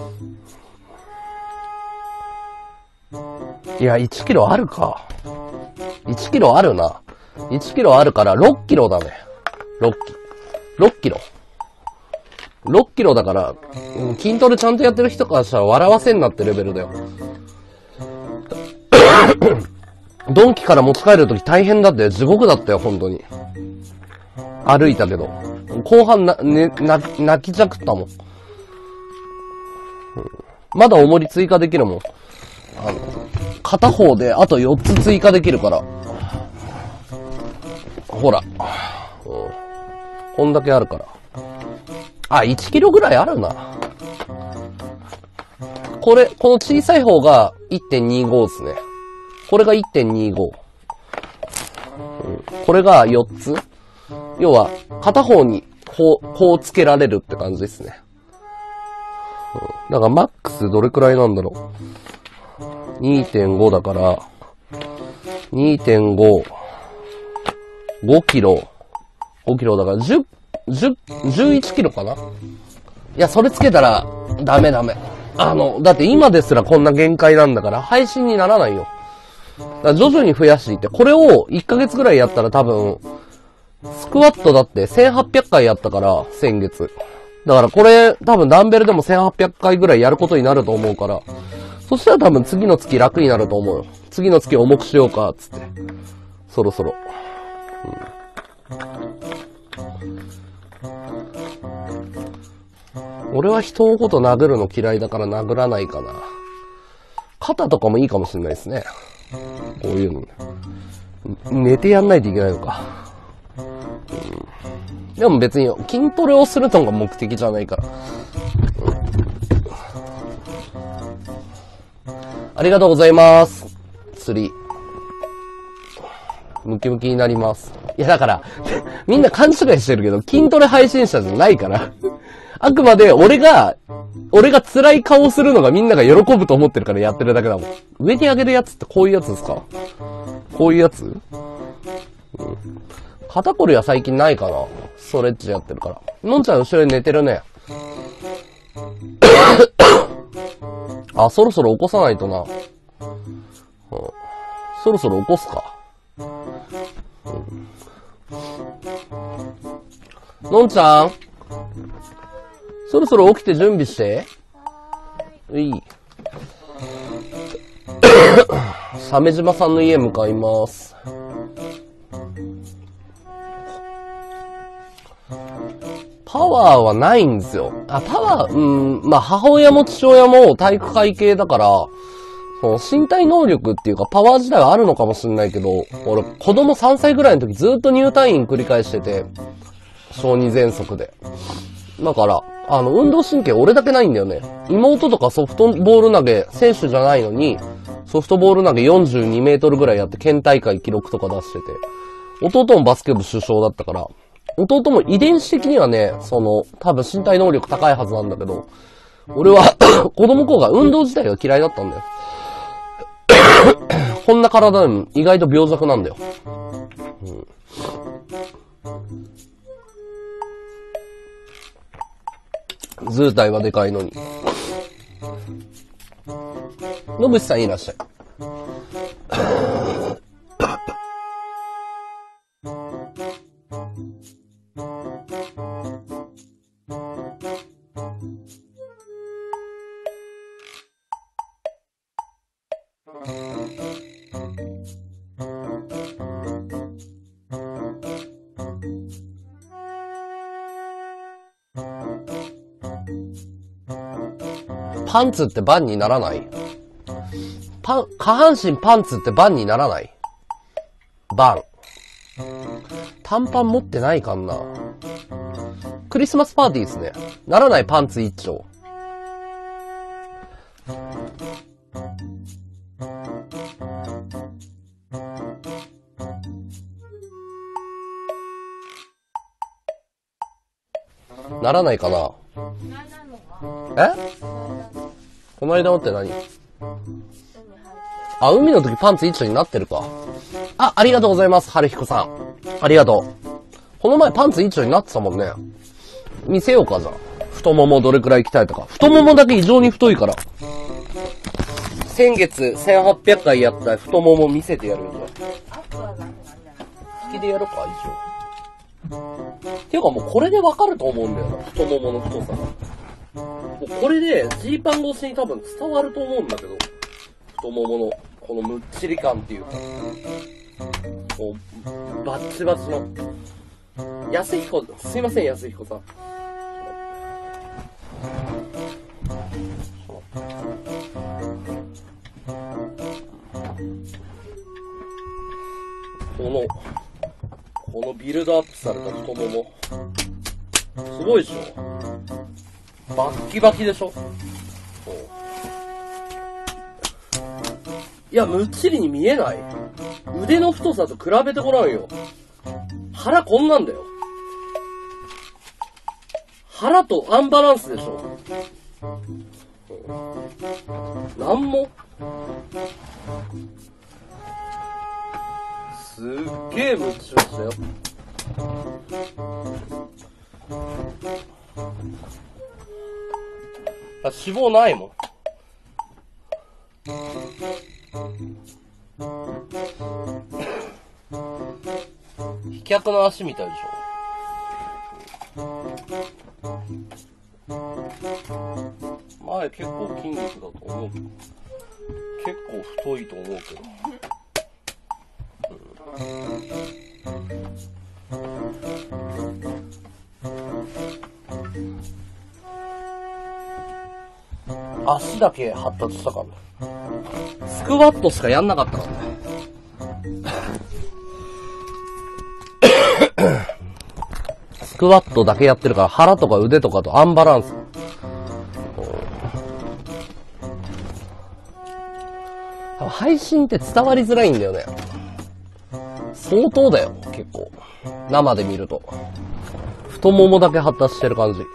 いや、いちキロあるか。いちキロあるな。いちキロあるからろっキロだね。ろっキロ。ろっキロ。ろっキロだから、筋トレちゃんとやってる人からしたら笑わせんなってレベルだよ。ドンキから持ち帰るとき大変だって、地獄だったよ、本当に。歩いたけど。後半な、ね、な、泣きじゃくったもん。まだ重り追加できるもん。あの、片方であとよっつ追加できるから。ほら。うん、こんだけあるから。あ、いちキロぐらいあるな。これ、この小さい方が いってんにご ですね。これが いってんにご。うん、これがよっつ。要は、片方にこう、こうつけられるって感じですね。うん、だからマックスどれくらいなんだろう。にてんご だから、にてんご、ごキロ、 ごキロだからじゅう、じゅう、じゅういちキロかな。いや、それつけたら、ダメダメ。あの、だって今ですらこんな限界なんだから、配信にならないよ。だから徐々に増やしていって、これをいっかげつぐらいやったら多分、スクワットだってせんはっぴゃっかいやったから、先月。だからこれ、多分ダンベルでもせんはっぴゃっかいぐらいやることになると思うから、そしたら多分次の月楽になると思うよ。次の月重くしようか、つって。そろそろ。うん、俺は人のこと殴るの嫌いだから殴らないかな。肩とかもいいかもしれないですね。こういうの。寝てやんないといけないのか。うん、でも別に筋トレをするのが目的じゃないから。ありがとうございます。釣り。ムキムキになります。いやだから、みんな勘違いしてるけど、筋トレ配信者じゃないから。あくまで俺が、俺が辛い顔するのがみんなが喜ぶと思ってるからやってるだけだもん。上に上げるやつってこういうやつですか？こういうやつ？うん。肩こりは最近ないかな。ストレッチやってるから。のんちゃん後ろに寝てるね。あ、そろそろ起こさないとな。うん、そろそろ起こすか。うん、のんちゃんそろそろ起きて準備して。うい。鮫島さんの家向かいます。パワーはないんですよ。あ、パワー、うん、まあ母親も父親も体育会系だから、その身体能力っていうかパワー自体はあるのかもしれないけど、俺子供さんさいぐらいの時ずっと入退院繰り返してて、小児喘息で。だから、あの、運動神経俺だけないんだよね。妹とかソフトボール投げ、選手じゃないのに、ソフトボール投げよんじゅうにメートルぐらいやって県大会記録とか出してて、弟もバスケ部主将だったから、弟も遺伝子的にはね、その、多分身体能力高いはずなんだけど、俺は子供子が運動自体が嫌いだったんだよ。こんな体でも意外と病弱なんだよ。うん、図体はでかいのに。野口さんいらっしゃい。パンツってバンにならない？パン、下半身パンツってバンにならない？バン。短パン持ってないかんな。クリスマスパーティーですね。ならないパンツ一丁。ならないかな。え？この間のって何？あ、海の時パンツ一丁になってるか。あ、ありがとうございます、春彦さん。ありがとう。この前パンツ一丁になってたもんね。見せようか、じゃあ。太ももどれくらい鍛えたか。太ももだけ異常に太いから。先月せんはっぴゃっかいやった太もも見せてやるんじゃん。引きでやるか、一応。ていうかもうこれでわかると思うんだよな、太ももの太さが。もうこれでジーパン越しに多分伝わると思うんだけど、太もものこのむっちり感っていうか、もうバッチバチの。安彦、すいません安彦さん。このこのビルドアップされた太ももすごいでしょ。バッキバキでしょ。いや、むっちりに見えない。腕の太さと比べてごらんよ。腹こんなんだよ。腹とアンバランスでしょ。なんもすっげえむっちりしたよ。 脂肪ないもん。飛脚の足みたいでしょ。前結構筋肉だと思うけど、結構太いと思うけど、うん、足だけ発達したからね。スクワットしかやんなかったからね。スクワットだけやってるから腹とか腕とかとアンバランス。配信って伝わりづらいんだよね。相当だよ、結構。生で見ると。太ももだけ発達してる感じ。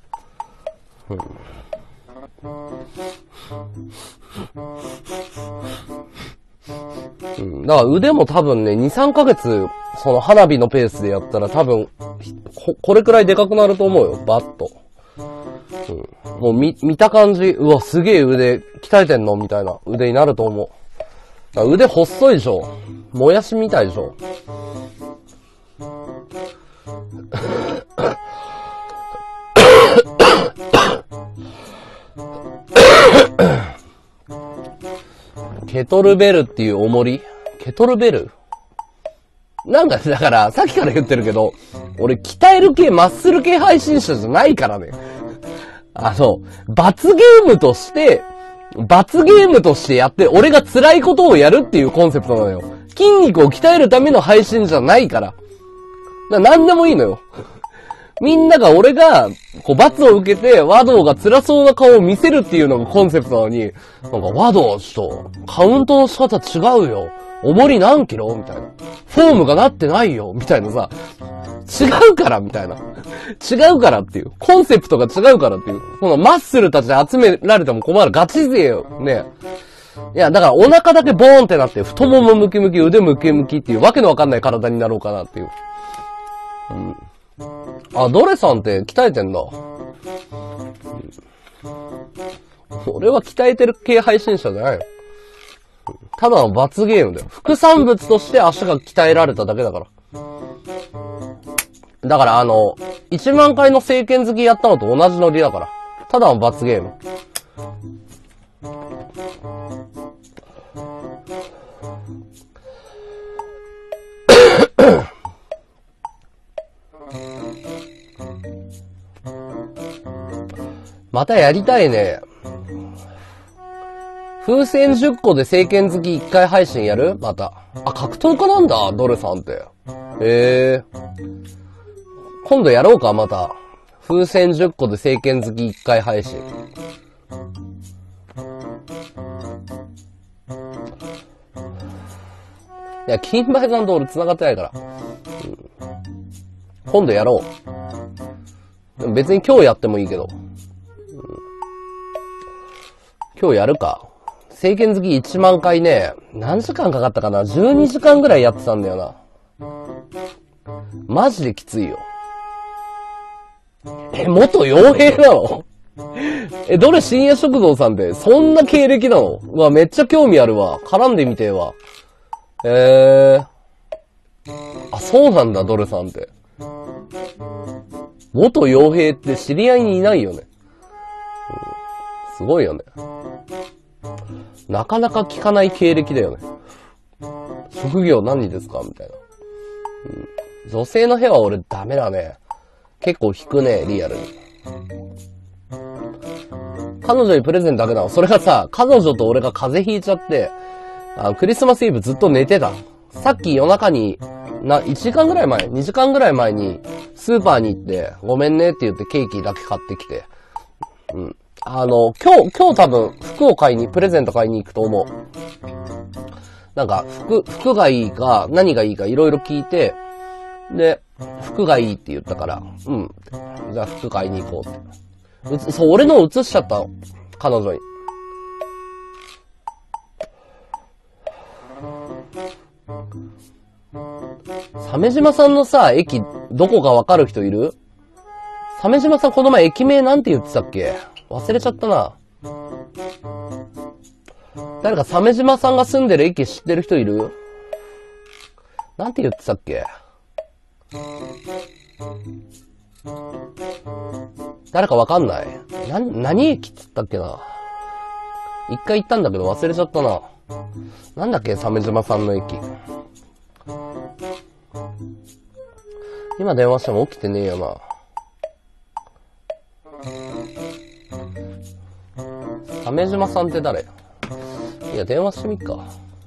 うん、だから腕も多分ね、に、さんかげつ、その花火のペースでやったら多分、こ, これくらいでかくなると思うよ、バッと。うん、もう見、見た感じ、うわ、すげえ腕、鍛えてんのみたいな腕になると思う。腕細いでしょ。もやしみたいでしょ。ケトルベルっていう重り？ケトルベル？なんか、だから、さっきから言ってるけど、俺、鍛える系、マッスル系配信者じゃないからね。あの、罰ゲームとして、罰ゲームとしてやって、俺が辛いことをやるっていうコンセプトなのよ。筋肉を鍛えるための配信じゃないから。だから何でもいいのよ。みんなが俺が、こう、罰を受けて、和道が辛そうな顔を見せるっていうのがコンセプトなのに、なんか和道、ちょっと、カウントの仕方違うよ。重り何キロみたいな。フォームがなってないよみたいなさ。違うからみたいな。違うからっていう。コンセプトが違うからっていう。このマッスルたち集められても困る。ガチ勢よ。ね。いや、だからお腹だけボーンってなって、太ももムキムキ、腕ムキムキっていうわけのわかんない体になろうかなっていう。うん。あ、ドレさんって鍛えてんだ。うん、俺は鍛えてる系配信者じゃないよ。ただの罰ゲームだよ。副産物として足が鍛えられただけだから。だからあの、いちまんかいの聖剣好きやったのと同じノリだから。ただの罰ゲーム。またやりたいね。風船じゅっこで聖剣好きいっかい配信やる？また。あ、格闘家なんだ、ドルさんって。へえ。今度やろうか、また。風船じゅっこで聖剣好きいっかい配信。いや、金梅さんと俺繋がってないから。うん、今度やろう。でも別に今日やってもいいけど。うん、今日やるか。聖剣好きいちまんかいね、何時間かかったかな ?じゅうにじかんぐらいやってたんだよな。マジできついよ。え、元傭兵なの？え、どれ深夜食堂さんってそんな経歴なの？うわ、めっちゃ興味あるわ。絡んでみてえわ。へえー。あ、そうなんだ、ドルさんって。元傭兵って知り合いにいないよね。うん、すごいよね。なかなか聞かない経歴だよね。職業何ですかみたいな、うん。女性の部屋は俺ダメだね。結構引くね、リアルに。彼女にプレゼントあげたの。それがさ、彼女と俺が風邪ひいちゃって、あクリスマスイブずっと寝てた。さっき夜中に、な、いちじかんぐらい前 ?に 時間ぐらい前に、スーパーに行って、ごめんねって言ってケーキだけ買ってきて。うん。あの、今日、今日多分、服を買いに、プレゼント買いに行くと思う。なんか、服、服がいいか、何がいいかいろいろ聞いて、で、服がいいって言ったから、うん。じゃあ服買いに行こうって。うつ、そう、俺の映しちゃったの。彼女に。鮫島さんのさ、駅、どこかわかる人いる？鮫島さんこの前駅名なんて言ってたっけ？ 忘れちゃったな。誰か鮫島さんが住んでる駅知ってる人いる？なんて言ってたっけ？誰かわかんない？な、何駅っつったっけな。一回行ったんだけど忘れちゃったな。なんだっけ、鮫島さんの駅。今電話しても起きてねえよな。鮫島さんって誰？いや、電話してみっか。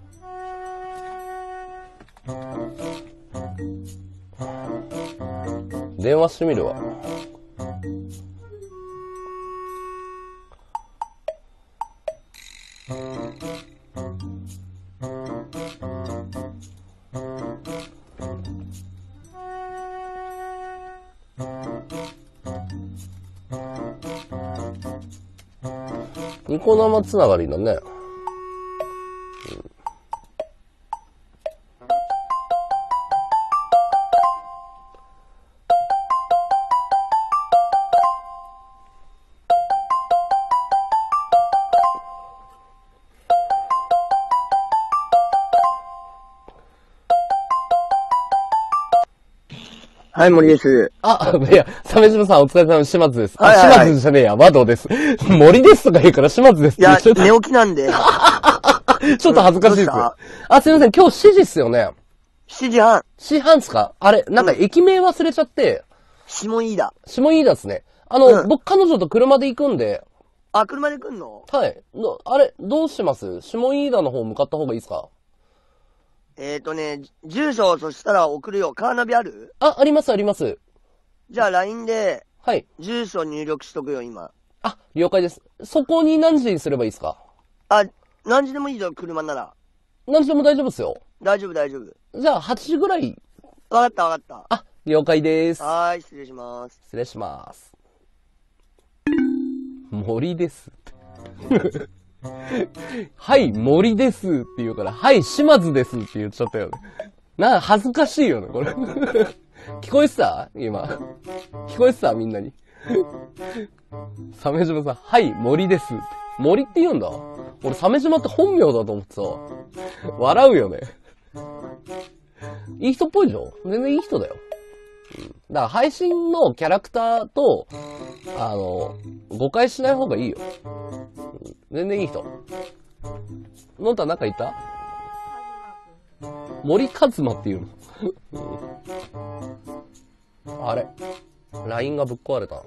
電話してみるわ。ニコ生つながりだね。 はい、森です。 あ、いや、鮫島さんお疲れ様です。島津です。あ、 はいはいはい島津じゃねえや、和道です。森ですとか言うから島津ですっていや、 言っちゃっ寝起きなんで。 た。ちょっと恥ずかしいですよ。あ、すいません、今日しちじっすよね。 しちじはん。 しちじはんっすか？あれ、なんか駅名忘れちゃって。 下飯田。 下飯田っすね。あの、 うん僕彼女と車で行くんで。 あ、車で来んの？ はい。のあれ、どうします？下飯田の方向かった方がいいですか？ えーとね、住所、そしたら送るよ。カーナビある？ あ、ありますあります。 じゃあ ライン で、 はい。 住所入力しとくよ、今。 あ、了解です。そこに何時にすればいいですか？ あ、何時でもいいよ、車なら。 何時でも大丈夫ですよ。 大丈夫、大丈夫。 じゃあ、はちじぐらい。 わかった、わかった。 あ、了解です。 はーい、失礼します。 失礼します。森ですって。はい、森ですって言うから、はい、島津ですって言っちゃったよね。な、恥ずかしいよね、これ。聞こえてた？今。聞こえてた？みんなに。鮫島さん、はい、森ですって。森って言うんだ。俺、鮫島って本名だと思ってさ。笑うよね。いい人っぽいでしょ？全然いい人だよ。うん、だから配信のキャラクターと、あの、誤解しない方がいいよ。うん、全然いい人。のんたなんか言った？森和馬っていうの、うん、あれ ライン がぶっ壊れたな。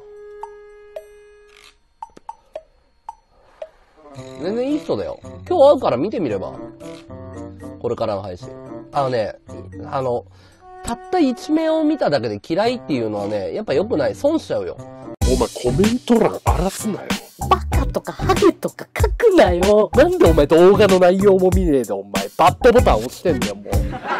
全然いい人だよ。今日会うから見てみれば。これからの配信。あのね、あの、たった一面を見ただけで嫌いっていうのはね、やっぱ良くない。損しちゃうよ。 お前コメント欄荒らすなよ。 バカとかハゲとか書くなよ。 なんでお前動画の内容も見ねえでお前バッドボタン押してんだよもう。